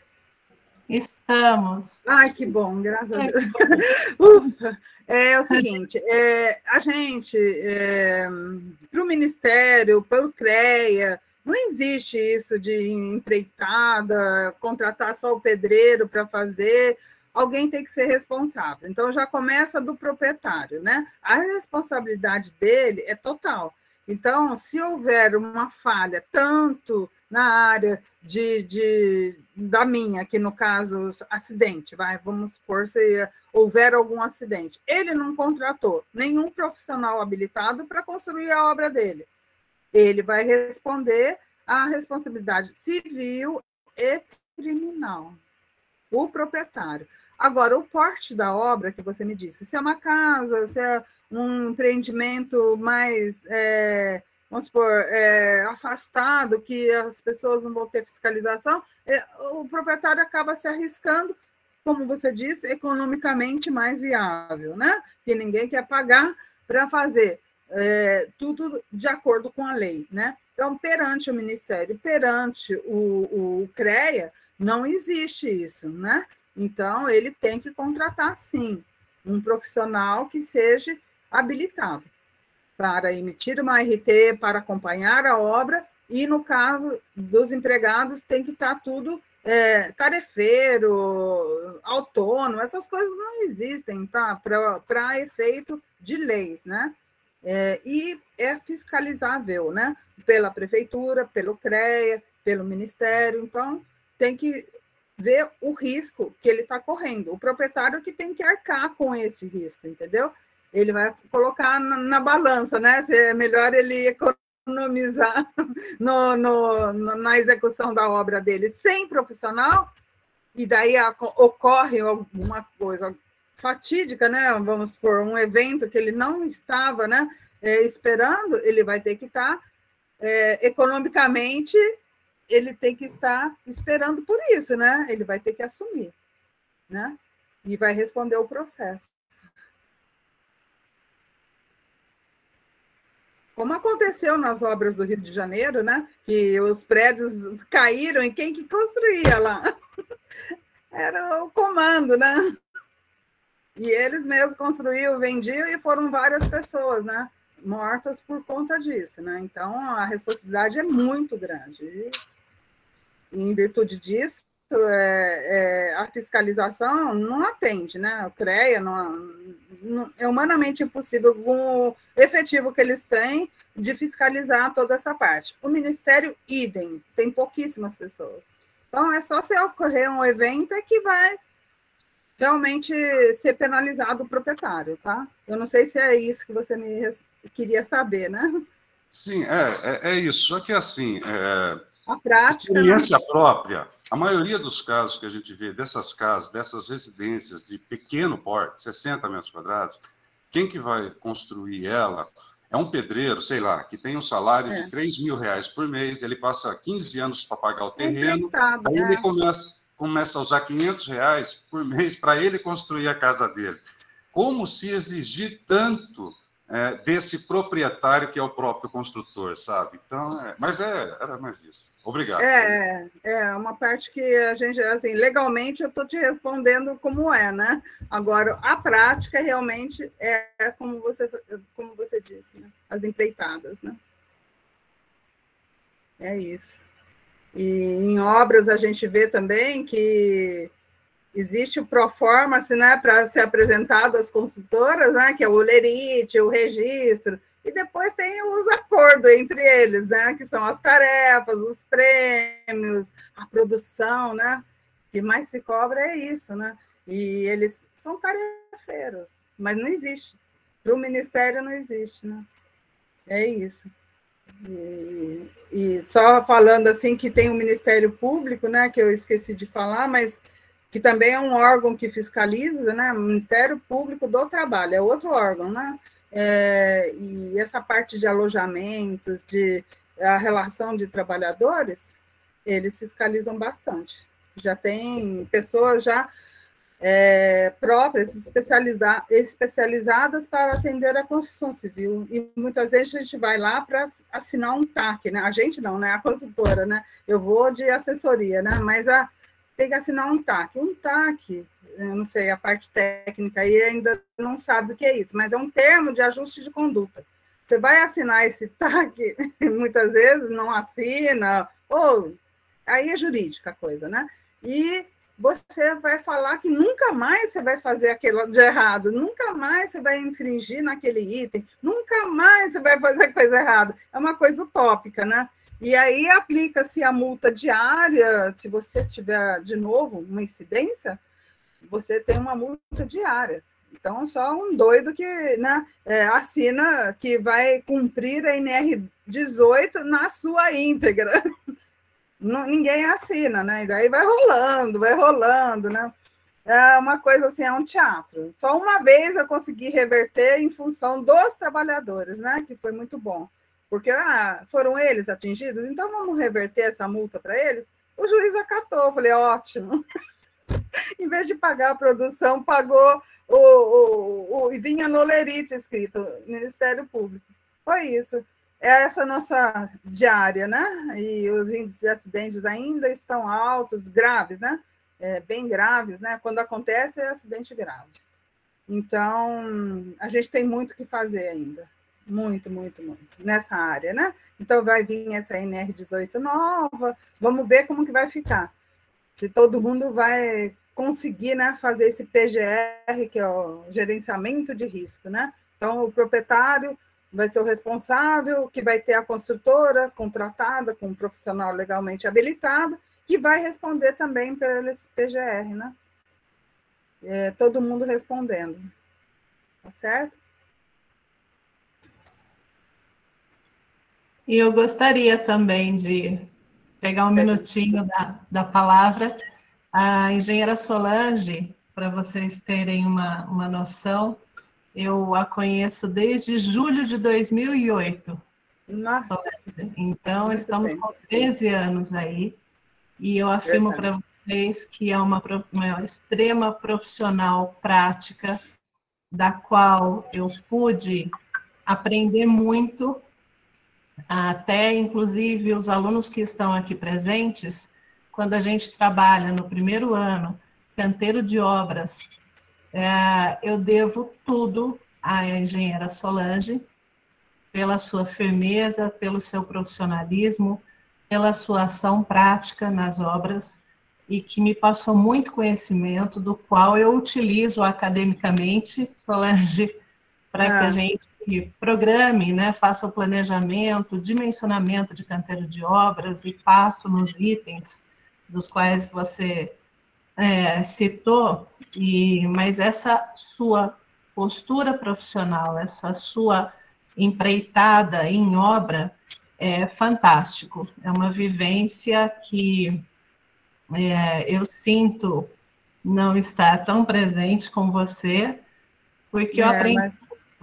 Estamos. Ai, que bom, graças a Deus. Ufa! É o seguinte, a gente, para o Ministério, para o CREA, não existe isso de empreitada, contratar só o pedreiro para fazer, alguém tem que ser responsável. Então, já começa do proprietário, né? A responsabilidade dele é total. Então, se houver uma falha, tanto na área da minha, que no caso, acidente, vamos supor, se houver algum acidente, ele não contratou nenhum profissional habilitado para construir a obra dele. Ele vai responder à responsabilidade civil e criminal, o proprietário. Agora, o porte da obra que você me disse, se é uma casa, se é um empreendimento mais, vamos supor, afastado, que as pessoas não vão ter fiscalização, o proprietário acaba se arriscando, como você disse, economicamente mais viável, né? Que ninguém quer pagar para fazer tudo de acordo com a lei, né? Então, perante o Ministério, perante o CREA, não existe isso, né? Então, ele tem que contratar, sim, um profissional que seja habilitado para emitir uma RT, para acompanhar a obra, e, no caso dos empregados, tem que estar tudo tarefeiro, autônomo, essas coisas não existem, tá? Para efeito de leis, né? E é fiscalizável, né? Pela prefeitura, pelo CREA, pelo Ministério, então tem que ver o risco que ele está correndo. O proprietário que tem que arcar com esse risco, entendeu? Ele vai colocar na balança, né? Se é melhor ele economizar na execução da obra dele sem profissional, e daí ocorre alguma coisa fatídica, né? Vamos supor, um evento que ele não estava, né, esperando, ele vai ter que estar economicamente, ele tem que estar esperando por isso, né? Ele vai ter que assumir, né? E vai responder o processo. Como aconteceu nas obras do Rio de Janeiro, né? Que os prédios caíram e quem que construía lá? Era o comando, né? E eles mesmos construíam, vendiam, e foram várias pessoas, né, mortas por conta disso, né? Então, a responsabilidade é muito grande. E, em virtude disso, a fiscalização não atende, né? O CREA é humanamente impossível, com o efetivo que eles têm, de fiscalizar toda essa parte. O Ministério, idem, tem pouquíssimas pessoas. Então, é só se ocorrer um evento que vai realmente ser penalizado o proprietário, tá? Eu não sei se é isso que você queria saber, né? Sim, é isso. Só que, assim, a prática, experiência própria, a maioria dos casos que a gente vê dessas casas, dessas residências de pequeno porte, 60 metros quadrados, quem que vai construir ela É um pedreiro, sei lá, que tem um salário de R$3.000 por mês, ele passa 15 anos para pagar o terreno, aí ele começa a usar R$500 por mês para ele construir a casa dele. Como se exigir tanto desse proprietário que é o próprio construtor, sabe? Então, mas era mais isso. Obrigado. É uma parte que a gente, assim, legalmente eu estou te respondendo como né? Agora, a prática realmente é como você disse, né? As empreitadas, né? É isso. E em obras a gente vê também que existe o Proforma-se, né, para ser apresentado às consultoras, né, que é o Olerite, o registro, e depois tem os acordos entre eles, né, que são as tarefas, os prêmios, a produção, né, o que mais se cobra é isso, né, e eles são tarefeiros, mas não existe, para o Ministério não existe, né, é isso. E só falando assim que tem o Ministério Público, né, que eu esqueci de falar, mas que também é um órgão que fiscaliza, né, o Ministério Público do Trabalho, é outro órgão, né, e essa parte de alojamentos, a relação de trabalhadores, eles fiscalizam bastante. Já tem pessoas próprias, especializadas para atender a construção civil, e muitas vezes a gente vai lá para assinar um TAC, né? A gente não, né? A consultora, né? Eu vou de assessoria, né? Mas tem que assinar um TAC. Um TAC, eu não sei, a parte técnica aí ainda não sabe o que é isso, mas é um termo de ajuste de conduta. Você vai assinar esse TAC, muitas vezes não assina, ou aí é jurídica a coisa, né? E você vai falar que nunca mais você vai fazer aquilo de errado, nunca mais você vai infringir naquele item, nunca mais você vai fazer coisa errada. É uma coisa utópica, né? E aí aplica-se a multa diária, se você tiver, de novo, uma incidência, você tem uma multa diária. Então, só um doido que, né, assina que vai cumprir a NR18 na sua íntegra. Ninguém assina, né? E daí vai rolando, né? É uma coisa assim, é um teatro. Só uma vez eu consegui reverter em função dos trabalhadores, né? Que foi muito bom. Porque foram eles atingidos, então vamos reverter essa multa para eles. O juiz acatou, eu falei, ótimo. Em vez de pagar a produção, pagou e vinha no Olerite escrito, Ministério Público. Foi isso. É essa nossa diária, né? E os índices de acidentes ainda estão altos, graves, né? Bem graves, né? Quando acontece, é acidente grave. Então, a gente tem muito o que fazer ainda. Muito, nessa área, né? Então, vai vir essa NR18 nova, vamos ver como que vai ficar. Se todo mundo vai conseguir, né, fazer esse PGR, que é o gerenciamento de risco, né? Então, o proprietário vai ser o responsável, que vai ter a construtora contratada com um profissional legalmente habilitado, que vai responder também pelo esse PGR, né? Todo mundo respondendo. Tá certo? E eu gostaria também de pegar um minutinho da palavra. A engenheira Solange, para vocês terem uma noção, eu a conheço desde julho de 2008. Nossa. Então, estamos com 13 anos aí, e eu afirmo para vocês que é uma extrema profissional prática, da qual eu pude aprender muito. Até, inclusive, os alunos que estão aqui presentes, quando a gente trabalha no primeiro ano, canteiro de obras, eu devo tudo à engenheira Solange, pela sua firmeza, pelo seu profissionalismo, pela sua ação prática nas obras, e que me passou muito conhecimento, do qual eu utilizo academicamente, Solange, para que a gente programe, né, faça o planejamento, dimensionamento de canteiro de obras, e passo nos itens dos quais você citou, mas essa sua postura profissional, essa sua empreitada em obra, é fantástico. É uma vivência que eu sinto não estar tão presente com você, porque eu aprendi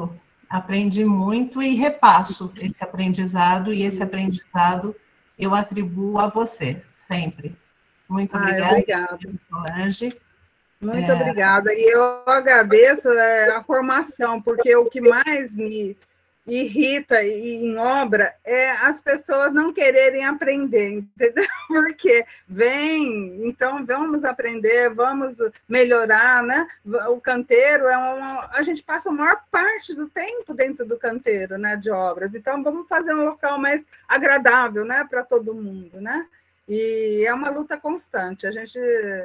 aprendi muito e repasso esse aprendizado, e esse aprendizado eu atribuo a você, sempre. Muito obrigada, Solange. Muito obrigada. E eu agradeço a formação, porque o que mais me irrita em obra é as pessoas não quererem aprender, entendeu? Porque então vamos aprender, vamos melhorar, né? O canteiro a gente passa a maior parte do tempo dentro do canteiro, né, de obras. Então vamos fazer um local mais agradável, né, para todo mundo, né? E é uma luta constante. A gente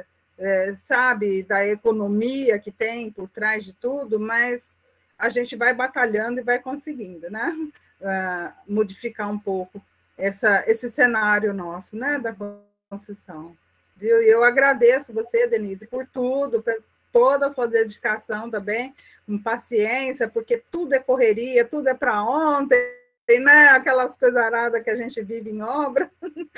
sabe da economia que tem por trás de tudo, mas a gente vai batalhando e vai conseguindo, né? Modificar um pouco esse cenário nosso, né? Da construção. Viu? E eu agradeço você, Denise, por tudo, por toda a sua dedicação também, com paciência, porque tudo é correria, tudo é para ontem, né? Aquelas coisas aradas que a gente vive em obra,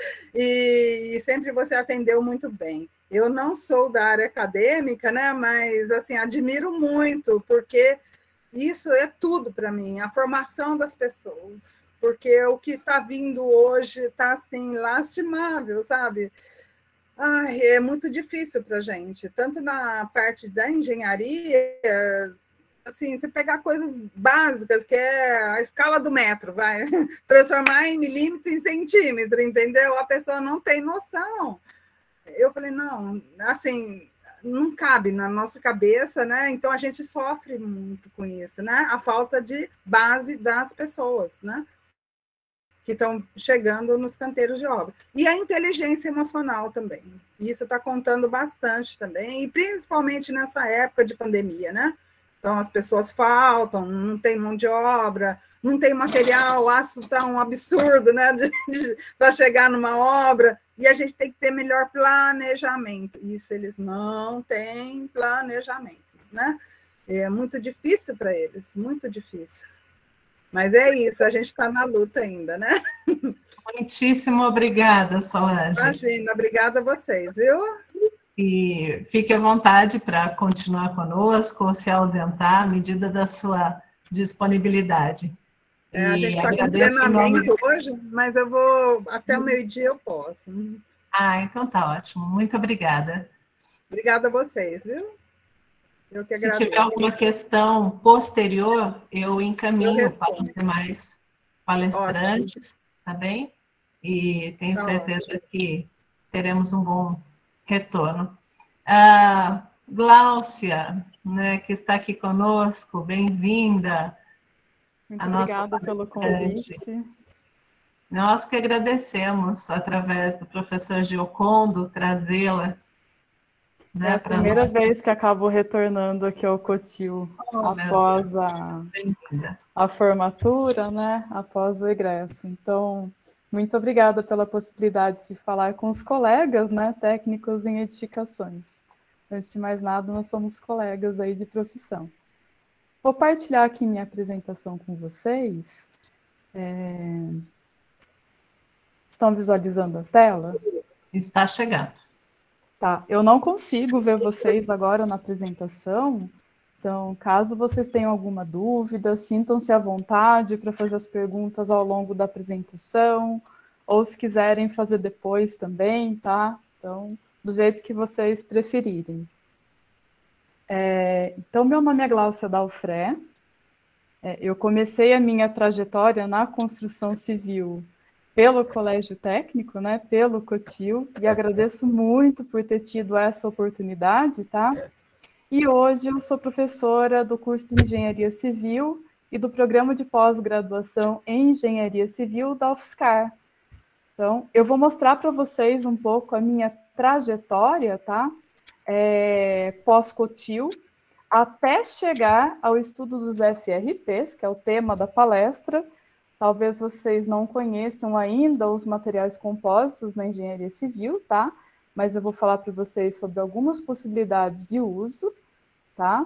e sempre você atendeu muito bem. Eu não sou da área acadêmica, né? Mas assim, admiro muito, porque isso é tudo para mim, a formação das pessoas, porque o que está vindo hoje está assim, lastimável, sabe? Ai, é muito difícil para a gente, tanto na parte da engenharia, assim, você pegar coisas básicas, que é a escala do metro, vai transformar em milímetro em centímetro, entendeu? A pessoa não tem noção. Eu falei, não, assim, não cabe na nossa cabeça, né? Então a gente sofre muito com isso, né? A falta de base das pessoas, né? Que estão chegando nos canteiros de obra. E a inteligência emocional também. Isso está contando bastante também, e principalmente nessa época de pandemia, né? Então as pessoas faltam, não tem mão de obra, não tem material, o aço está um absurdo, né? Para chegar numa obra, e a gente tem que ter melhor planejamento. Isso eles não têm planejamento, né? É muito difícil para eles, muito difícil. Mas é isso, a gente está na luta ainda, né? Muitíssimo obrigada, Solange. Imagina, obrigada a vocês, viu? E fique à vontade para continuar conosco ou se ausentar à medida da sua disponibilidade. A gente está com treinamento hoje, mas eu vou, até o meio-dia eu posso. Então tá ótimo. Muito obrigada. Obrigada a vocês, viu? Eu que agradeço. Se tiver alguma questão posterior, eu encaminho para os demais palestrantes, tá bem? E tenho certeza que teremos um bom retorno. A Gláucia, né, que está aqui conosco, bem-vinda. Muito obrigada pelo convite. Nós que agradecemos, através do professor Giocondo, trazê-la. É a primeira vez que acabo retornando aqui ao Cotil, após a formatura, né, após o egresso. Então, muito obrigada pela possibilidade de falar com os colegas, né, técnicos em edificações. Antes de mais nada, nós somos colegas aí de profissão. Vou partilhar aqui minha apresentação com vocês. Estão visualizando a tela? Está chegando. Tá, eu não consigo ver vocês agora na apresentação, então, caso vocês tenham alguma dúvida, sintam-se à vontade para fazer as perguntas ao longo da apresentação, ou se quiserem fazer depois também, tá? Então, do jeito que vocês preferirem. Então, meu nome é Gláucia Dalfré, eu comecei a minha trajetória na construção civil pelo Colégio Técnico, né, pelo Cotil, e agradeço muito por ter tido essa oportunidade, tá? E hoje eu sou professora do curso de Engenharia Civil e do programa de pós-graduação em Engenharia Civil da UFSCar. Então, eu vou mostrar para vocês um pouco a minha trajetória, tá? Pós-Cotil, até chegar ao estudo dos FRPs, que é o tema da palestra. Talvez vocês não conheçam ainda os materiais compostos na engenharia civil, tá? Mas eu vou falar para vocês sobre algumas possibilidades de uso, tá?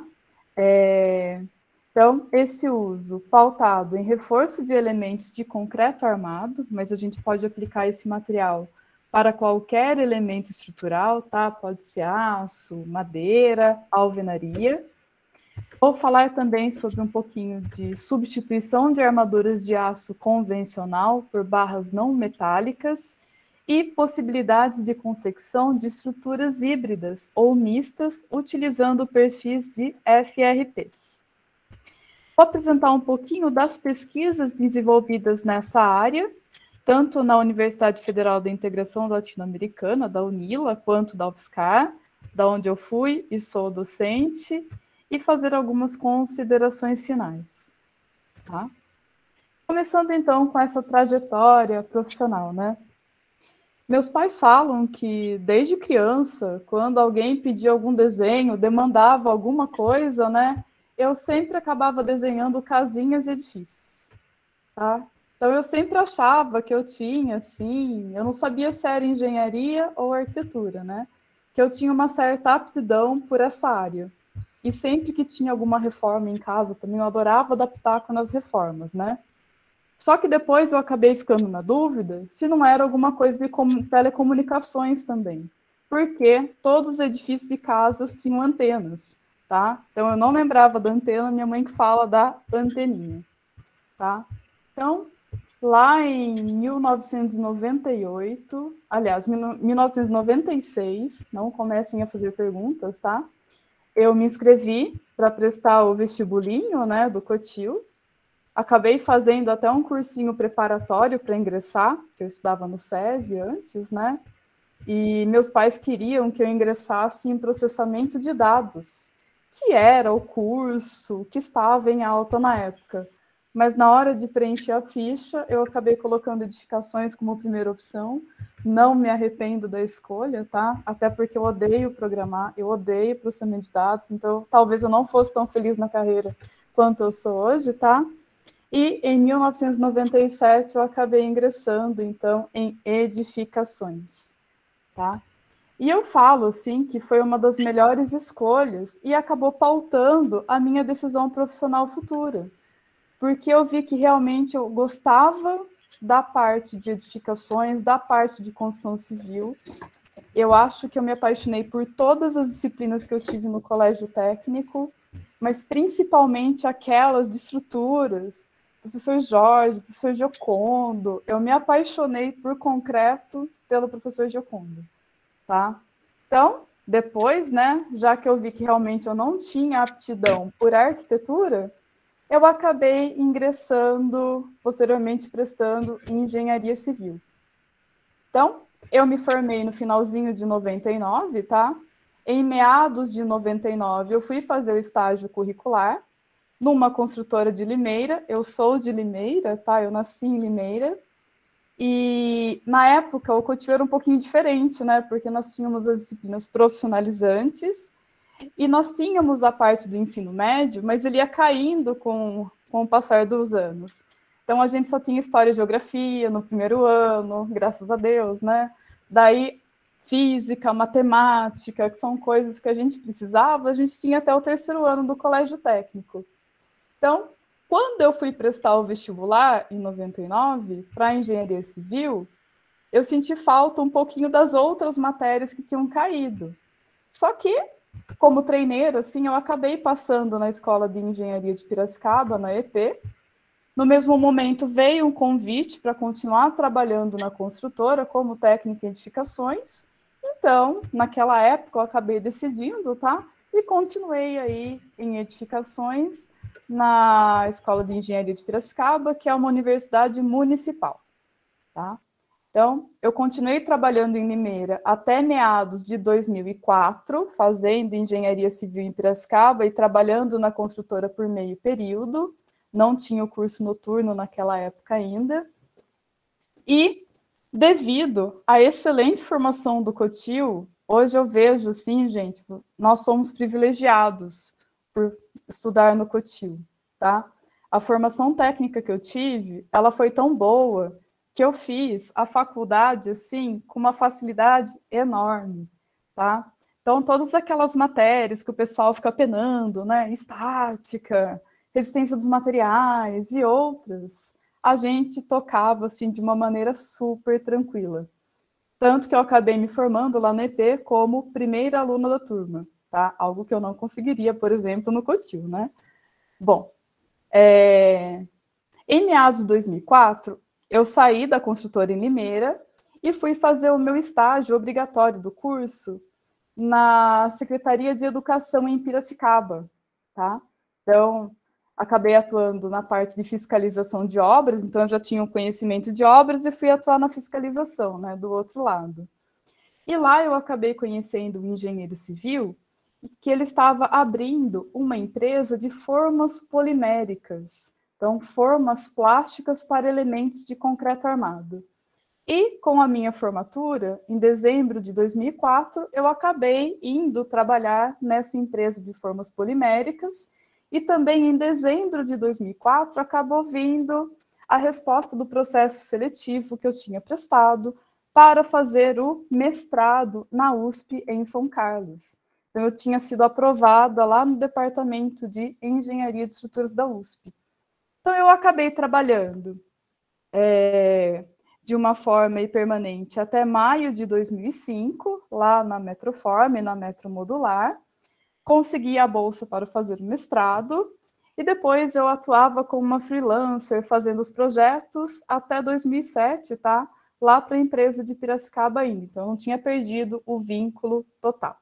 Então, esse uso pautado em reforço de elementos de concreto armado, mas a gente pode aplicar esse material para qualquer elemento estrutural, tá? Pode ser aço, madeira, alvenaria. Vou falar também sobre um pouquinho de substituição de armaduras de aço convencional por barras não metálicas e possibilidades de confecção de estruturas híbridas ou mistas utilizando perfis de FRPs. Vou apresentar um pouquinho das pesquisas desenvolvidas nessa área, tanto na Universidade Federal da Integração Latino-Americana, da UNILA, quanto da UFSCar, da onde eu fui e sou docente, e fazer algumas considerações finais. Tá? Começando, então, com essa trajetória profissional, né? Meus pais falam que, desde criança, quando alguém pedia algum desenho, demandava alguma coisa, né? Eu sempre acabava desenhando casinhas e edifícios, tá? Então, eu sempre achava que eu tinha, assim, eu não sabia se era engenharia ou arquitetura, né? Que eu tinha uma certa aptidão por essa área. E sempre que tinha alguma reforma em casa, também eu adorava adaptar nas reformas, né? Só que depois eu acabei ficando na dúvida se não era alguma coisa de telecomunicações também. Porque todos os edifícios e casas tinham antenas, tá? Então eu não lembrava da antena, minha mãe que fala da anteninha, tá? Então, lá em 1998, aliás, 1996, não comecem a fazer perguntas, tá? Eu me inscrevi para prestar o vestibulinho, né, do Cotil. Acabei fazendo até um cursinho preparatório para ingressar, que eu estudava no SESI antes, né? E meus pais queriam que eu ingressasse em processamento de dados, que era o curso que estava em alta na época. Mas na hora de preencher a ficha, eu acabei colocando edificações como primeira opção. Não me arrependo da escolha, tá? Até porque eu odeio programar, eu odeio processamento de dados, então talvez eu não fosse tão feliz na carreira quanto eu sou hoje, tá? E em 1997 eu acabei ingressando, então, em edificações, tá? E eu falo, assim, que foi uma das melhores escolhas e acabou pautando a minha decisão profissional futura, porque eu vi que realmente eu gostava da parte de edificações, da parte de construção civil. Eu acho que eu me apaixonei por todas as disciplinas que eu tive no colégio técnico, mas principalmente aquelas de estruturas, professor Jorge, professor Giocondo. Eu me apaixonei por concreto pelo professor Giocondo, tá? Então, depois, né, já que eu vi que realmente eu não tinha aptidão por arquitetura, eu acabei ingressando, posteriormente prestando em engenharia civil. Então, eu me formei no finalzinho de 99, tá? Em meados de 99, eu fui fazer o estágio curricular numa construtora de Limeira. Eu sou de Limeira, tá? Eu nasci em Limeira. E, na época, o Cotil era um pouquinho diferente, né? Porque nós tínhamos as disciplinas profissionalizantes e nós tínhamos a parte do ensino médio, mas ele ia caindo com o passar dos anos. Então, a gente só tinha história e geografia no primeiro ano, graças a Deus, né? Daí, física, matemática, que são coisas que a gente precisava, a gente tinha até o terceiro ano do colégio técnico. Então, quando eu fui prestar o vestibular, em 99, para engenharia civil, eu senti falta um pouquinho das outras matérias que tinham caído. Só que, como treineira, assim, eu acabei passando na Escola de Engenharia de Piracicaba, na EP. No mesmo momento, veio um convite para continuar trabalhando na construtora como técnica em edificações. Então, naquela época, eu acabei decidindo, tá? E continuei aí em edificações na Escola de Engenharia de Piracicaba, que é uma universidade municipal, tá? Então, eu continuei trabalhando em Limeira até meados de 2004, fazendo engenharia civil em Piracicaba e trabalhando na construtora por meio período. Não tinha o curso noturno naquela época ainda. E, devido à excelente formação do Cotil, hoje eu vejo, assim, gente, nós somos privilegiados por estudar no Cotil, tá? A formação técnica que eu tive, ela foi tão boa que eu fiz a faculdade, assim, com uma facilidade enorme, tá? Então, todas aquelas matérias que o pessoal fica penando, né? Estática, resistência dos materiais e outras, a gente tocava, assim, de uma maneira super tranquila. Tanto que eu acabei me formando lá na EP como primeira aluna da turma. tá? Algo que eu não conseguiria, por exemplo, no Cotil, né? Bom, em meados de 2004, eu saí da construtora em Limeira e fui fazer o meu estágio obrigatório do curso na Secretaria de Educação em Piracicaba, tá? Então, acabei atuando na parte de fiscalização de obras, então eu já tinha um conhecimento de obras e fui atuar na fiscalização, né, do outro lado. E lá eu acabei conhecendo um engenheiro civil que ele estava abrindo uma empresa de formas poliméricas, então formas plásticas para elementos de concreto armado. E com a minha formatura, em dezembro de 2004, eu acabei indo trabalhar nessa empresa de formas poliméricas e também em dezembro de 2004 acabou vindo a resposta do processo seletivo que eu tinha prestado para fazer o mestrado na USP em São Carlos. Então, eu tinha sido aprovada lá no Departamento de Engenharia de Estruturas da USP. Então, eu acabei trabalhando de uma forma permanente até maio de 2005, lá na Metroform, na Metro Modular. Consegui a bolsa para fazer o mestrado, e depois eu atuava como uma freelancer, fazendo os projetos até 2007, tá? Lá para a empresa de Piracicaba ainda. Então, eu não tinha perdido o vínculo total.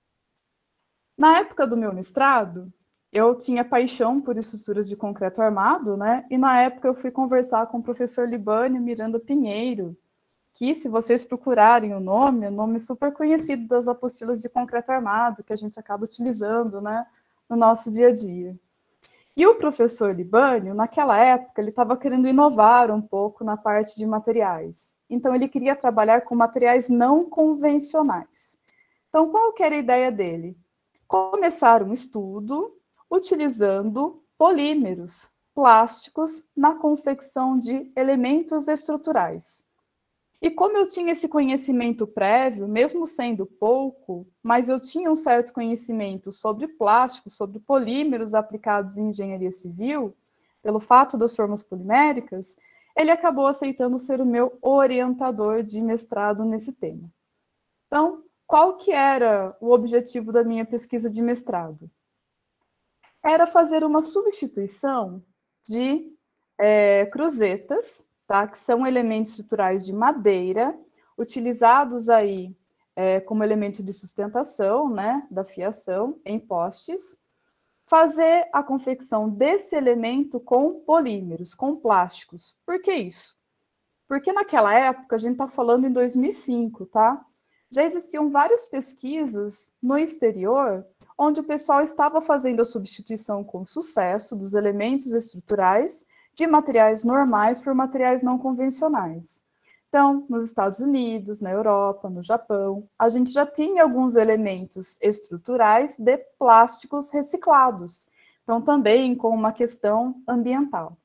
Na época do meu mestrado, eu tinha paixão por estruturas de concreto armado, né? E na época eu fui conversar com o professor Libânio Miranda Pinheiro, que, se vocês procurarem o nome, é um nome super conhecido das apostilas de concreto armado, que a gente acaba utilizando, né, no nosso dia a dia. E o professor Libânio, naquela época, ele estava querendo inovar um pouco na parte de materiais. Então, ele queria trabalhar com materiais não convencionais. Então, qual que era a ideia dele? Começar um estudo utilizando polímeros plásticos na confecção de elementos estruturais. E como eu tinha esse conhecimento prévio, mesmo sendo pouco, mas eu tinha um certo conhecimento sobre plástico, sobre polímeros aplicados em engenharia civil, pelo fato das formas poliméricas, ele acabou aceitando ser o meu orientador de mestrado nesse tema. Então, qual que era o objetivo da minha pesquisa de mestrado? Era fazer uma substituição de cruzetas, tá? Que são elementos estruturais de madeira, utilizados aí como elemento de sustentação, né, da fiação em postes, fazer a confecção desse elemento com polímeros, com plásticos. Por que isso? Porque naquela época, a gente está falando em 2005, tá? Já existiam várias pesquisas no exterior onde o pessoal estava fazendo a substituição com sucesso dos elementos estruturais de materiais normais por materiais não convencionais. Então, nos Estados Unidos, na Europa, no Japão, a gente já tinha alguns elementos estruturais de plásticos reciclados. Então, também com uma questão ambiental.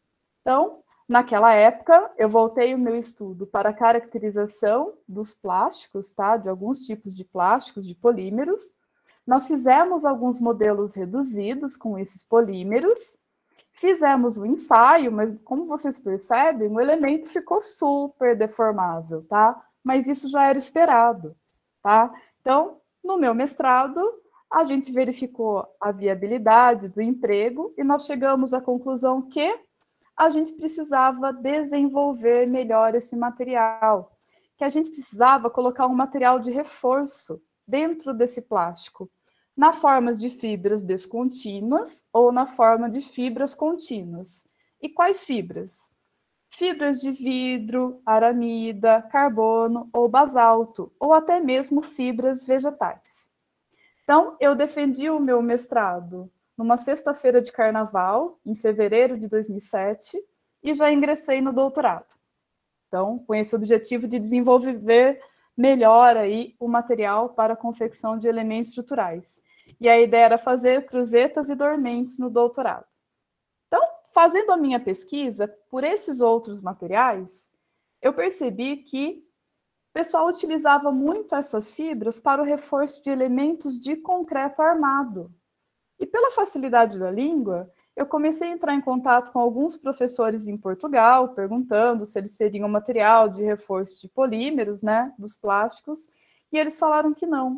Então, naquela época, eu voltei o meu estudo para a caracterização dos plásticos, tá? De alguns tipos de plásticos, de polímeros. Nós fizemos alguns modelos reduzidos com esses polímeros, fizemos o ensaio, mas como vocês percebem, o elemento ficou super deformável, tá? Mas isso já era esperado, tá? Então, no meu mestrado, a gente verificou a viabilidade do emprego e nós chegamos à conclusão que a gente precisava desenvolver melhor esse material, que a gente precisava colocar um material de reforço dentro desse plástico, na forma de fibras descontínuas ou na forma de fibras contínuas. E quais fibras? Fibras de vidro, aramida, carbono ou basalto, ou até mesmo fibras vegetais. Então, eu defendi o meu mestrado numa sexta-feira de carnaval, em fevereiro de 2007, e já ingressei no doutorado. Então, com esse objetivo de desenvolver melhor aí o material para a confecção de elementos estruturais. E a ideia era fazer cruzetas e dormentes no doutorado. Então, fazendo a minha pesquisa por esses outros materiais, eu percebi que o pessoal utilizava muito essas fibras para o reforço de elementos de concreto armado. E pela facilidade da língua, eu comecei a entrar em contato com alguns professores em Portugal, perguntando se eles seriam material de reforço de polímeros, né, dos plásticos, e eles falaram que não,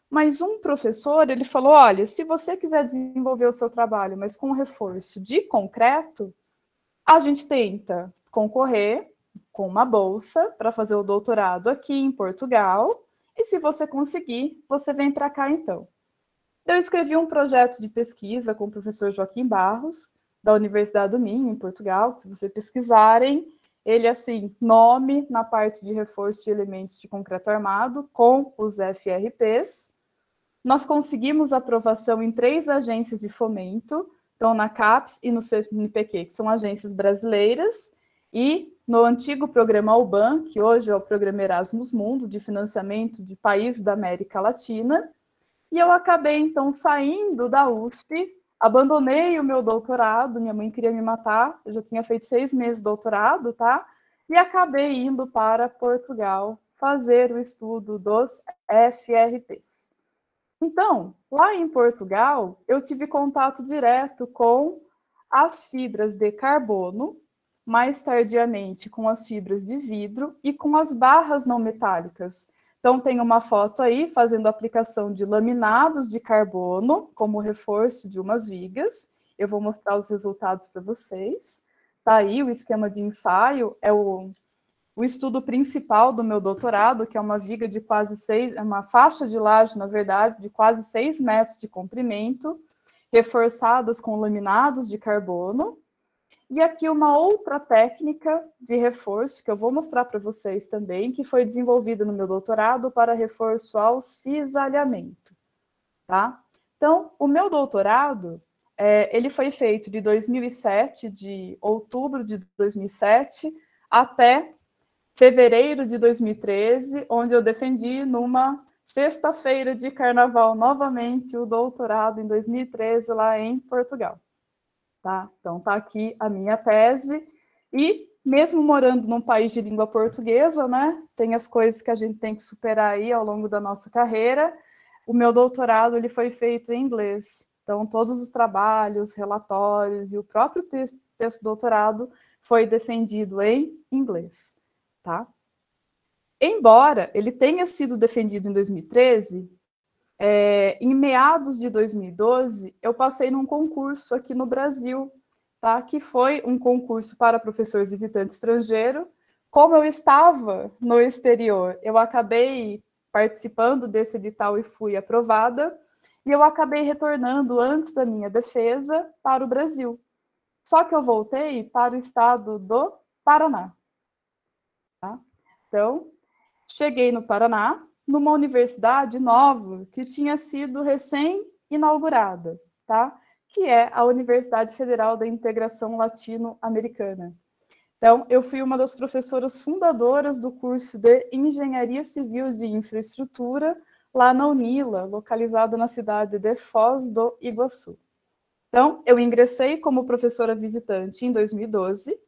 Mas um professor, ele falou, olha, se você quiser desenvolver o seu trabalho, mas com reforço de concreto, a gente tenta concorrer com uma bolsa para fazer o doutorado aqui em Portugal, e se você conseguir, você vem para cá então. Eu escrevi um projeto de pesquisa com o professor Joaquim Barros, da Universidade do Minho, em Portugal. Se vocês pesquisarem, ele, assim, nome na parte de reforço de elementos de concreto armado, com os FRPs. Nós conseguimos aprovação em 3 agências de fomento, então na CAPES e no CNPq, que são agências brasileiras, e no antigo programa UBAN, que hoje é o programa Erasmus Mundo, de financiamento de países da América Latina. E eu acabei, então, saindo da USP, abandonei o meu doutorado, minha mãe queria me matar, eu já tinha feito 6 meses de doutorado, tá? E acabei indo para Portugal fazer o estudo dos FRPs. Então, lá em Portugal, eu tive contato direto com as fibras de carbono, mais tardiamente com as fibras de vidro e com as barras não metálicas. Então, tem uma foto aí fazendo a aplicação de laminados de carbono como reforço de umas vigas. Eu vou mostrar os resultados para vocês. Tá aí o esquema de ensaio, é o estudo principal do meu doutorado, que é uma viga de quase 6, é uma faixa de laje, na verdade, de quase 6 metros de comprimento, reforçadas com laminados de carbono. E aqui uma outra técnica de reforço, que eu vou mostrar para vocês também, que foi desenvolvida no meu doutorado para reforço ao cisalhamento, tá? Então, o meu doutorado, ele foi feito de 2007, de outubro de 2007, até fevereiro de 2013, onde eu defendi numa sexta-feira de carnaval, novamente, o doutorado em 2013, lá em Portugal. Tá? Então, tá aqui a minha tese, e mesmo morando num país de língua portuguesa, né, tem as coisas que a gente tem que superar aí ao longo da nossa carreira. O meu doutorado, ele foi feito em inglês, então todos os trabalhos, relatórios e o próprio texto do doutorado foi defendido em inglês, tá? Embora ele tenha sido defendido em 2013, em meados de 2012, eu passei num concurso aqui no Brasil, tá? Que foi um concurso para professor visitante estrangeiro. Como eu estava no exterior, eu acabei participando desse edital e fui aprovada, e eu acabei retornando antes da minha defesa para o Brasil. Só que eu voltei para o estado do Paraná. Tá? Então, cheguei no Paraná, numa universidade nova que tinha sido recém-inaugurada, tá? Que é a Universidade Federal da Integração Latino-Americana. Então, eu fui uma das professoras fundadoras do curso de Engenharia Civil de Infraestrutura, lá na UNILA, localizada na cidade de Foz do Iguaçu. Então, eu ingressei como professora visitante em 2012,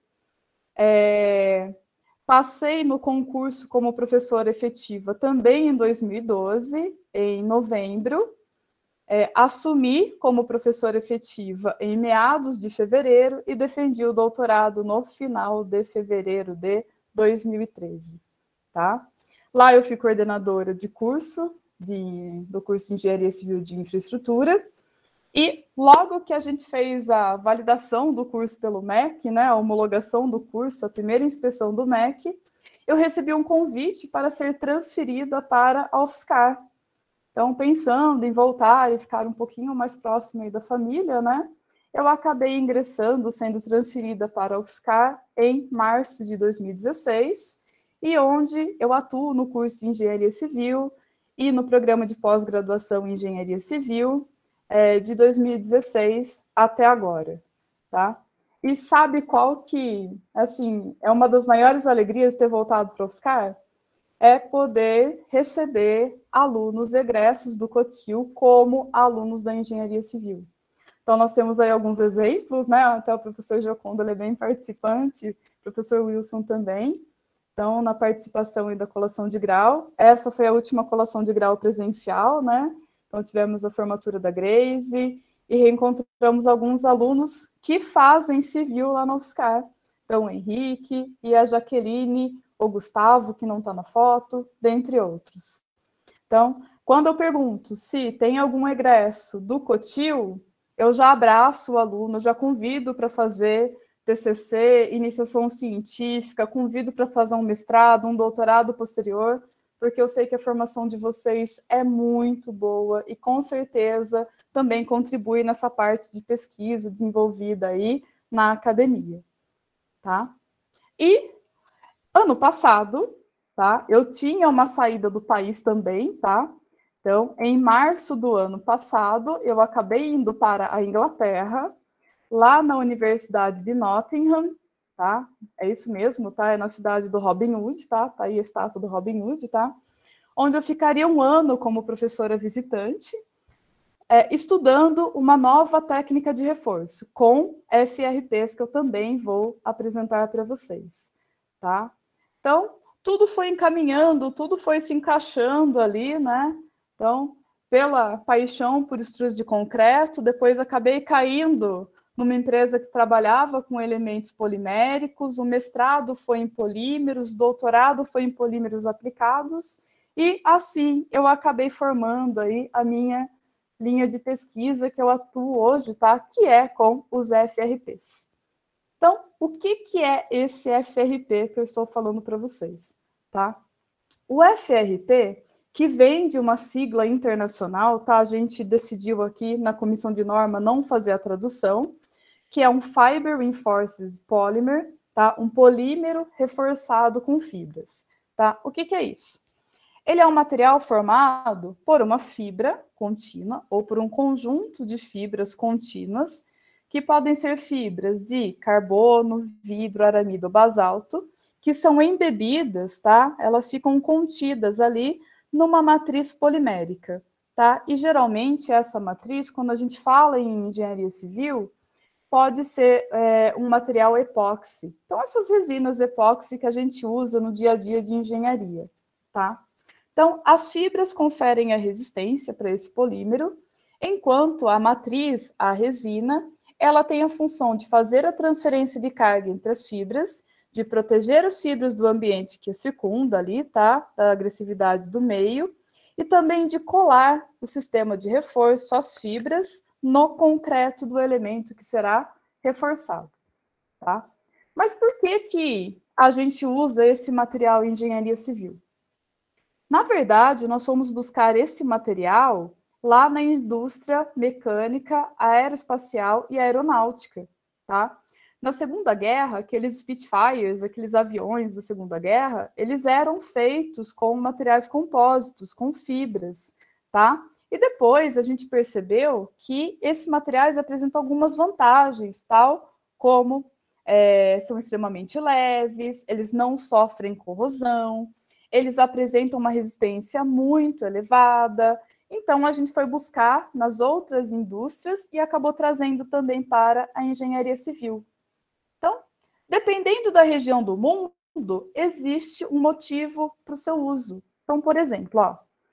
passei no concurso como professora efetiva também em 2012, em novembro. Assumi como professora efetiva em meados de fevereiro e defendi o doutorado no final de fevereiro de 2013. Tá? Lá eu fui coordenadora de curso, do curso de Engenharia Civil de Infraestrutura, e logo que a gente fez a validação do curso pelo MEC, né, a homologação do curso, a primeira inspeção do MEC, eu recebi um convite para ser transferida para a UFSCar. Então, pensando em voltar e ficar um pouquinho mais próximo aí da família, né, eu acabei ingressando, sendo transferida para a UFSCar em março de 2016, e onde eu atuo no curso de Engenharia Civil e no programa de pós-graduação em Engenharia Civil, de 2016 até agora, tá? E sabe qual que, assim, é uma das maiores alegrias de ter voltado para o UFSCar? É poder receber alunos egressos do COTIL como alunos da Engenharia Civil. Então, nós temos aí alguns exemplos, né? Até o professor Giocondo, ele é bem participante, o professor Wilson também. Então, na participação e da colação de grau, essa foi a última colação de grau presencial, né? Então, tivemos a formatura da Grace e reencontramos alguns alunos que fazem civil lá no UFSCar. Então, o Henrique e a Jaqueline, o Gustavo, que não está na foto, dentre outros. Então, Quando eu pergunto se tem algum egresso do COTIL, eu já abraço o aluno, já convido para fazer TCC, iniciação científica, convido para fazer um mestrado, um doutorado posterior, porque eu sei que a formação de vocês é muito boa e com certeza também contribui nessa parte de pesquisa desenvolvida aí na academia, tá? E ano passado, tá? Eu tinha uma saída do país também, tá? Então, em março do ano passado, eu acabei indo para a Inglaterra, lá na Universidade de Nottingham, tá? É isso mesmo, tá? É na cidade do Robin Hood, tá? Tá aí a estátua do Robin Hood, tá? Onde eu ficaria um ano como professora visitante, estudando uma nova técnica de reforço, com FRPs, que eu também vou apresentar para vocês, tá? Então, tudo foi encaminhando, tudo foi se encaixando ali, né? Então, pela paixão por estruturas de concreto, depois acabei caindo numa empresa que trabalhava com elementos poliméricos, o mestrado foi em polímeros, o doutorado foi em polímeros aplicados, e assim eu acabei formando aí a minha linha de pesquisa que eu atuo hoje, tá? Que é com os FRPs. Então, o que é esse FRP que eu estou falando para vocês, tá? O FRP, que vem de uma sigla internacional, tá? A gente decidiu aqui na comissão de norma não fazer a tradução, que é um Fiber Reinforced Polymer, tá? Um polímero reforçado com fibras, tá? O que é isso? Ele é um material formado por uma fibra contínua ou por um conjunto de fibras contínuas, que podem ser fibras de carbono, vidro, aramido ou basalto, que são embebidas, tá? Elas ficam contidas ali numa matriz polimérica, tá? E geralmente essa matriz, quando a gente fala em engenharia civil, pode ser um material epóxi. Então, essas resinas epóxi que a gente usa no dia a dia de engenharia, tá? Então, as fibras conferem a resistência para esse polímero, enquanto a matriz, a resina, ela tem a função de fazer a transferência de carga entre as fibras, de proteger as fibras do ambiente que circunda ali, tá? Da agressividade do meio, e também de colar o sistema de reforço, as fibras, no concreto do elemento que será reforçado, tá? Mas por que a gente usa esse material em engenharia civil? Na verdade, nós fomos buscar esse material lá na indústria mecânica, aeroespacial e aeronáutica, tá? Na Segunda Guerra, aqueles Spitfires, aqueles aviões da Segunda Guerra, eles eram feitos com materiais compósitos, com fibras, tá? E depois a gente percebeu que esses materiais apresentam algumas vantagens, tal como são extremamente leves, eles não sofrem corrosão, eles apresentam uma resistência muito elevada. Então, a gente foi buscar nas outras indústrias e acabou trazendo também para a engenharia civil. Então, dependendo da região do mundo, existe um motivo para o seu uso. Então, por exemplo,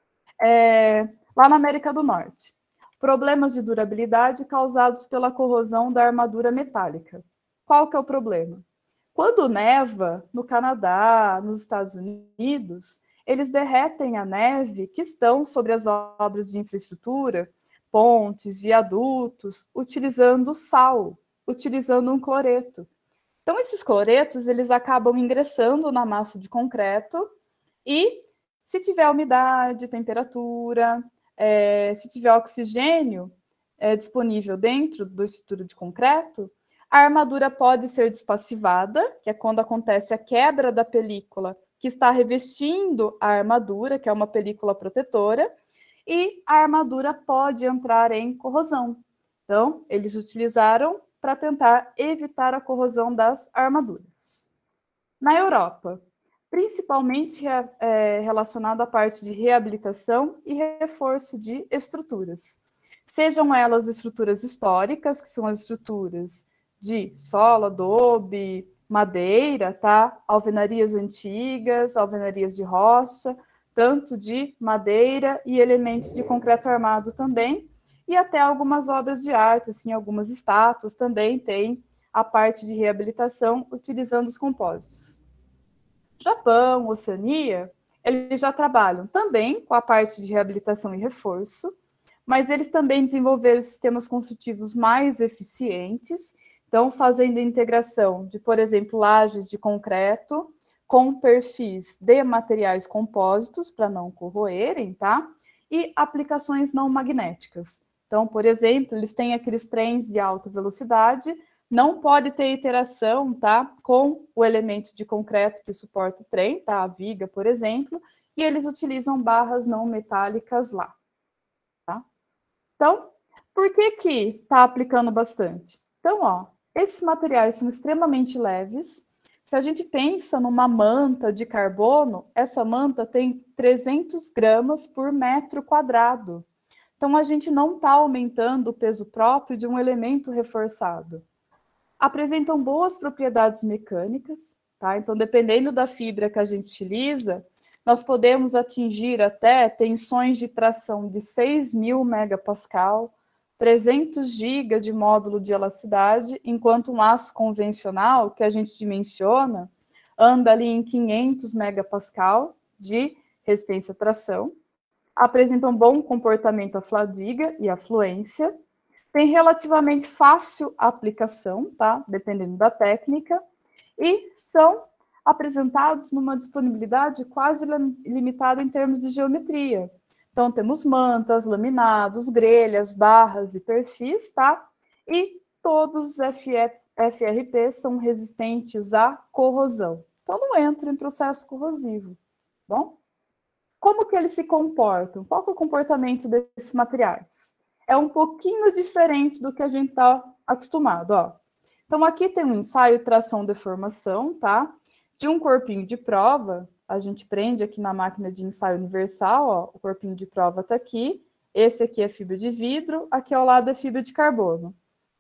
lá na América do Norte, problemas de durabilidade causados pela corrosão da armadura metálica. Qual que é o problema? Quando neva no Canadá, nos Estados Unidos, eles derretem a neve que estão sobre as obras de infraestrutura, pontes, viadutos, utilizando sal, utilizando um cloreto. Então, esses cloretos, eles acabam ingressando na massa de concreto e, se tiver umidade, temperatura, se tiver oxigênio disponível dentro da estrutura de concreto, a armadura pode ser despassivada, que é quando acontece a quebra da película que está revestindo a armadura, que é uma película protetora, e a armadura pode entrar em corrosão. Então, eles utilizaram para tentar evitar a corrosão das armaduras. Na Europa, principalmente relacionado à parte de reabilitação e reforço de estruturas. Sejam elas estruturas históricas, que são as estruturas de solo, adobe, madeira, tá? Alvenarias antigas, alvenarias de rocha, tanto de madeira e elementos de concreto armado também, e até algumas obras de arte, assim, algumas estátuas também têm a parte de reabilitação utilizando os compósitos. Japão, Oceania, eles já trabalham também com a parte de reabilitação e reforço, mas eles também desenvolveram sistemas construtivos mais eficientes, então fazendo a integração de, por exemplo, lajes de concreto com perfis de materiais compósitos para não corroerem, tá? E aplicações não magnéticas. Então, por exemplo, eles têm aqueles trens de alta velocidade, não pode ter interação, tá, com o elemento de concreto que suporta o trem, tá, a viga, por exemplo, e eles utilizam barras não metálicas lá, tá? Então, por que que tá aplicando bastante? Então, ó, esses materiais são extremamente leves. Se a gente pensa numa manta de carbono, essa manta tem 300 gramas por metro quadrado. Então, a gente não está aumentando o peso próprio de um elemento reforçado. Apresentam boas propriedades mecânicas, tá? Então, dependendo da fibra que a gente utiliza, nós podemos atingir até tensões de tração de 6.000 megapascal, 300 GB de módulo de elasticidade, enquanto um aço convencional, que a gente dimensiona, anda ali em 500 megapascal de resistência à tração. Apresentam bom comportamento à fadiga e à fluência, tem relativamente fácil aplicação, tá? Dependendo da técnica, e são apresentados numa disponibilidade quase limitada em termos de geometria. Então, temos mantas, laminados, grelhas, barras e perfis, tá? E todos os FRP são resistentes à corrosão. Então, não entra em processo corrosivo, tá bom? Como que eles se comportam? Qual que é o comportamento desses materiais? É um pouquinho diferente do que a gente está acostumado, ó. Então, aqui tem um ensaio tração-deformação, tá? De um corpinho de prova, a gente prende aqui na máquina de ensaio universal, ó, o corpinho de prova está aqui, esse aqui é fibra de vidro, aqui ao lado é fibra de carbono.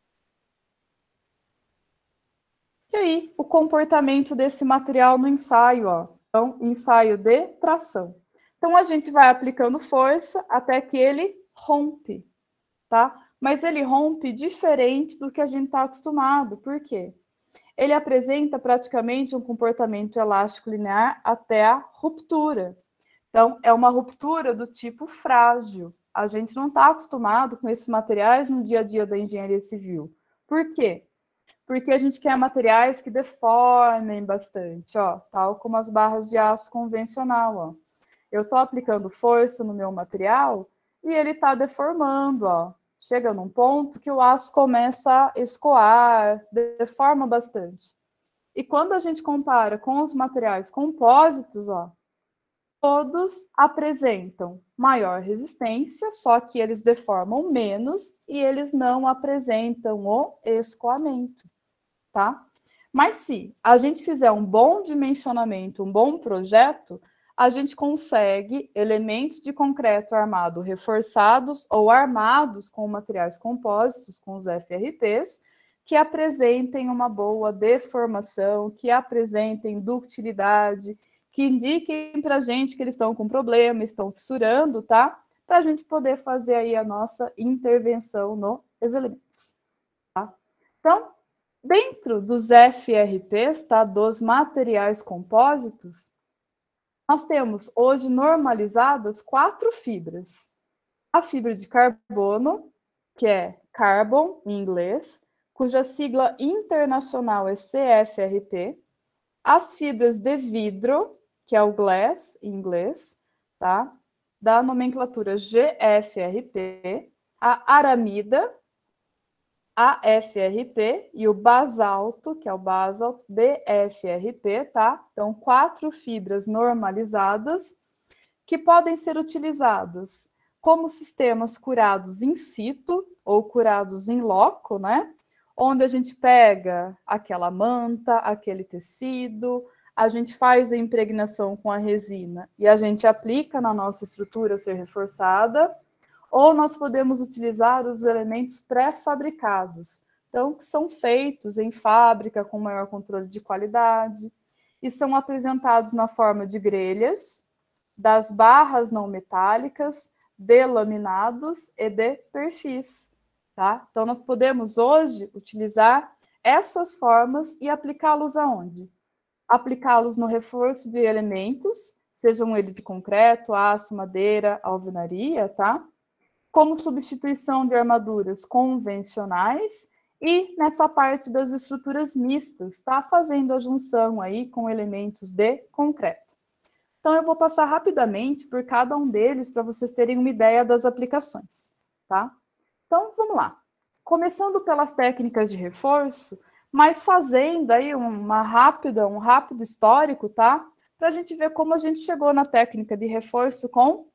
E aí, o comportamento desse material no ensaio, ó. Então, ensaio de tração. Então, a gente vai aplicando força até que ele rompe, tá? Mas ele rompe diferente do que a gente está acostumado. Por quê? Ele apresenta praticamente um comportamento elástico linear até a ruptura. Então, é uma ruptura do tipo frágil. A gente não está acostumado com esses materiais no dia a dia da engenharia civil. Por quê? Porque a gente quer materiais que deformem bastante, ó, tal como as barras de aço convencional, ó. Eu estou aplicando força no meu material e ele está deformando, ó. Chega num ponto que o aço começa a escoar, deforma bastante. E quando a gente compara com os materiais compósitos, ó, todos apresentam maior resistência, só que eles deformam menos e eles não apresentam o escoamento, tá? Mas se a gente fizer um bom dimensionamento, um bom projeto, a gente consegue elementos de concreto armado reforçados ou armados com materiais compósitos, com os FRPs, que apresentem uma boa deformação, que apresentem ductilidade, que indiquem para a gente que eles estão com problema, estão fissurando, tá? Para a gente poder fazer aí a nossa intervenção nos elementos, tá? Então, dentro dos FRPs, tá? Dos materiais compósitos, nós temos hoje normalizadas 4 fibras. A fibra de carbono, que é carbon em inglês, cuja sigla internacional é CFRP. As fibras de vidro, que é o glass em inglês, tá? Da nomenclatura GFRP. A aramida, AFRP, e o basalto, que é o basalt, BFRP, tá? Então, 4 fibras normalizadas que podem ser utilizadas como sistemas curados in situ ou curados in loco, né? Onde a gente pega aquela manta, aquele tecido, a gente faz a impregnação com a resina e a gente aplica na nossa estrutura a ser reforçada, ou nós podemos utilizar os elementos pré-fabricados, então, que são feitos em fábrica com maior controle de qualidade, e são apresentados na forma de grelhas, das barras não metálicas, de laminados e de perfis, tá? Então, nós podemos hoje utilizar essas formas e aplicá-los aonde? Aplicá-los no reforço de elementos, sejam eles de concreto, aço, madeira, alvenaria, tá? Como substituição de armaduras convencionais e nessa parte das estruturas mistas, tá? Fazendo a junção aí com elementos de concreto. Então, eu vou passar rapidamente por cada um deles para vocês terem uma ideia das aplicações, tá? Então, vamos lá. Começando pelas técnicas de reforço, mas fazendo aí um rápido histórico, tá? Para a gente ver como a gente chegou na técnica de reforço com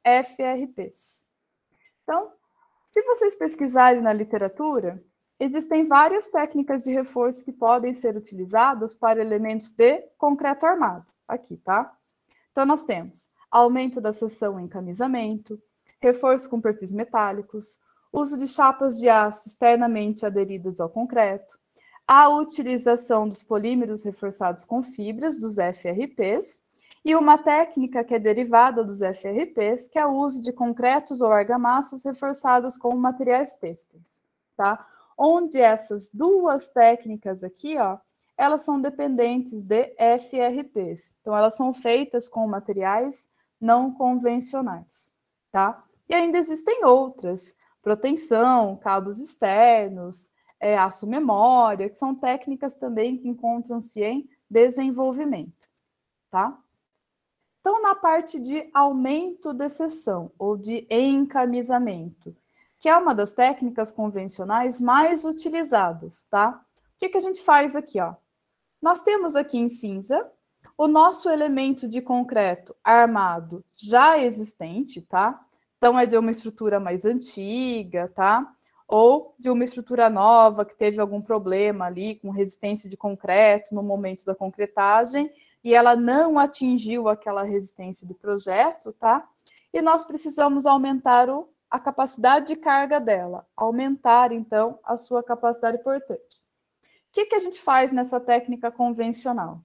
FRPs. Então, se vocês pesquisarem na literatura, existem várias técnicas de reforço que podem ser utilizadas para elementos de concreto armado. Aqui, tá? Então, nós temos aumento da seção em encamisamento, reforço com perfis metálicos, uso de chapas de aço externamente aderidas ao concreto, a utilização dos polímeros reforçados com fibras, dos FRPs, e uma técnica que é derivada dos FRPs, que é o uso de concretos ou argamassas reforçadas com materiais têxteis, tá? Onde essas duas técnicas aqui, ó, elas são dependentes de FRPs. Então, elas são feitas com materiais não convencionais, tá? E ainda existem outras, proteção, cabos externos, aço memória, que são técnicas também que encontram-se em desenvolvimento, tá? Então, na parte de aumento de seção ou de encamisamento, que é uma das técnicas convencionais mais utilizadas, tá? O que a gente faz aqui, ó? Nós temos aqui em cinza o nosso elemento de concreto armado já existente, tá? Então, é de uma estrutura mais antiga, tá? Ou de uma estrutura nova que teve algum problema ali com resistência de concreto no momento da concretagem e ela não atingiu aquela resistência do projeto, tá? E nós precisamos aumentar a capacidade de carga dela, aumentar, então, a sua capacidade portante. O que a gente faz nessa técnica convencional?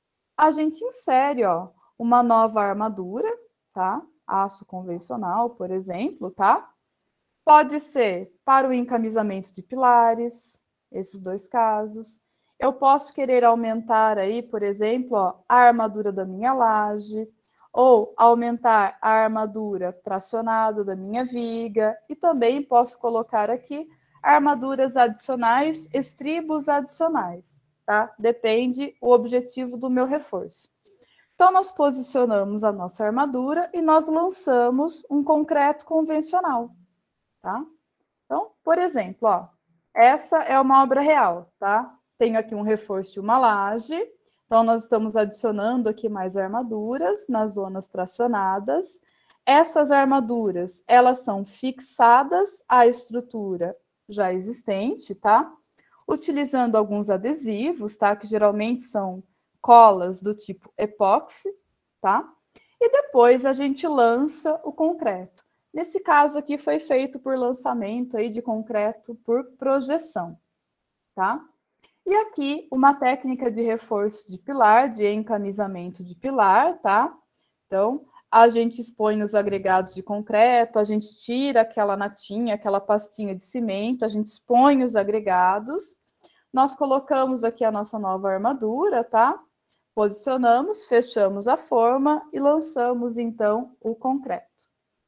A gente insere, ó, uma nova armadura, tá? Aço convencional, por exemplo, tá? Pode ser para o encamisamento de pilares, esses dois casos. Eu posso querer aumentar aí, por exemplo, ó, a armadura da minha laje, ou aumentar a armadura tracionada da minha viga, e também posso colocar aqui armaduras adicionais, estribos adicionais, tá? Depende o objetivo do meu reforço. Então, nós posicionamos a nossa armadura e nós lançamos um concreto convencional, tá? Então, por exemplo, ó, essa é uma obra real, tá? Tenho aqui um reforço de uma laje, então nós estamos adicionando aqui mais armaduras nas zonas tracionadas. Essas armaduras, elas são fixadas à estrutura já existente, tá? Utilizando alguns adesivos, tá? Que geralmente são colas do tipo epóxi, tá? E depois a gente lança o concreto. Nesse caso aqui foi feito por lançamento aí de concreto por projeção, tá? E aqui uma técnica de reforço de pilar, de encamisamento de pilar, tá? Então, a gente expõe os agregados de concreto, a gente tira aquela natinha, aquela pastinha de cimento, a gente expõe os agregados, nós colocamos aqui a nossa nova armadura, tá? Posicionamos, fechamos a forma e lançamos, então, o concreto.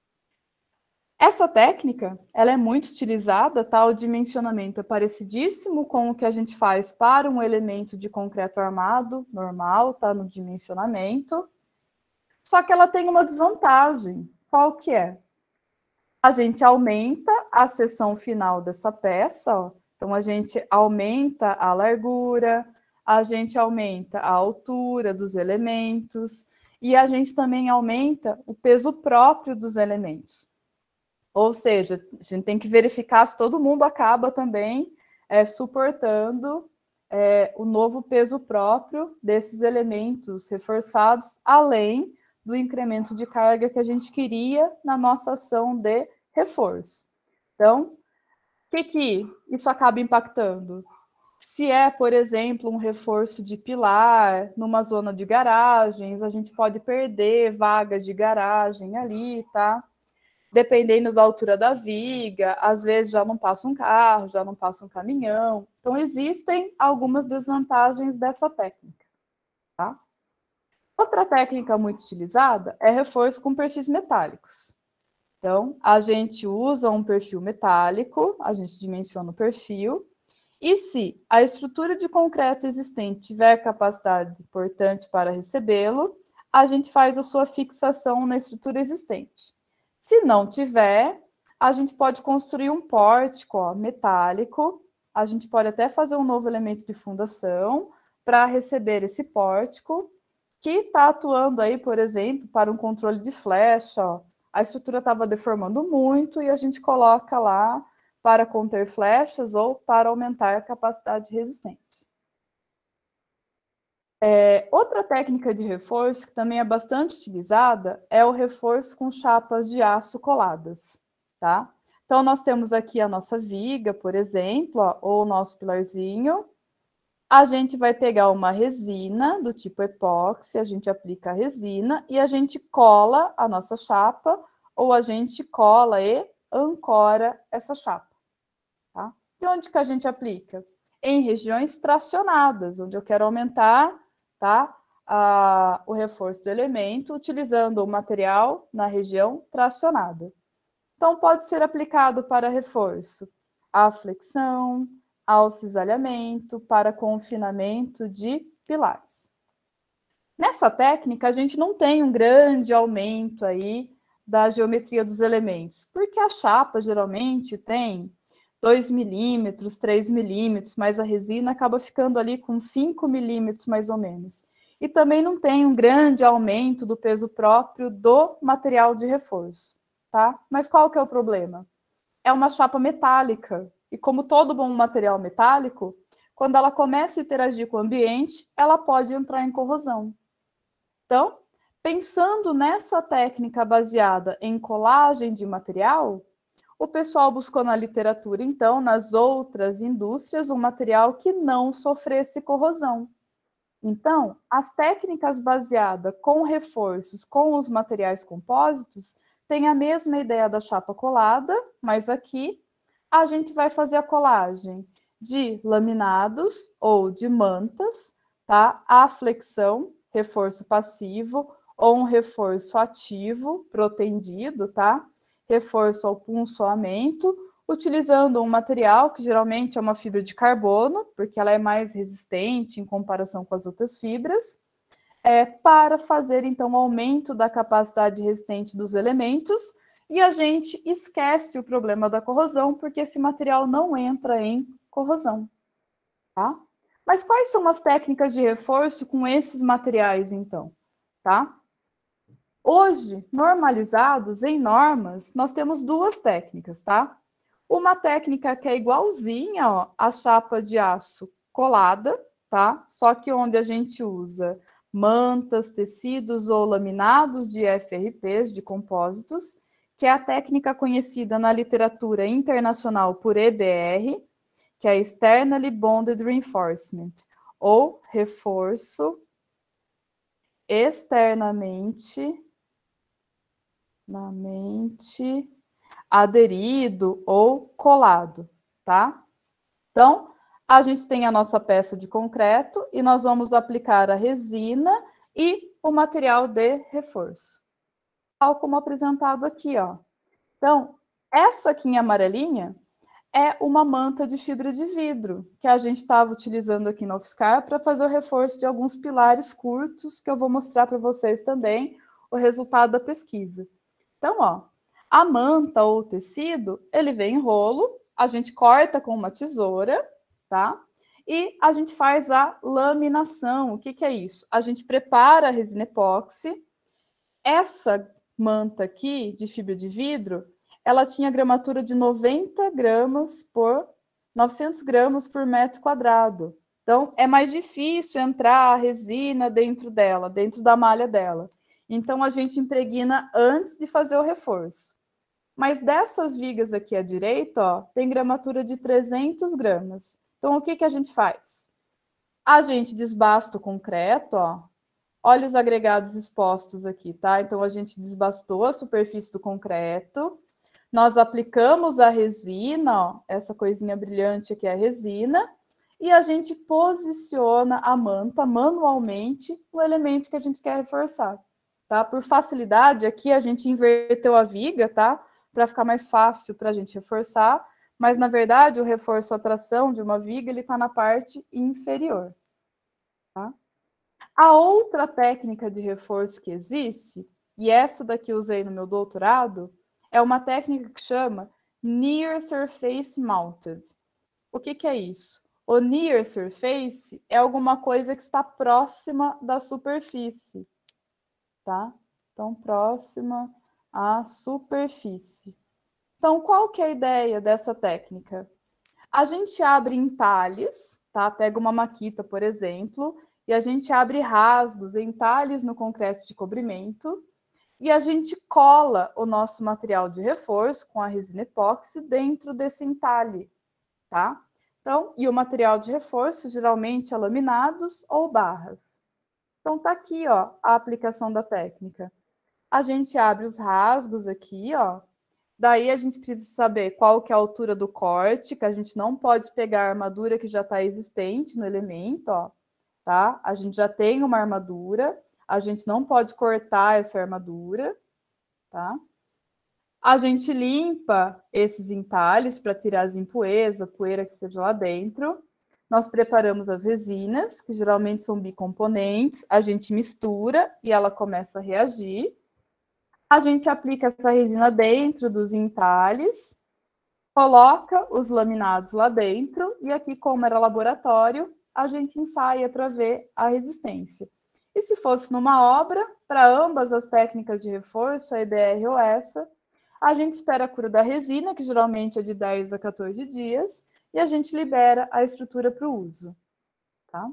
Essa técnica, ela é muito utilizada, tá? O dimensionamento é parecidíssimo com o que a gente faz para um elemento de concreto armado, normal, tá? No dimensionamento. Só que ela tem uma desvantagem. Qual que é? A gente aumenta a seção final dessa peça, ó. Então, a gente aumenta a largura, a gente aumenta a altura dos elementos e a gente também aumenta o peso próprio dos elementos. Ou seja, a gente tem que verificar se todo mundo acaba também suportando o novo peso próprio desses elementos reforçados, além do incremento de carga que a gente queria na nossa ação de reforço. Então, o que isso acaba impactando? Se é, por exemplo, um reforço de pilar numa zona de garagens, a gente pode perder vagas de garagem ali, tá? Dependendo da altura da viga, às vezes já não passa um carro, já não passa um caminhão. Então, existem algumas desvantagens dessa técnica, tá? Outra técnica muito utilizada é reforço com perfis metálicos. Então, a gente usa um perfil metálico, a gente dimensiona o perfil, e se a estrutura de concreto existente tiver capacidade importante para recebê-lo, a gente faz a sua fixação na estrutura existente. Se não tiver, a gente pode construir um pórtico metálico, a gente pode até fazer um novo elemento de fundação para receber esse pórtico, que está atuando aí, por exemplo, para um controle de flecha. A estrutura estava deformando muito e a gente coloca lá para conter flechas ou para aumentar a capacidade resistente. Outra técnica de reforço que também é bastante utilizada é o reforço com chapas de aço coladas, tá? Então, nós temos aqui a nossa viga, por exemplo, ou o nosso pilarzinho. A gente vai pegar uma resina do tipo epóxi, a gente aplica a resina e a gente cola a nossa chapa, ou a gente cola e ancora essa chapa. Tá? E onde que a gente aplica? Em regiões tracionadas, onde eu quero aumentar, tá, o reforço do elemento, utilizando o material na região tracionada. Então, pode ser aplicado para reforço a flexão, ao cisalhamento, para confinamento de pilares. Nessa técnica, a gente não tem um grande aumento aí da geometria dos elementos, porque a chapa geralmente tem 2 milímetros, 3 milímetros, mas a resina acaba ficando ali com 5 milímetros mais ou menos. E também não tem um grande aumento do peso próprio do material de reforço, tá? Mas qual que é o problema? É uma chapa metálica, e como todo bom material metálico, quando ela começa a interagir com o ambiente, ela pode entrar em corrosão. Então, pensando nessa técnica baseada em colagem de material, o pessoal buscou na literatura, então, nas outras indústrias, um material que não sofresse corrosão. Então, as técnicas baseadas com reforços com os materiais compósitos têm a mesma ideia da chapa colada, mas aqui a gente vai fazer a colagem de laminados ou de mantas, tá? A flexão, reforço passivo, ou um reforço ativo, protendido, tá? Reforço ao punçoamento, utilizando um material que geralmente é uma fibra de carbono, porque ela é mais resistente em comparação com as outras fibras, para fazer, então, o aumento da capacidade resistente dos elementos, e a gente esquece o problema da corrosão, porque esse material não entra em corrosão, tá? Mas quais são as técnicas de reforço com esses materiais, então, tá? Hoje, normalizados em normas, nós temos duas técnicas, tá? Uma técnica que é igualzinha, ó, a chapa de aço colada, tá? Só que onde a gente usa mantas, tecidos ou laminados de FRPs, de compósitos, que é a técnica conhecida na literatura internacional por EBR, que é Externally Bonded Reinforcement, ou reforço externamente aderido ou colado, tá? Então, a gente tem a nossa peça de concreto e nós vamos aplicar a resina e o material de reforço, tal como apresentado aqui, ó. Então, essa aqui em amarelinha é uma manta de fibra de vidro que a gente estava utilizando aqui na UFSCar para fazer o reforço de alguns pilares curtos, que eu vou mostrar para vocês também o resultado da pesquisa. Então, ó, a manta ou o tecido, ele vem em rolo, a gente corta com uma tesoura, tá? E a gente faz a laminação. O que que é isso? A gente prepara a resina epóxi. Essa manta aqui, de fibra de vidro, ela tinha gramatura de 90 gramas por 900 gramas por metro quadrado. Então, é mais difícil entrar a resina dentro dela, dentro da malha dela. Então, a gente impregna antes de fazer o reforço. Mas dessas vigas aqui à direita, ó, tem gramatura de 300 gramas. Então, o que que a gente faz? A gente desbasta o concreto, ó. Olha os agregados expostos aqui, tá? Então, a gente desbastou a superfície do concreto. Nós aplicamos a resina, ó, essa coisinha brilhante aqui é a resina. e a gente posiciona a manta manualmente no elemento que a gente quer reforçar, tá? Por facilidade, aqui a gente inverteu a viga, tá? Para ficar mais fácil para a gente reforçar, mas, na verdade, o reforço à tração de uma viga, ele está na parte inferior, tá? A outra técnica de reforço que existe, e essa daqui eu usei no meu doutorado, é uma técnica que chama Near Surface Mounted. O que é isso? O Near Surface é alguma coisa que está próxima da superfície, tá? Então, próxima à superfície. Então, qual que é a ideia dessa técnica? A gente abre entalhes, tá? Pega uma maquita, por exemplo, e a gente abre rasgos, entalhes no concreto de cobrimento, e a gente cola o nosso material de reforço com a resina epóxi dentro desse entalhe, tá? Então, e o material de reforço geralmente é laminados ou barras. Então, tá aqui, ó, a aplicação da técnica. A gente abre os rasgos aqui, ó. Daí a gente precisa saber qual que é a altura do corte, que a gente não pode pegar a armadura que já está existente no elemento, ó, tá? A gente já tem uma armadura, a gente não pode cortar essa armadura, tá? A gente limpa esses entalhes para tirar as impurezas, a poeira que esteja lá dentro. Nós preparamos as resinas, que geralmente são bicomponentes, a gente mistura e ela começa a reagir. A gente aplica essa resina dentro dos entalhes, coloca os laminados lá dentro, e aqui, como era laboratório, a gente ensaia para ver a resistência. E se fosse numa obra, para ambas as técnicas de reforço, a EBR ou essa, a gente espera a cura da resina, que geralmente é de 10 a 14 dias, e a gente libera a estrutura para o uso. Tá?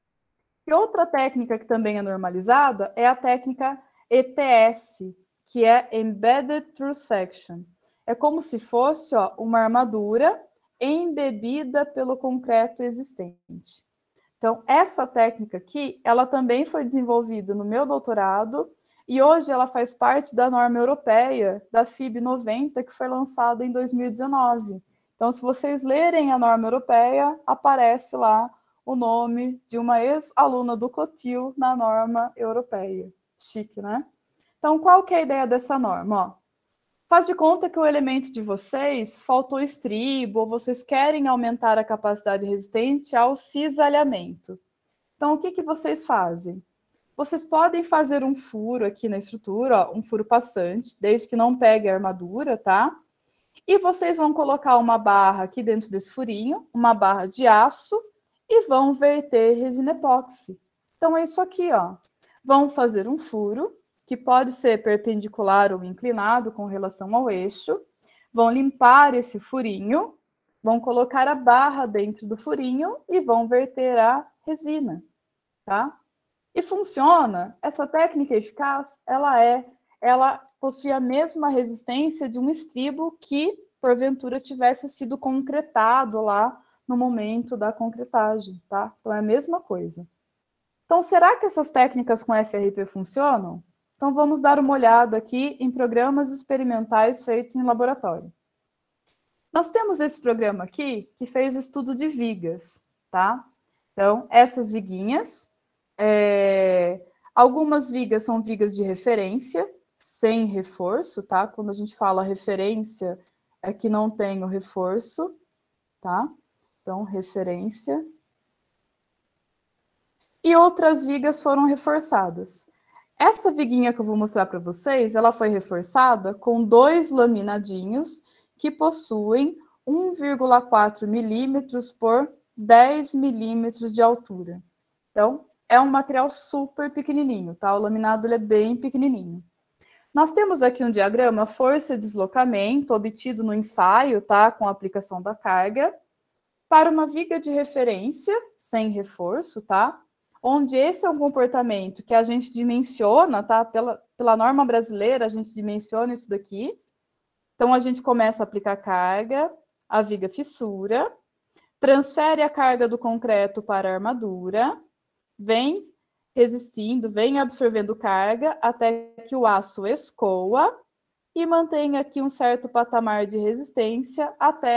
E outra técnica que também é normalizada é a técnica ETS, que é Embedded Through Section. É como se fosse, ó, uma armadura embebida pelo concreto existente. Então, essa técnica aqui, ela também foi desenvolvida no meu doutorado e hoje ela faz parte da norma europeia, da FIB 90, que foi lançada em 2019. Então, se vocês lerem a norma europeia, aparece lá o nome de uma ex-aluna do Cotil na norma europeia. Chique, né? Então, qual que é a ideia dessa norma? Ó, faz de conta que o elemento de vocês faltou estribo, ou vocês querem aumentar a capacidade resistente ao cisalhamento. Então, o que vocês fazem? Vocês podem fazer um furo aqui na estrutura, ó, um furo passante, desde que não pegue a armadura, tá? E vocês vão colocar uma barra aqui dentro desse furinho, uma barra de aço, e vão verter resina epóxi. Então, é isso aqui, ó. Vão fazer um furo, que pode ser perpendicular ou inclinado com relação ao eixo, vão limpar esse furinho, vão colocar a barra dentro do furinho e vão verter a resina, tá? E funciona, essa técnica eficaz, ela possui a mesma resistência de um estribo que, porventura, tivesse sido concretado lá no momento da concretagem, tá? Então, é a mesma coisa. Então, será que essas técnicas com FRP funcionam? Então, vamos dar uma olhada aqui em programas experimentais feitos em laboratório. Nós temos esse programa aqui, que fez estudo de vigas, tá? Então, essas viguinhas, algumas vigas são vigas de referência, sem reforço, tá? Quando a gente fala referência, é que não tem o reforço, tá? Então, referência. E outras vigas foram reforçadas. Essa viguinha que eu vou mostrar para vocês, ela foi reforçada com 2 laminadinhos que possuem 1,4 milímetros por 10 milímetros de altura. Então, é um material super pequenininho, tá? O laminado ele é bem pequenininho. Nós temos aqui um diagrama força e deslocamento obtido no ensaio, tá? Com a aplicação da carga, para uma viga de referência, sem reforço, tá? Onde esse é um comportamento que a gente dimensiona, tá? Pela norma brasileira, a gente dimensiona isso daqui. Então, a gente começa a aplicar carga, a viga fissura, transfere a carga do concreto para a armadura, vem resistindo, vem absorvendo carga até que o aço escoa e mantém aqui um certo patamar de resistência até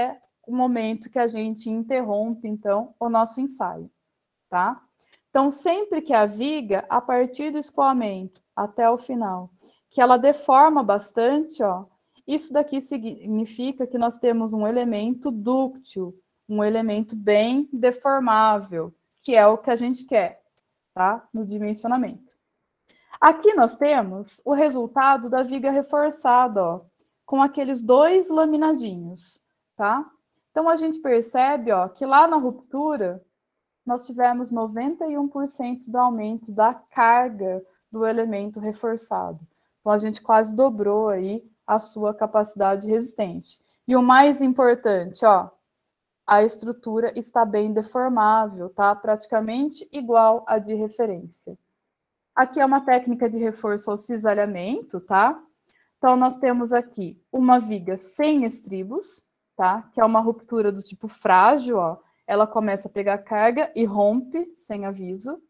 o momento que a gente interrompe, então, o nosso ensaio, tá? Então, sempre que a viga, a partir do escoamento até o final, que ela deforma bastante, ó, isso daqui significa que nós temos um elemento dúctil, um elemento bem deformável, que é o que a gente quer, tá? No dimensionamento. Aqui nós temos o resultado da viga reforçada, ó, com aqueles 2 laminadinhos, tá? Então, a gente percebe, ó, que lá na ruptura, nós tivemos 91% do aumento da carga do elemento reforçado. Então, a gente quase dobrou aí a sua capacidade resistente. E o mais importante, ó, a estrutura está bem deformável, tá? Praticamente igual à de referência. Aqui é uma técnica de reforço ao cisalhamento, tá? Então, nós temos aqui uma viga sem estribos, tá? Que é uma ruptura do tipo frágil, ó. Ela começa a pegar carga e rompe sem aviso.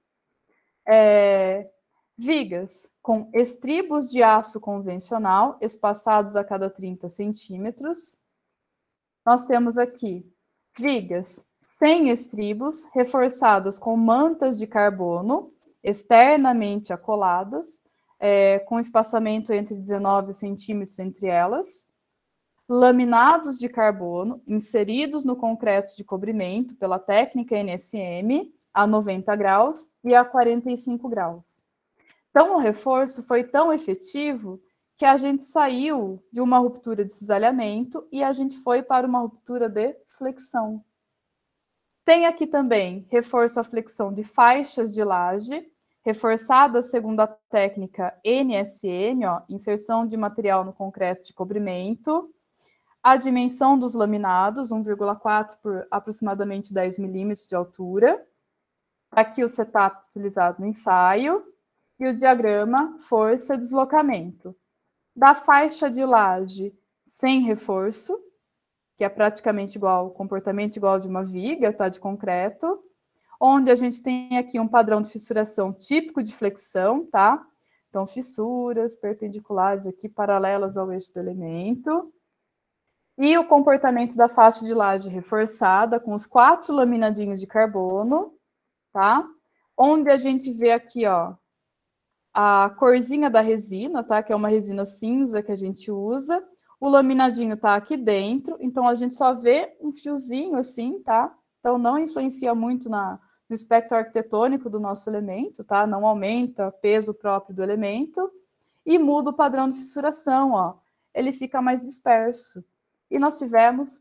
Vigas com estribos de aço convencional, espaçados a cada 30 centímetros. Nós temos aqui vigas sem estribos, reforçadas com mantas de carbono, externamente acoladas, com espaçamento entre 19 centímetros entre elas, laminados de carbono, inseridos no concreto de cobrimento pela técnica NSM, a 90 graus e a 45 graus. Então, o reforço foi tão efetivo que a gente saiu de uma ruptura de cisalhamento e a gente foi para uma ruptura de flexão. Tem aqui também reforço à flexão de faixas de laje, reforçada segundo a técnica NSM, ó, inserção de material no concreto de cobrimento, a dimensão dos laminados, 1,4 por aproximadamente 10 milímetros de altura. Aqui o setup utilizado no ensaio, e o diagrama força e deslocamento. Da faixa de laje sem reforço, que é praticamente igual, comportamento igual de uma viga, tá, de concreto, onde a gente tem aqui um padrão de fissuração típico de flexão, tá? Então, fissuras perpendiculares aqui, paralelas ao eixo do elemento. E o comportamento da faixa de laje reforçada, com os 4 laminadinhos de carbono, tá? Onde a gente vê aqui, ó, a corzinha da resina, tá? Que é uma resina cinza que a gente usa. O laminadinho tá aqui dentro, então a gente só vê um fiozinho assim, tá? Então não influencia muito no espectro arquitetônico do nosso elemento, tá? Não aumenta o peso próprio do elemento. E muda o padrão de fissuração, ó. Ele fica mais disperso. E nós tivemos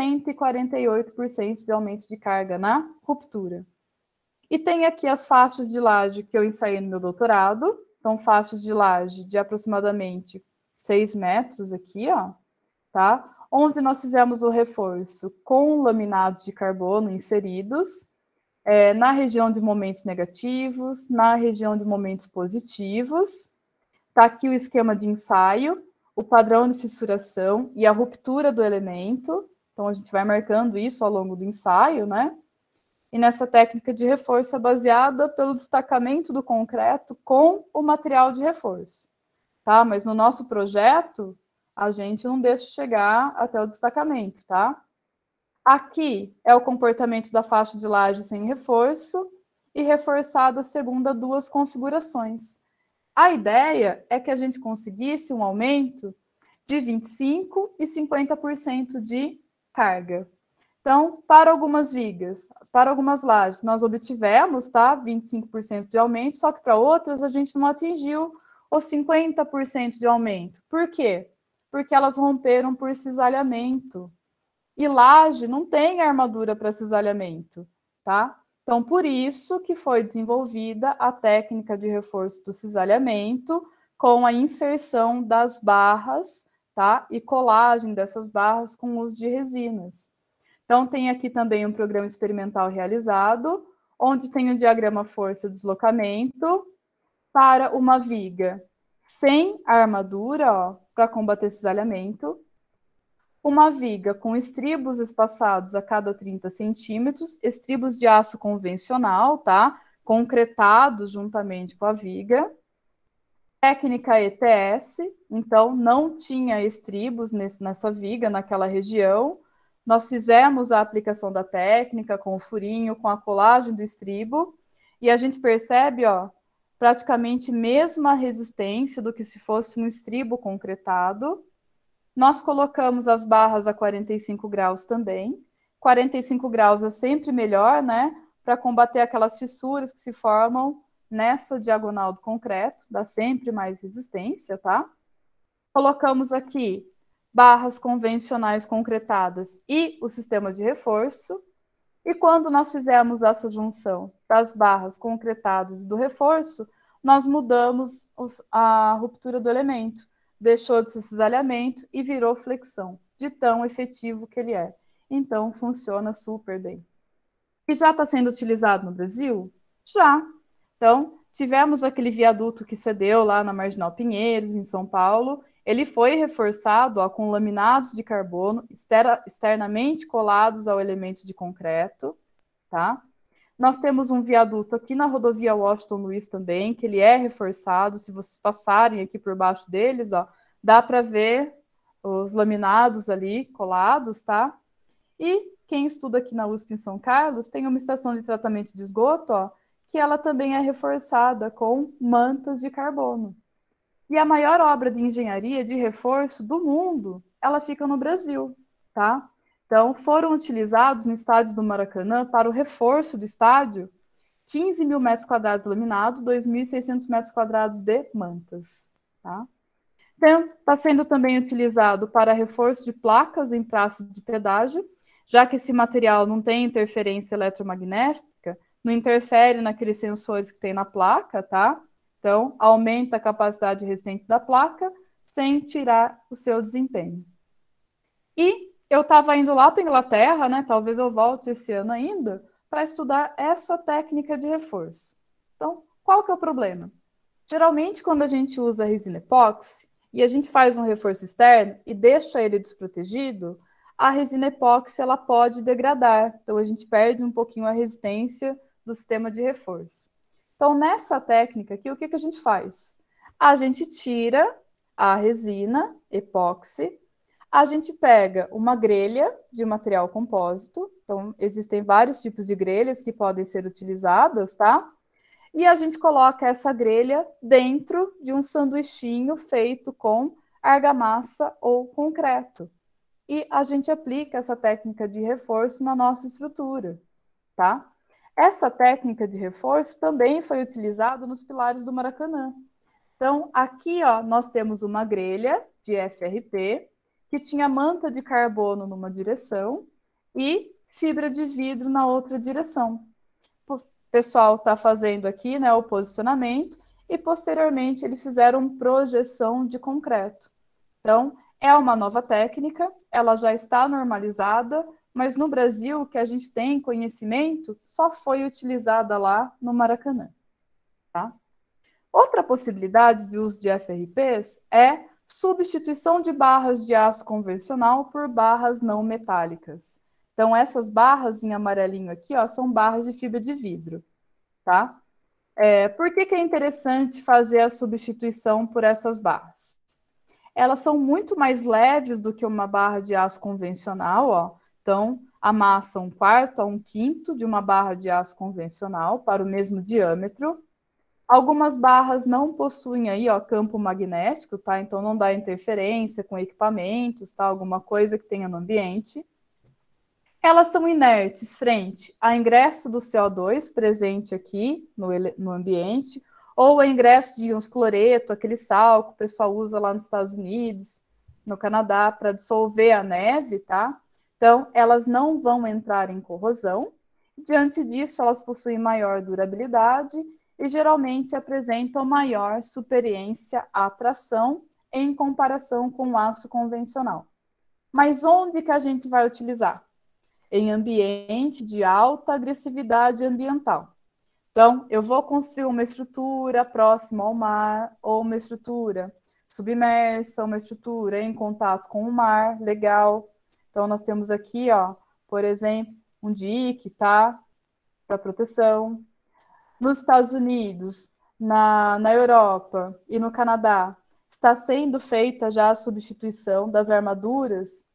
148% de aumento de carga na ruptura. E tem aqui as faixas de laje que eu ensaiei no meu doutorado. Então, faixas de laje de aproximadamente 6 metros aqui, ó, tá? Onde nós fizemos o reforço com laminados de carbono inseridos, na região de momentos negativos, na região de momentos positivos. Tá aqui o esquema de ensaio, o padrão de fissuração e a ruptura do elemento. Então, a gente vai marcando isso ao longo do ensaio, né? E nessa técnica de reforço é baseada pelo destacamento do concreto com o material de reforço, tá? Mas no nosso projeto, a gente não deixa chegar até o destacamento, tá? Aqui é o comportamento da faixa de laje sem reforço e reforçada segundo as 2 configurações. A ideia é que a gente conseguisse um aumento de 25% e 50% de carga. Então, para algumas vigas, para algumas lajes, nós obtivemos, tá, 25% de aumento, só que para outras a gente não atingiu os 50% de aumento. Por quê? Porque elas romperam por cisalhamento. E laje não tem armadura para cisalhamento, tá? Então, por isso que foi desenvolvida a técnica de reforço do cisalhamento com a inserção das barras, tá? E colagem dessas barras com uso de resinas. Então, tem aqui também um programa experimental realizado, onde tem o diagrama força e deslocamento para uma viga sem armadura, para combater cisalhamento, uma viga com estribos espaçados a cada 30 centímetros, estribos de aço convencional, tá? Concretados juntamente com a viga. Técnica ETS, então não tinha estribos nessa viga, naquela região, nós fizemos a aplicação da técnica com o furinho, com a colagem do estribo, e a gente percebe, ó, praticamente mesma resistência do que se fosse um estribo concretado. Nós colocamos as barras a 45 graus também. 45 graus é sempre melhor, né? Para combater aquelas fissuras que se formam nessa diagonal do concreto, dá sempre mais resistência, tá? Colocamos aqui barras convencionais concretadas e o sistema de reforço. E quando nós fizemos essa junção das barras concretadas e do reforço, nós mudamos a ruptura do elemento. Deixou de ser cisalhamento e virou flexão, de tão efetivo que ele é. Então, funciona super bem. E já está sendo utilizado no Brasil? Já. Então, tivemos aquele viaduto que cedeu lá na Marginal Pinheiros, em São Paulo. Ele foi reforçado, ó, com laminados de carbono externamente colados ao elemento de concreto, tá? Nós temos um viaduto aqui na rodovia Washington Luiz também, que ele é reforçado. Se vocês passarem aqui por baixo deles, ó, dá para ver os laminados ali colados, tá? E quem estuda aqui na USP em São Carlos tem uma estação de tratamento de esgoto, ó, que ela também é reforçada com mantas de carbono. E a maior obra de engenharia de reforço do mundo, ela fica no Brasil, tá? Então, foram utilizados no estádio do Maracanã, para o reforço do estádio, 15 mil metros quadrados laminados, 2.600 metros quadrados de mantas, tá? Então, está sendo também utilizado para reforço de placas em praças de pedágio, já que esse material não tem interferência eletromagnética, não interfere naqueles sensores que tem na placa, tá? Então, aumenta a capacidade resistente da placa sem tirar o seu desempenho. E eu estava indo lá para a Inglaterra, né? Talvez eu volte esse ano ainda, para estudar essa técnica de reforço. Então, qual que é o problema? Geralmente, quando a gente usa resina epóxi e a gente faz um reforço externo e deixa ele desprotegido, a resina epóxi ela pode degradar. Então, a gente perde um pouquinho a resistência do sistema de reforço. Então, nessa técnica aqui, o que a gente faz? A gente tira a resina epóxi, a gente pega uma grelha de material compósito, então existem vários tipos de grelhas que podem ser utilizadas, tá? E a gente coloca essa grelha dentro de um sanduichinho feito com argamassa ou concreto. E a gente aplica essa técnica de reforço na nossa estrutura, tá? Essa técnica de reforço também foi utilizada nos pilares do Maracanã. Então, aqui, ó, nós temos uma grelha de FRP que tinha manta de carbono numa direção e fibra de vidro na outra direção. O pessoal está fazendo aqui, né, o posicionamento e, posteriormente, eles fizeram projeção de concreto. Então, é uma nova técnica, ela já está normalizada, mas no Brasil, o que a gente tem conhecimento só foi utilizada lá no Maracanã, tá? Outra possibilidade de uso de FRPs é substituição de barras de aço convencional por barras não metálicas. Então, essas barras em amarelinho aqui, ó, são barras de fibra de vidro, tá? Por que é interessante fazer a substituição por essas barras? Elas são muito mais leves do que uma barra de aço convencional, ó. Então, a massa 1/4 a 1/5 de uma barra de aço convencional para o mesmo diâmetro. Algumas barras não possuem aí, ó, campo magnético, tá? Então, não dá interferência com equipamentos, tá? Alguma coisa que tenha no ambiente. Elas são inertes frente ao ingresso do CO2 presente aqui no ambiente, ou ao ingresso de íons cloreto, aquele sal que o pessoal usa lá nos Estados Unidos, no Canadá, para dissolver a neve, tá? Então, elas não vão entrar em corrosão. Diante disso, elas possuem maior durabilidade e geralmente apresentam maior superência à tração em comparação com o aço convencional. Mas onde que a gente vai utilizar? Em ambiente de alta agressividade ambiental. Então, eu vou construir uma estrutura próxima ao mar, ou uma estrutura submersa, uma estrutura em contato com o mar, legal. Então, nós temos aqui, ó, por exemplo, um dique, tá? Para proteção. Nos Estados Unidos, na Europa e no Canadá, está sendo feita já a substituição das armaduras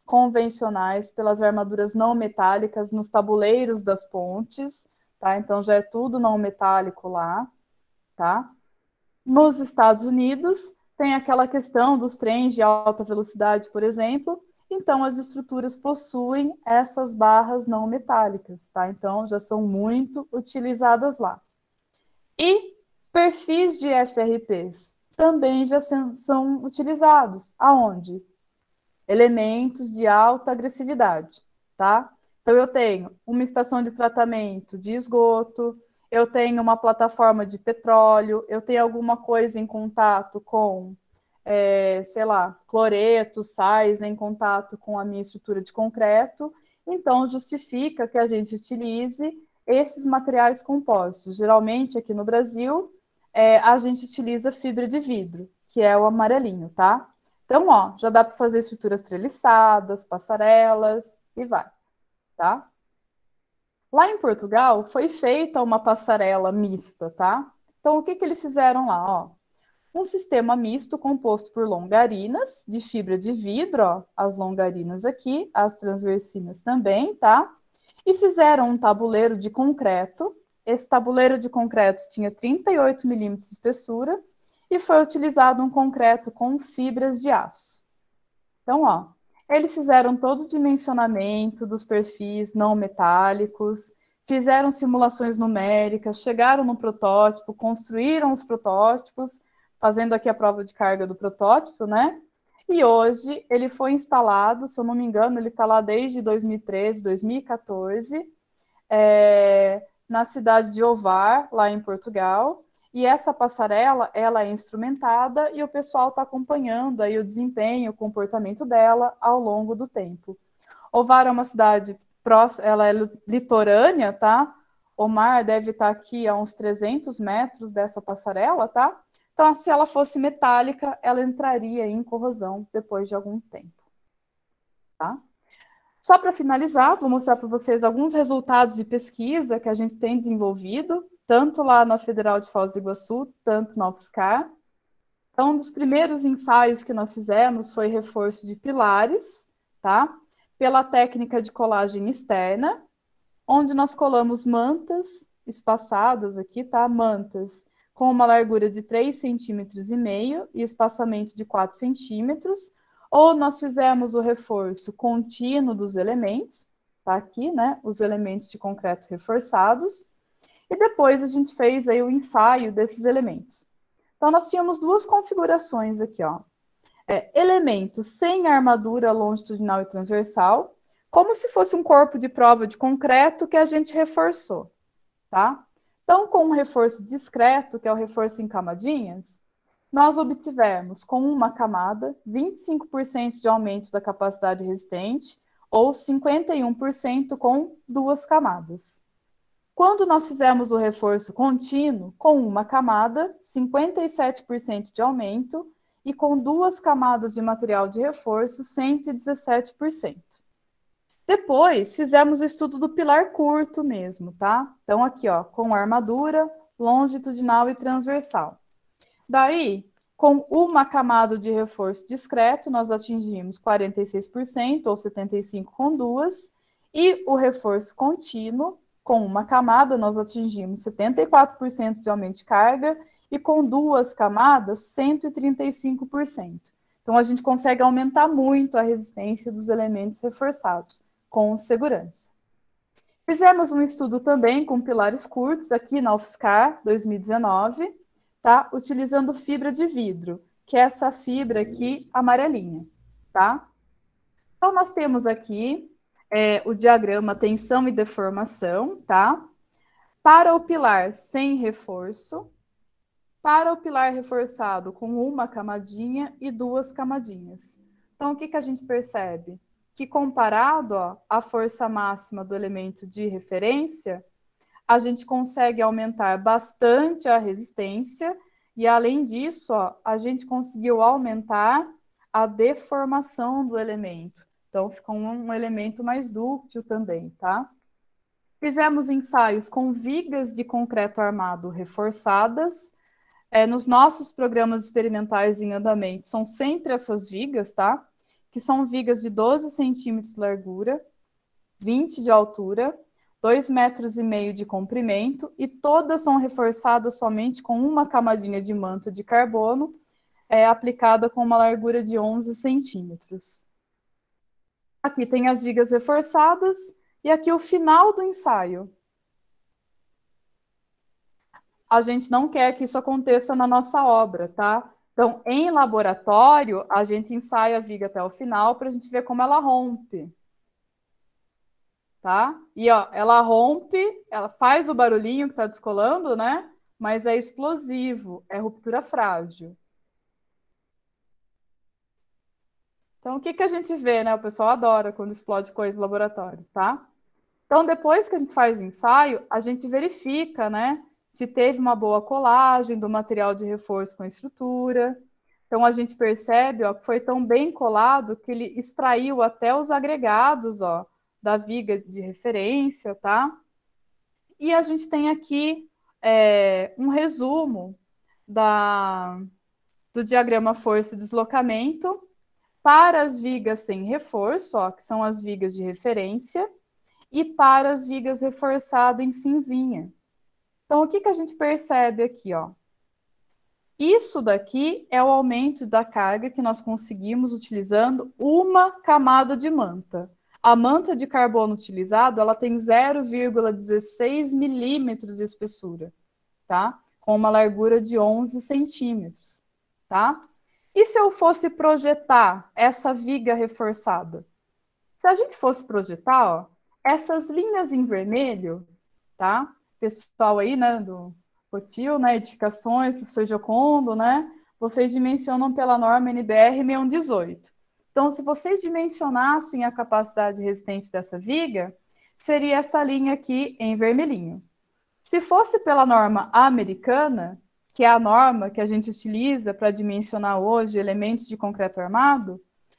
convencionais, pelas armaduras não metálicas nos tabuleiros das pontes, tá? Então já é tudo não metálico lá, tá? Nos Estados Unidos, tem aquela questão dos trens de alta velocidade, por exemplo, então as estruturas possuem essas barras não metálicas, tá? Então já são muito utilizadas lá. E perfis de FRPs também já são utilizados. Aonde? Elementos de alta agressividade, tá? Então, eu tenho uma estação de tratamento de esgoto, eu tenho uma plataforma de petróleo, eu tenho alguma coisa em contato com, sei lá, cloreto, sais em contato com a minha estrutura de concreto, então justifica que a gente utilize esses materiais compostos. Geralmente, aqui no Brasil, a gente utiliza fibra de vidro, que é o amarelinho, tá? Então, ó, já dá para fazer estruturas treliçadas, passarelas, e vai, tá? Lá em Portugal, foi feita uma passarela mista, tá? Então, o que eles fizeram lá, ó? Um sistema misto composto por longarinas de fibra de vidro, ó, as longarinas aqui, as transversinas também, tá? E fizeram um tabuleiro de concreto. Esse tabuleiro de concreto tinha 38 milímetros de espessura e foi utilizado um concreto com fibras de aço. Então, ó, eles fizeram todo o dimensionamento dos perfis não metálicos, fizeram simulações numéricas, chegaram no protótipo, construíram os protótipos, fazendo aqui a prova de carga do protótipo, né? E hoje ele foi instalado, se eu não me engano, ele está lá desde 2013, 2014, na cidade de Ovar, lá em Portugal. E essa passarela, ela é instrumentada e o pessoal está acompanhando aí o desempenho, o comportamento dela ao longo do tempo. Ovar é uma cidade próxima, ela é litorânea, tá? O mar deve estar aqui a uns 300 metros dessa passarela, tá? Então, se ela fosse metálica, ela entraria em corrosão depois de algum tempo, tá? Só para finalizar, vou mostrar para vocês alguns resultados de pesquisa que a gente tem desenvolvido, tanto lá na Federal de Foz do Iguaçu, tanto na UFSCar. Então, um dos primeiros ensaios que nós fizemos foi reforço de pilares, tá? Pela técnica de colagem externa, onde nós colamos mantas espaçadas aqui, tá? Mantas com uma largura de 3,5 centímetros e espaçamento de 4 centímetros, ou nós fizemos o reforço contínuo dos elementos, tá aqui, né? Os elementos de concreto reforçados, e depois a gente fez aí o ensaio desses elementos. Então, nós tínhamos duas configurações aqui, ó. Elementos sem armadura longitudinal e transversal, como se fosse um corpo de prova de concreto que a gente reforçou, tá? Então, com um reforço discreto, que é o reforço em camadinhas, nós obtivemos com uma camada 25% de aumento da capacidade resistente ou 51% com duas camadas. Quando nós fizemos o reforço contínuo, com uma camada, 57% de aumento e com duas camadas de material de reforço, 117%. Depois, fizemos o estudo do pilar curto mesmo, tá? Então, aqui, ó, com armadura, longitudinal e transversal. Daí, com uma camada de reforço discreto, nós atingimos 46%, ou 75% com duas, e o reforço contínuo, com uma camada, nós atingimos 74% de aumento de carga, e com duas camadas, 135%. Então, a gente consegue aumentar muito a resistência dos elementos reforçados, com segurança. Fizemos um estudo também com pilares curtos, aqui na UFSCar, 2019, tá? Utilizando fibra de vidro, que é essa fibra aqui amarelinha, tá? Então, nós temos aqui o diagrama tensão e deformação, tá? Para o pilar sem reforço, para o pilar reforçado com uma camadinha e duas camadinhas. Então, o que a gente percebe? Que comparado à força máxima do elemento de referência, a gente consegue aumentar bastante a resistência e, além disso, a gente conseguiu aumentar a deformação do elemento. Então, fica um elemento mais dúctil também, tá? Fizemos ensaios com vigas de concreto armado reforçadas. Nos nossos programas experimentais em andamento, são sempre essas vigas, tá? que são vigas de 12 centímetros de largura, 20 de altura, 2,5 metros de comprimento, e todas são reforçadas somente com uma camadinha de manta de carbono, aplicada com uma largura de 11 centímetros. Aqui tem as vigas reforçadas, e aqui o final do ensaio. A gente não quer que isso aconteça na nossa obra, tá? Então, em laboratório, a gente ensaia a viga até o final para a gente ver como ela rompe. Tá? E, ó, ela rompe, ela faz o barulhinho que está descolando, né? Mas é explosivo, é ruptura frágil. Então, o que que a gente vê, né? O pessoal adora quando explode coisa no laboratório, tá? Então, depois que a gente faz o ensaio, a gente verifica, né? Se teve uma boa colagem do material de reforço com a estrutura. Então, a gente percebe, ó, que foi tão bem colado que ele extraiu até os agregados, ó, da viga de referência, tá? E a gente tem aqui um resumo do diagrama força e deslocamento para as vigas sem reforço, ó, que são as vigas de referência, e para as vigas reforçadas em cinzinha. Então, o que que a gente percebe aqui, ó? Isso daqui é o aumento da carga que nós conseguimos utilizando uma camada de manta. A manta de carbono utilizado, ela tem 0,16 milímetros de espessura, tá? Com uma largura de 11 centímetros, tá? E se eu fosse projetar essa viga reforçada? Se a gente fosse projetar, ó, essas linhas em vermelho, tá? Pessoal aí, né, do Cotil, né, edificações, professor Giocondo, né? Vocês dimensionam pela norma NBR 6118. Então, se vocês dimensionassem a capacidade resistente dessa viga, seria essa linha aqui em vermelhinho. Se fosse pela norma americana, que é a norma que a gente utiliza para dimensionar hoje elementos de concreto armado,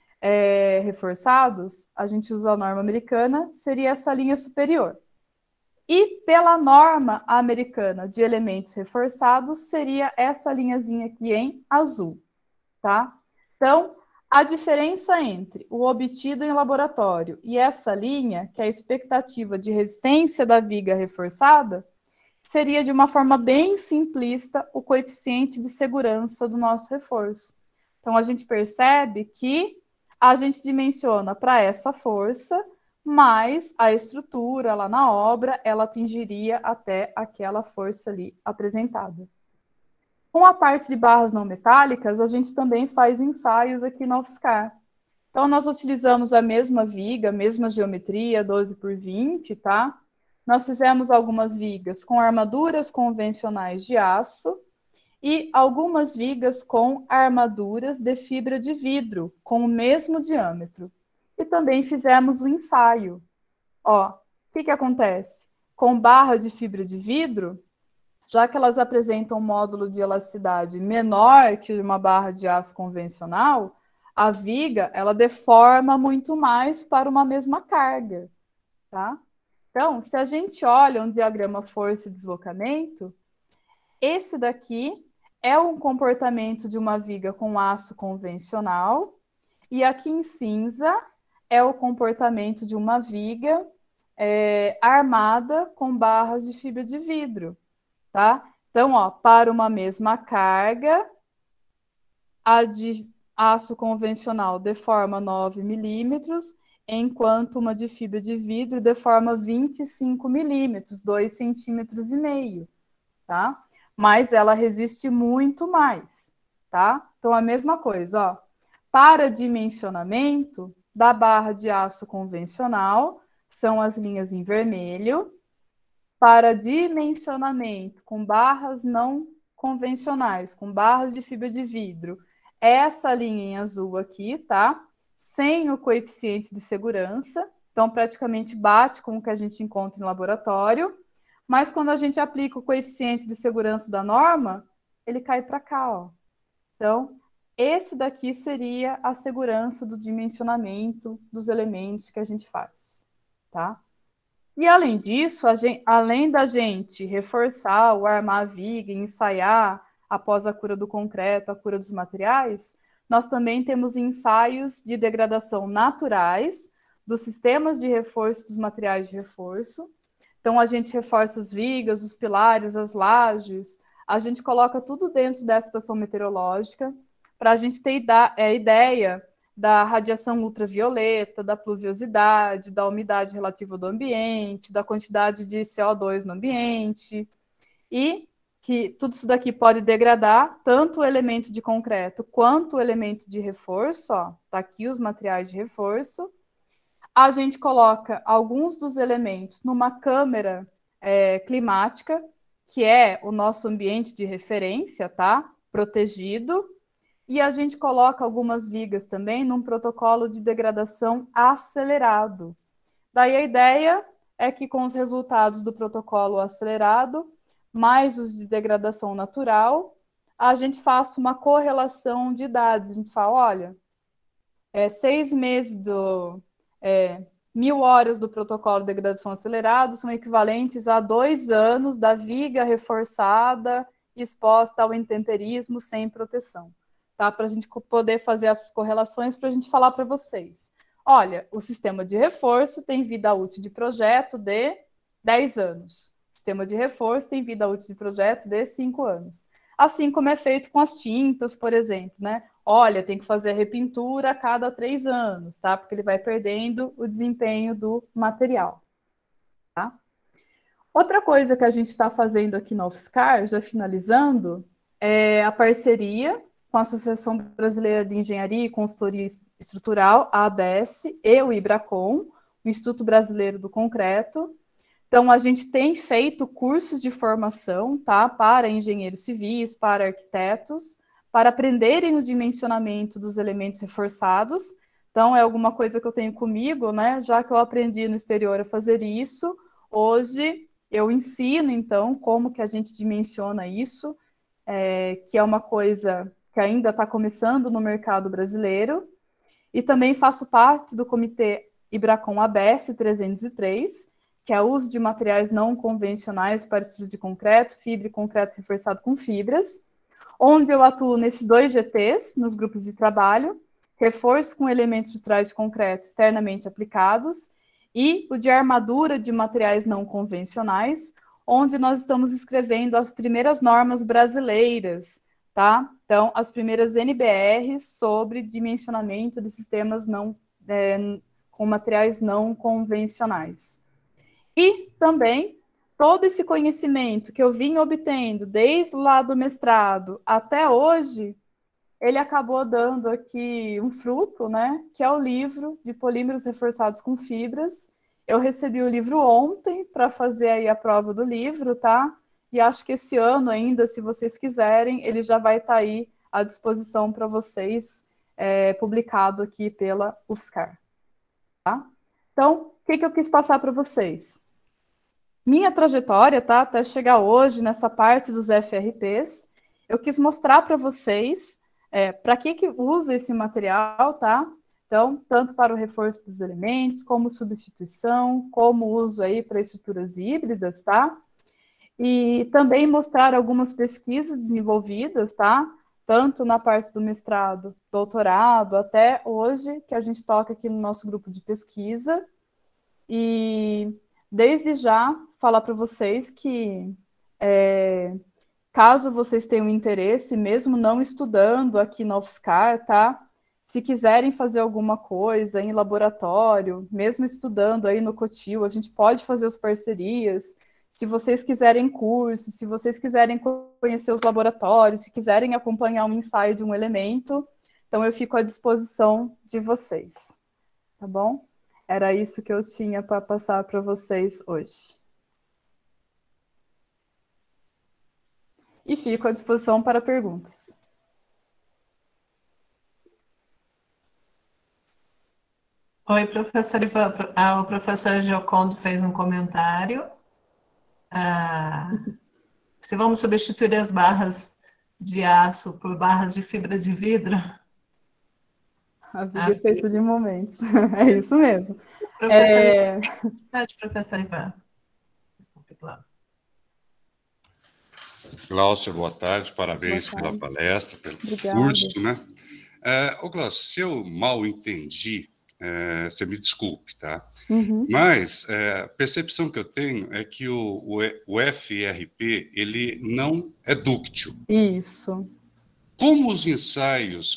reforçados, a gente usa a norma americana, seria essa linha superior. E pela norma americana de elementos reforçados, seria essa linhazinha aqui em azul, tá? Então, a diferença entre o obtido em laboratório e essa linha, que é a expectativa de resistência da viga reforçada, seria, de uma forma bem simplista, o coeficiente de segurança do nosso reforço. Então, a gente percebe que a gente dimensiona para essa força, mas a estrutura lá na obra, ela atingiria até aquela força ali apresentada. Com a parte de barras não metálicas, a gente também faz ensaios aqui na UFSCar. Então, nós utilizamos a mesma viga, a mesma geometria, 12 por 20, tá? Nós fizemos algumas vigas com armaduras convencionais de aço e algumas vigas com armaduras de fibra de vidro, com o mesmo diâmetro. E também fizemos um ensaio. Ó, o que que acontece? Com barra de fibra de vidro, já que elas apresentam um módulo de elasticidade menor que uma barra de aço convencional, a viga, ela deforma muito mais para uma mesma carga, tá? Então, se a gente olha um diagrama força e deslocamento, esse daqui é um comportamento de uma viga com aço convencional, e aqui em cinza é o comportamento de uma viga armada com barras de fibra de vidro, tá? Então, ó, para uma mesma carga, a de aço convencional deforma 9 milímetros, enquanto uma de fibra de vidro deforma 25 milímetros, 2,5 centímetros, tá? Mas ela resiste muito mais, tá? Então, a mesma coisa, ó. Para dimensionamento da barra de aço convencional, são as linhas em vermelho. Para dimensionamento com barras não convencionais, com barras de fibra de vidro, essa linha em azul aqui, tá? Sem o coeficiente de segurança, então praticamente bate com o que a gente encontra em laboratório, mas quando a gente aplica o coeficiente de segurança da norma, ele cai para cá, ó. Então, esse daqui seria a segurança do dimensionamento dos elementos que a gente faz, tá? E além disso, além da gente reforçar ou armar a viga, ensaiar após a cura do concreto, a cura dos materiais, nós também temos ensaios de degradação naturais dos sistemas de reforço dos materiais de reforço. Então, a gente reforça as vigas, os pilares, as lajes, a gente coloca tudo dentro dessa estação meteorológica para a gente ter ideia da radiação ultravioleta, da pluviosidade, da umidade relativa do ambiente, da quantidade de CO2 no ambiente, e que tudo isso daqui pode degradar tanto o elemento de concreto quanto o elemento de reforço, ó, tá aqui os materiais de reforço. A gente coloca alguns dos elementos numa câmera climática, que é o nosso ambiente de referência, tá? Protegido. E a gente coloca algumas vigas também num protocolo de degradação acelerado. Daí a ideia é que com os resultados do protocolo acelerado, mais os de degradação natural, a gente faça uma correlação de dados. A gente fala, olha, 6 meses 1.000 horas do protocolo de degradação acelerado são equivalentes a 2 anos da viga reforçada exposta ao intemperismo sem proteção. Tá? Para a gente poder fazer essas correlações, para a gente falar para vocês. Olha, o sistema de reforço tem vida útil de projeto de 10 anos. O sistema de reforço tem vida útil de projeto de 5 anos. Assim como é feito com as tintas, por exemplo, né? Olha, tem que fazer a repintura a cada 3 anos, tá? Porque ele vai perdendo o desempenho do material, tá? Outra coisa que a gente está fazendo aqui na UFSCar, já finalizando, é a parceria com a Associação Brasileira de Engenharia e Consultoria Estrutural, a ABS, e o IBRACON, o Instituto Brasileiro do Concreto. Então, a gente tem feito cursos de formação, tá, para engenheiros civis, para arquitetos, para aprenderem o dimensionamento dos elementos reforçados. Então, é alguma coisa que eu tenho comigo, né, já que eu aprendi no exterior a fazer isso, hoje eu ensino, então, como que a gente dimensiona isso, que é uma coisa que ainda está começando no mercado brasileiro, e também faço parte do comitê IBRACON ABS 303, que é o uso de materiais não convencionais para estudo de concreto, fibra e concreto reforçado com fibras, onde eu atuo nesses 2 GTs, nos grupos de trabalho, reforço com elementos estruturais de concreto externamente aplicados, e o de armadura de materiais não convencionais, onde nós estamos escrevendo as primeiras normas brasileiras, tá? Então, as primeiras NBRs sobre dimensionamento de sistemas com materiais não convencionais. E também todo esse conhecimento que eu vim obtendo desde lá do mestrado até hoje, ele acabou dando aqui um fruto, né? Que é o livro de polímeros reforçados com fibras. Eu recebi o livro ontem para fazer aí a prova do livro, tá? E acho que esse ano ainda, se vocês quiserem, ele já vai estar aí à disposição para vocês, publicado aqui pela UFSCar. Tá? Então, o que eu quis passar para vocês? Minha trajetória, tá? Até chegar hoje nessa parte dos FRPs, eu quis mostrar para vocês para que usa esse material, tá? Então, tanto para o reforço dos elementos, como substituição, como uso aí para estruturas híbridas, tá? E também mostrar algumas pesquisas desenvolvidas, tá? Tanto na parte do mestrado, doutorado, até hoje, que a gente toca aqui no nosso grupo de pesquisa. E desde já falar para vocês que, caso vocês tenham interesse, mesmo não estudando aqui na UFSCar, tá? Se quiserem fazer alguma coisa em laboratório, mesmo estudando aí no Cotil, a gente pode fazer as parcerias. Se vocês quiserem cursos, se vocês quiserem conhecer os laboratórios, se quiserem acompanhar um ensaio de um elemento, então eu fico à disposição de vocês, tá bom? Era isso que eu tinha para passar para vocês hoje. E fico à disposição para perguntas. Oi, professora. O professor Giocondo fez um comentário. Se vamos substituir as barras de aço por barras de fibra de vidro? A vida é feita de momentos. É isso mesmo. Professor Ivan. Desculpe, Cláudio. Cláudia, boa tarde, parabéns pela palestra, pelo Obrigada. curso, né? Ô, Glaucio, se eu mal entendi, você me desculpe, tá? Uhum. Mas a percepção que eu tenho é que o FRP, ele não é dúctil. Isso. Como os ensaios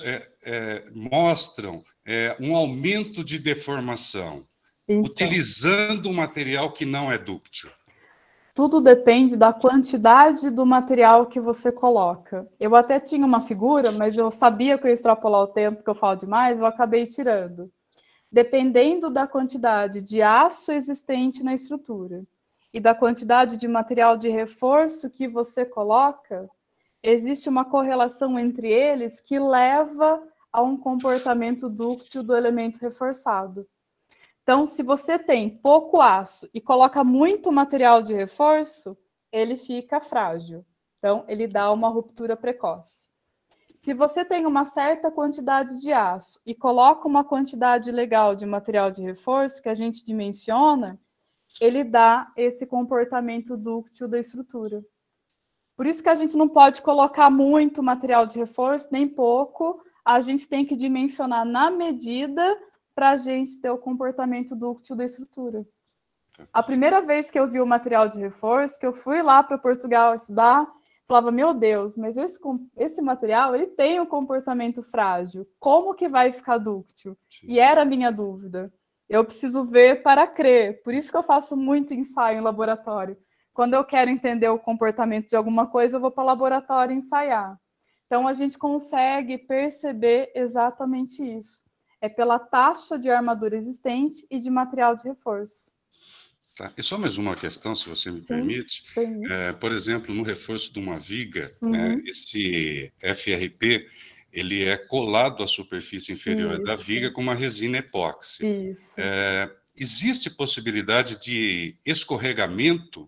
mostram um aumento de deformação, Então, utilizando um material que não é dúctil? tudo depende da quantidade do material que você coloca. Eu até tinha uma figura, mas eu sabia que eu ia extrapolar o tempo, que eu falo demais, eu acabei tirando. Dependendo da quantidade de aço existente na estrutura e da quantidade de material de reforço que você coloca, existe uma correlação entre eles que leva a um comportamento dúctil do elemento reforçado. Então, se você tem pouco aço e coloca muito material de reforço, ele fica frágil. Então, ele dá uma ruptura precoce. Se você tem uma certa quantidade de aço e coloca uma quantidade legal de material de reforço, que a gente dimensiona, ele dá esse comportamento dúctil da estrutura. Por isso que a gente não pode colocar muito material de reforço, nem pouco, a gente tem que dimensionar na medida para a gente ter o comportamento dúctil da estrutura. A primeira vez que eu vi o material de reforço, que eu fui lá para Portugal estudar, falava, meu Deus, mas esse material ele tem um comportamento frágil, como que vai ficar dúctil? Sim. E era a minha dúvida. Eu preciso ver para crer, por isso que eu faço muito ensaio em laboratório. Quando eu quero entender o comportamento de alguma coisa, eu vou para o laboratório ensaiar. Então, a gente consegue perceber exatamente isso. É pela taxa de armadura existente e de material de reforço. Tá. E só mais uma questão, se você me permite. Por exemplo, no reforço de uma viga, né, esse FRP, ele é colado à superfície inferior da viga com uma resina epóxi. Isso. Existe possibilidade de escorregamento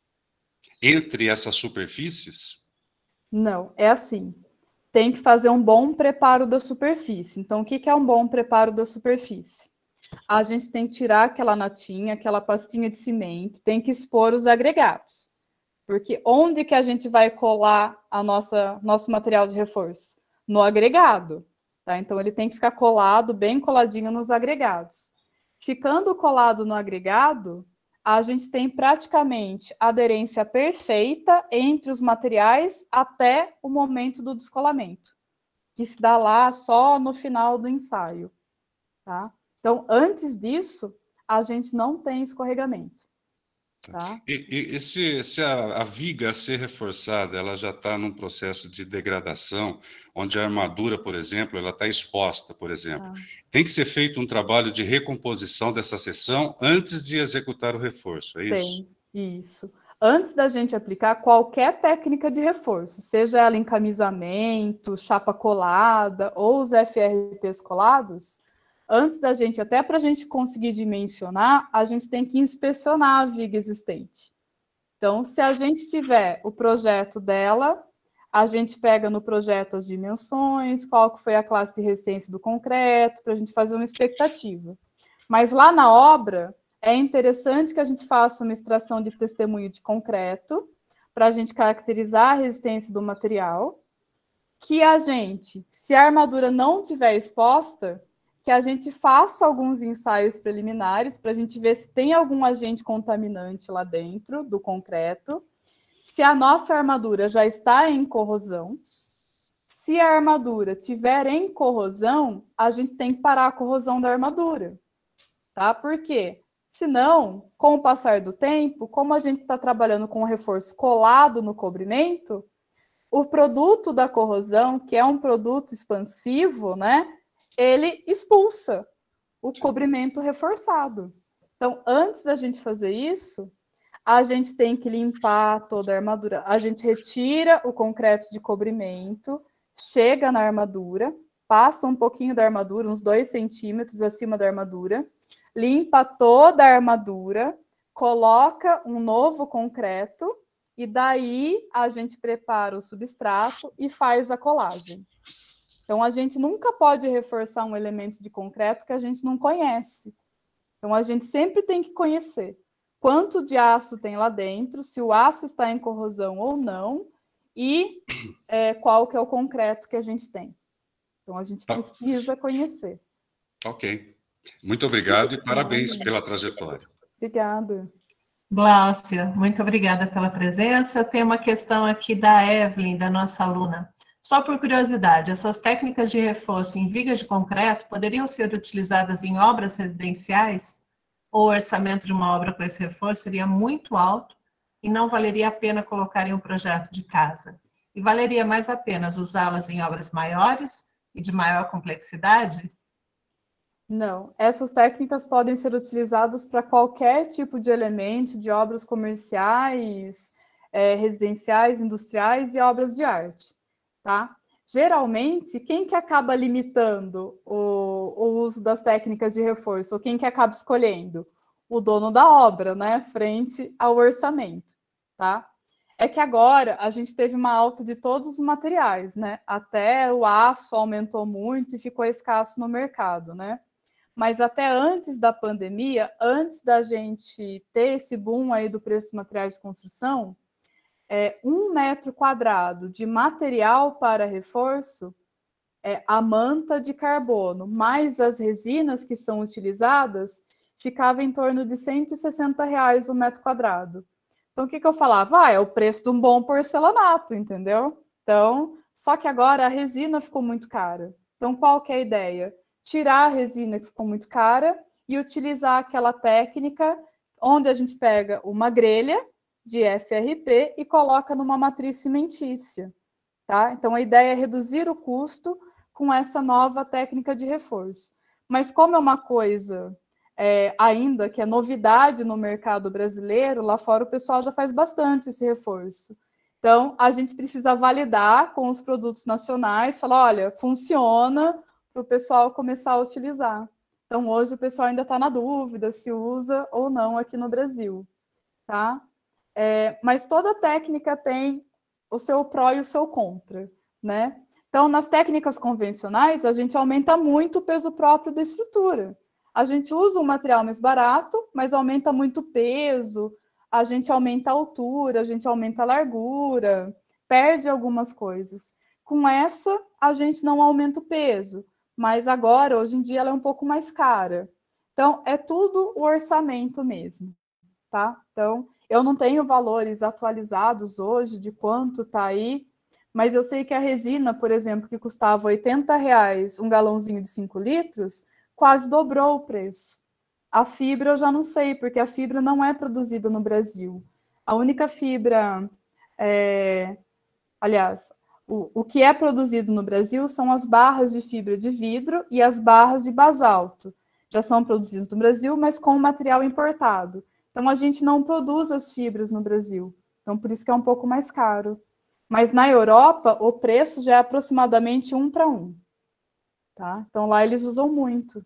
entre essas superfícies? Não, é assim. Tem que fazer um bom preparo da superfície. Então, o que é um bom preparo da superfície? A gente tem que tirar aquela natinha, aquela pastinha de cimento, tem que expor os agregados. Porque onde que a gente vai colar nosso material de reforço? No agregado. Tá? Então, ele tem que ficar colado, bem coladinho nos agregados. Ficando colado no agregado, a gente tem praticamente aderência perfeita entre os materiais até o momento do descolamento, que se dá lá só no final do ensaio. Tá? Então, antes disso, a gente não tem escorregamento. Tá? E se a viga a ser reforçada, ela já está num processo de degradação, onde a armadura, por exemplo, ela está exposta, por exemplo. Tem que ser feito um trabalho de recomposição dessa seção antes de executar o reforço, é isso? Tem, isso. Antes da gente aplicar qualquer técnica de reforço, seja ela encamisamento, chapa colada ou os FRPs colados, antes da gente, até para a gente conseguir dimensionar, a gente tem que inspecionar a viga existente. Então, se a gente tiver o projeto dela, a gente pega no projeto as dimensões, qual que foi a classe de resistência do concreto, para a gente fazer uma expectativa. Mas lá na obra, é interessante que a gente faça uma extração de testemunho de concreto, para a gente caracterizar a resistência do material, que a gente, se a armadura não estiver exposta, que a gente faça alguns ensaios preliminares para a gente ver se tem algum agente contaminante lá dentro do concreto, se a nossa armadura já está em corrosão. Se a armadura tiver em corrosão, a gente tem que parar a corrosão da armadura. Tá? Por quê? Senão, com o passar do tempo, como a gente está trabalhando com o reforço colado no cobrimento, o produto da corrosão, que é um produto expansivo, né? Ele expulsa o cobrimento reforçado. Então, antes da gente fazer isso, a gente tem que limpar toda a armadura. A gente retira o concreto de cobrimento, chega na armadura, passa um pouquinho da armadura, uns 2 centímetros acima da armadura, limpa toda a armadura, coloca um novo concreto e daí a gente prepara o substrato e faz a colagem. Então, a gente nunca pode reforçar um elemento de concreto que a gente não conhece. Então, a gente sempre tem que conhecer quanto de aço tem lá dentro, se o aço está em corrosão ou não, e qual que é o concreto que a gente tem. Então, a gente precisa conhecer. Ok. Muito obrigado e parabéns pela trajetória. Obrigada. Gláucia, muito obrigada pela presença. Tem uma questão aqui da Evelyn, da nossa aluna. Só por curiosidade, essas técnicas de reforço em vigas de concreto poderiam ser utilizadas em obras residenciais? Ou o orçamento de uma obra com esse reforço seria muito alto e não valeria a pena colocar em um projeto de casa? E valeria mais a pena usá-las em obras maiores e de maior complexidade? Não, essas técnicas podem ser utilizadas para qualquer tipo de elemento de obras comerciais, residenciais, industriais e obras de arte, tá? Geralmente, quem que acaba limitando o uso das técnicas de reforço, ou quem que acaba escolhendo? O dono da obra, né, frente ao orçamento, tá? É que agora a gente teve uma alta de todos os materiais, né? Até o aço aumentou muito e ficou escasso no mercado, né? Mas até antes da pandemia, antes da gente ter esse boom aí do preço dos materiais de construção, 1 metro quadrado de material para reforço, a manta de carbono, mais as resinas que são utilizadas, ficava em torno de R$160 o metro quadrado. Então, o que eu falava? É o preço de um bom porcelanato, entendeu? Então, só que agora a resina ficou muito cara. Então, qual que é a ideia? Tirar a resina que ficou muito cara e utilizar aquela técnica onde a gente pega uma grelha de FRP e coloca numa matriz cimentícia, tá? Então, a ideia é reduzir o custo com essa nova técnica de reforço. Mas como é uma coisa ainda que é novidade no mercado brasileiro, lá fora o pessoal já faz bastante esse reforço. Então, a gente precisa validar com os produtos nacionais, falar, olha, funciona, para o pessoal começar a utilizar. Então, hoje o pessoal ainda está na dúvida se usa ou não aqui no Brasil, tá? Mas toda técnica tem o seu pró e o seu contra, né? Então, nas técnicas convencionais, a gente aumenta muito o peso próprio da estrutura. A gente usa um material mais barato, mas aumenta muito o peso, a gente aumenta a altura, a gente aumenta a largura, perde algumas coisas. Com essa, a gente não aumenta o peso, mas agora, hoje em dia, ela é um pouco mais cara. Então, é tudo o orçamento mesmo, tá? Então, eu não tenho valores atualizados hoje de quanto está aí, mas eu sei que a resina, por exemplo, que custava R$80 um galãozinho de 5 litros, quase dobrou o preço. A fibra eu já não sei, porque a fibra não é produzida no Brasil. A única fibra... Aliás, o que é produzido no Brasil são as barras de fibra de vidro e as barras de basalto. Já são produzidas no Brasil, mas com material importado. Então, a gente não produz as fibras no Brasil. Então, por isso que é um pouco mais caro. Mas na Europa, o preço já é aproximadamente 1 para 1. Tá? Então, lá eles usam muito.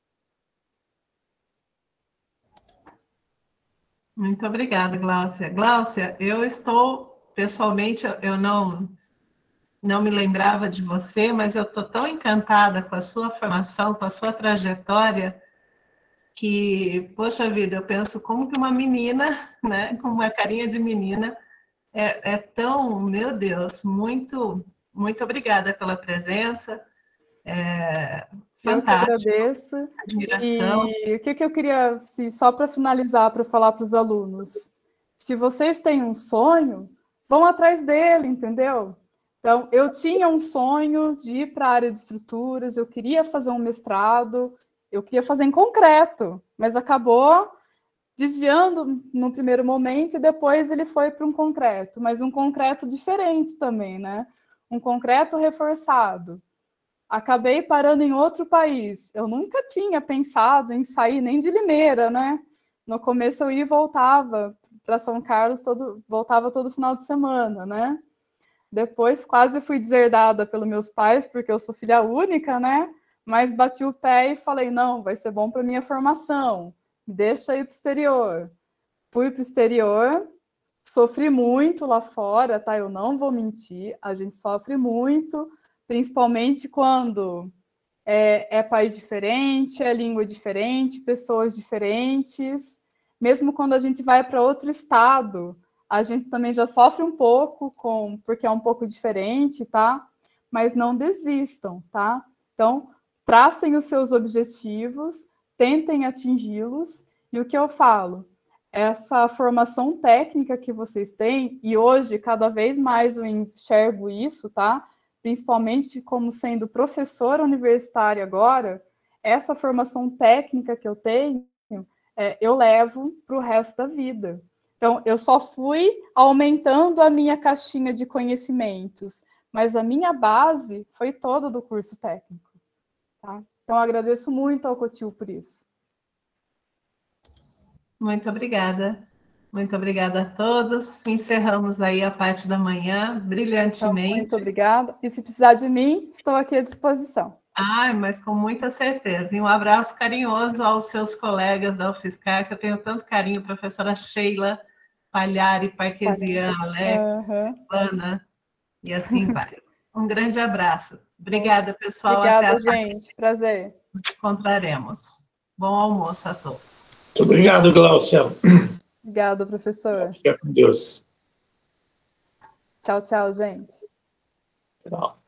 Muito obrigada, Gláucia. Gláucia, eu estou, pessoalmente, eu não me lembrava de você, mas eu estou tão encantada com a sua formação, com a sua trajetória, que, poxa vida, eu penso como que uma menina, né, com uma carinha de menina, é tão, meu Deus, muito, muito obrigada pela presença, fantástico. Eu que agradeço. Admiração. E o que eu queria, só para finalizar, para falar para os alunos, se vocês têm um sonho, vão atrás dele, entendeu? Então, eu tinha um sonho de ir para a área de estruturas, eu queria fazer um mestrado, eu queria fazer em concreto, mas acabou desviando no primeiro momento e depois ele foi para um concreto, mas um concreto diferente também, né? Um concreto reforçado. Acabei parando em outro país. Eu nunca tinha pensado em sair nem de Limeira, né? No começo eu ia e voltava para São Carlos, voltava todo final de semana, né? Depois quase fui deserdada pelos meus pais, porque eu sou filha única, né? Mas bati o pé e falei, não, vai ser bom para minha formação, deixa ir para o exterior. Fui para o exterior, sofri muito lá fora, tá? Eu não vou mentir, a gente sofre muito, principalmente quando é país diferente, é língua diferente, pessoas diferentes. Mesmo quando a gente vai para outro estado, a gente também já sofre um pouco, porque é um pouco diferente, tá? Mas não desistam, tá? Então, tracem os seus objetivos, tentem atingi-los, e o que eu falo? Essa formação técnica que vocês têm, e hoje cada vez mais eu enxergo isso, tá? Principalmente como sendo professora universitária agora, essa formação técnica que eu tenho, eu levo para o resto da vida. Então, eu só fui aumentando a minha caixinha de conhecimentos, mas a minha base foi toda do curso técnico. Tá? Então, eu agradeço muito ao Cotil por isso. Muito obrigada. Muito obrigada a todos. Encerramos aí a parte da manhã, brilhantemente. Então, muito obrigada. E se precisar de mim, estou aqui à disposição. Ai, mas com muita certeza. E um abraço carinhoso aos seus colegas da UFSCar, que eu tenho tanto carinho, professora Sheila, Palhari, Parquesian, Alex, Ana, e assim vai. Um grande abraço. Obrigada, pessoal. Obrigada, gente. Prazer. Nos encontraremos. Bom almoço a todos. Muito obrigado, Glaucia. Obrigada, professor. Fica com Deus. Tchau, tchau, gente. Tchau.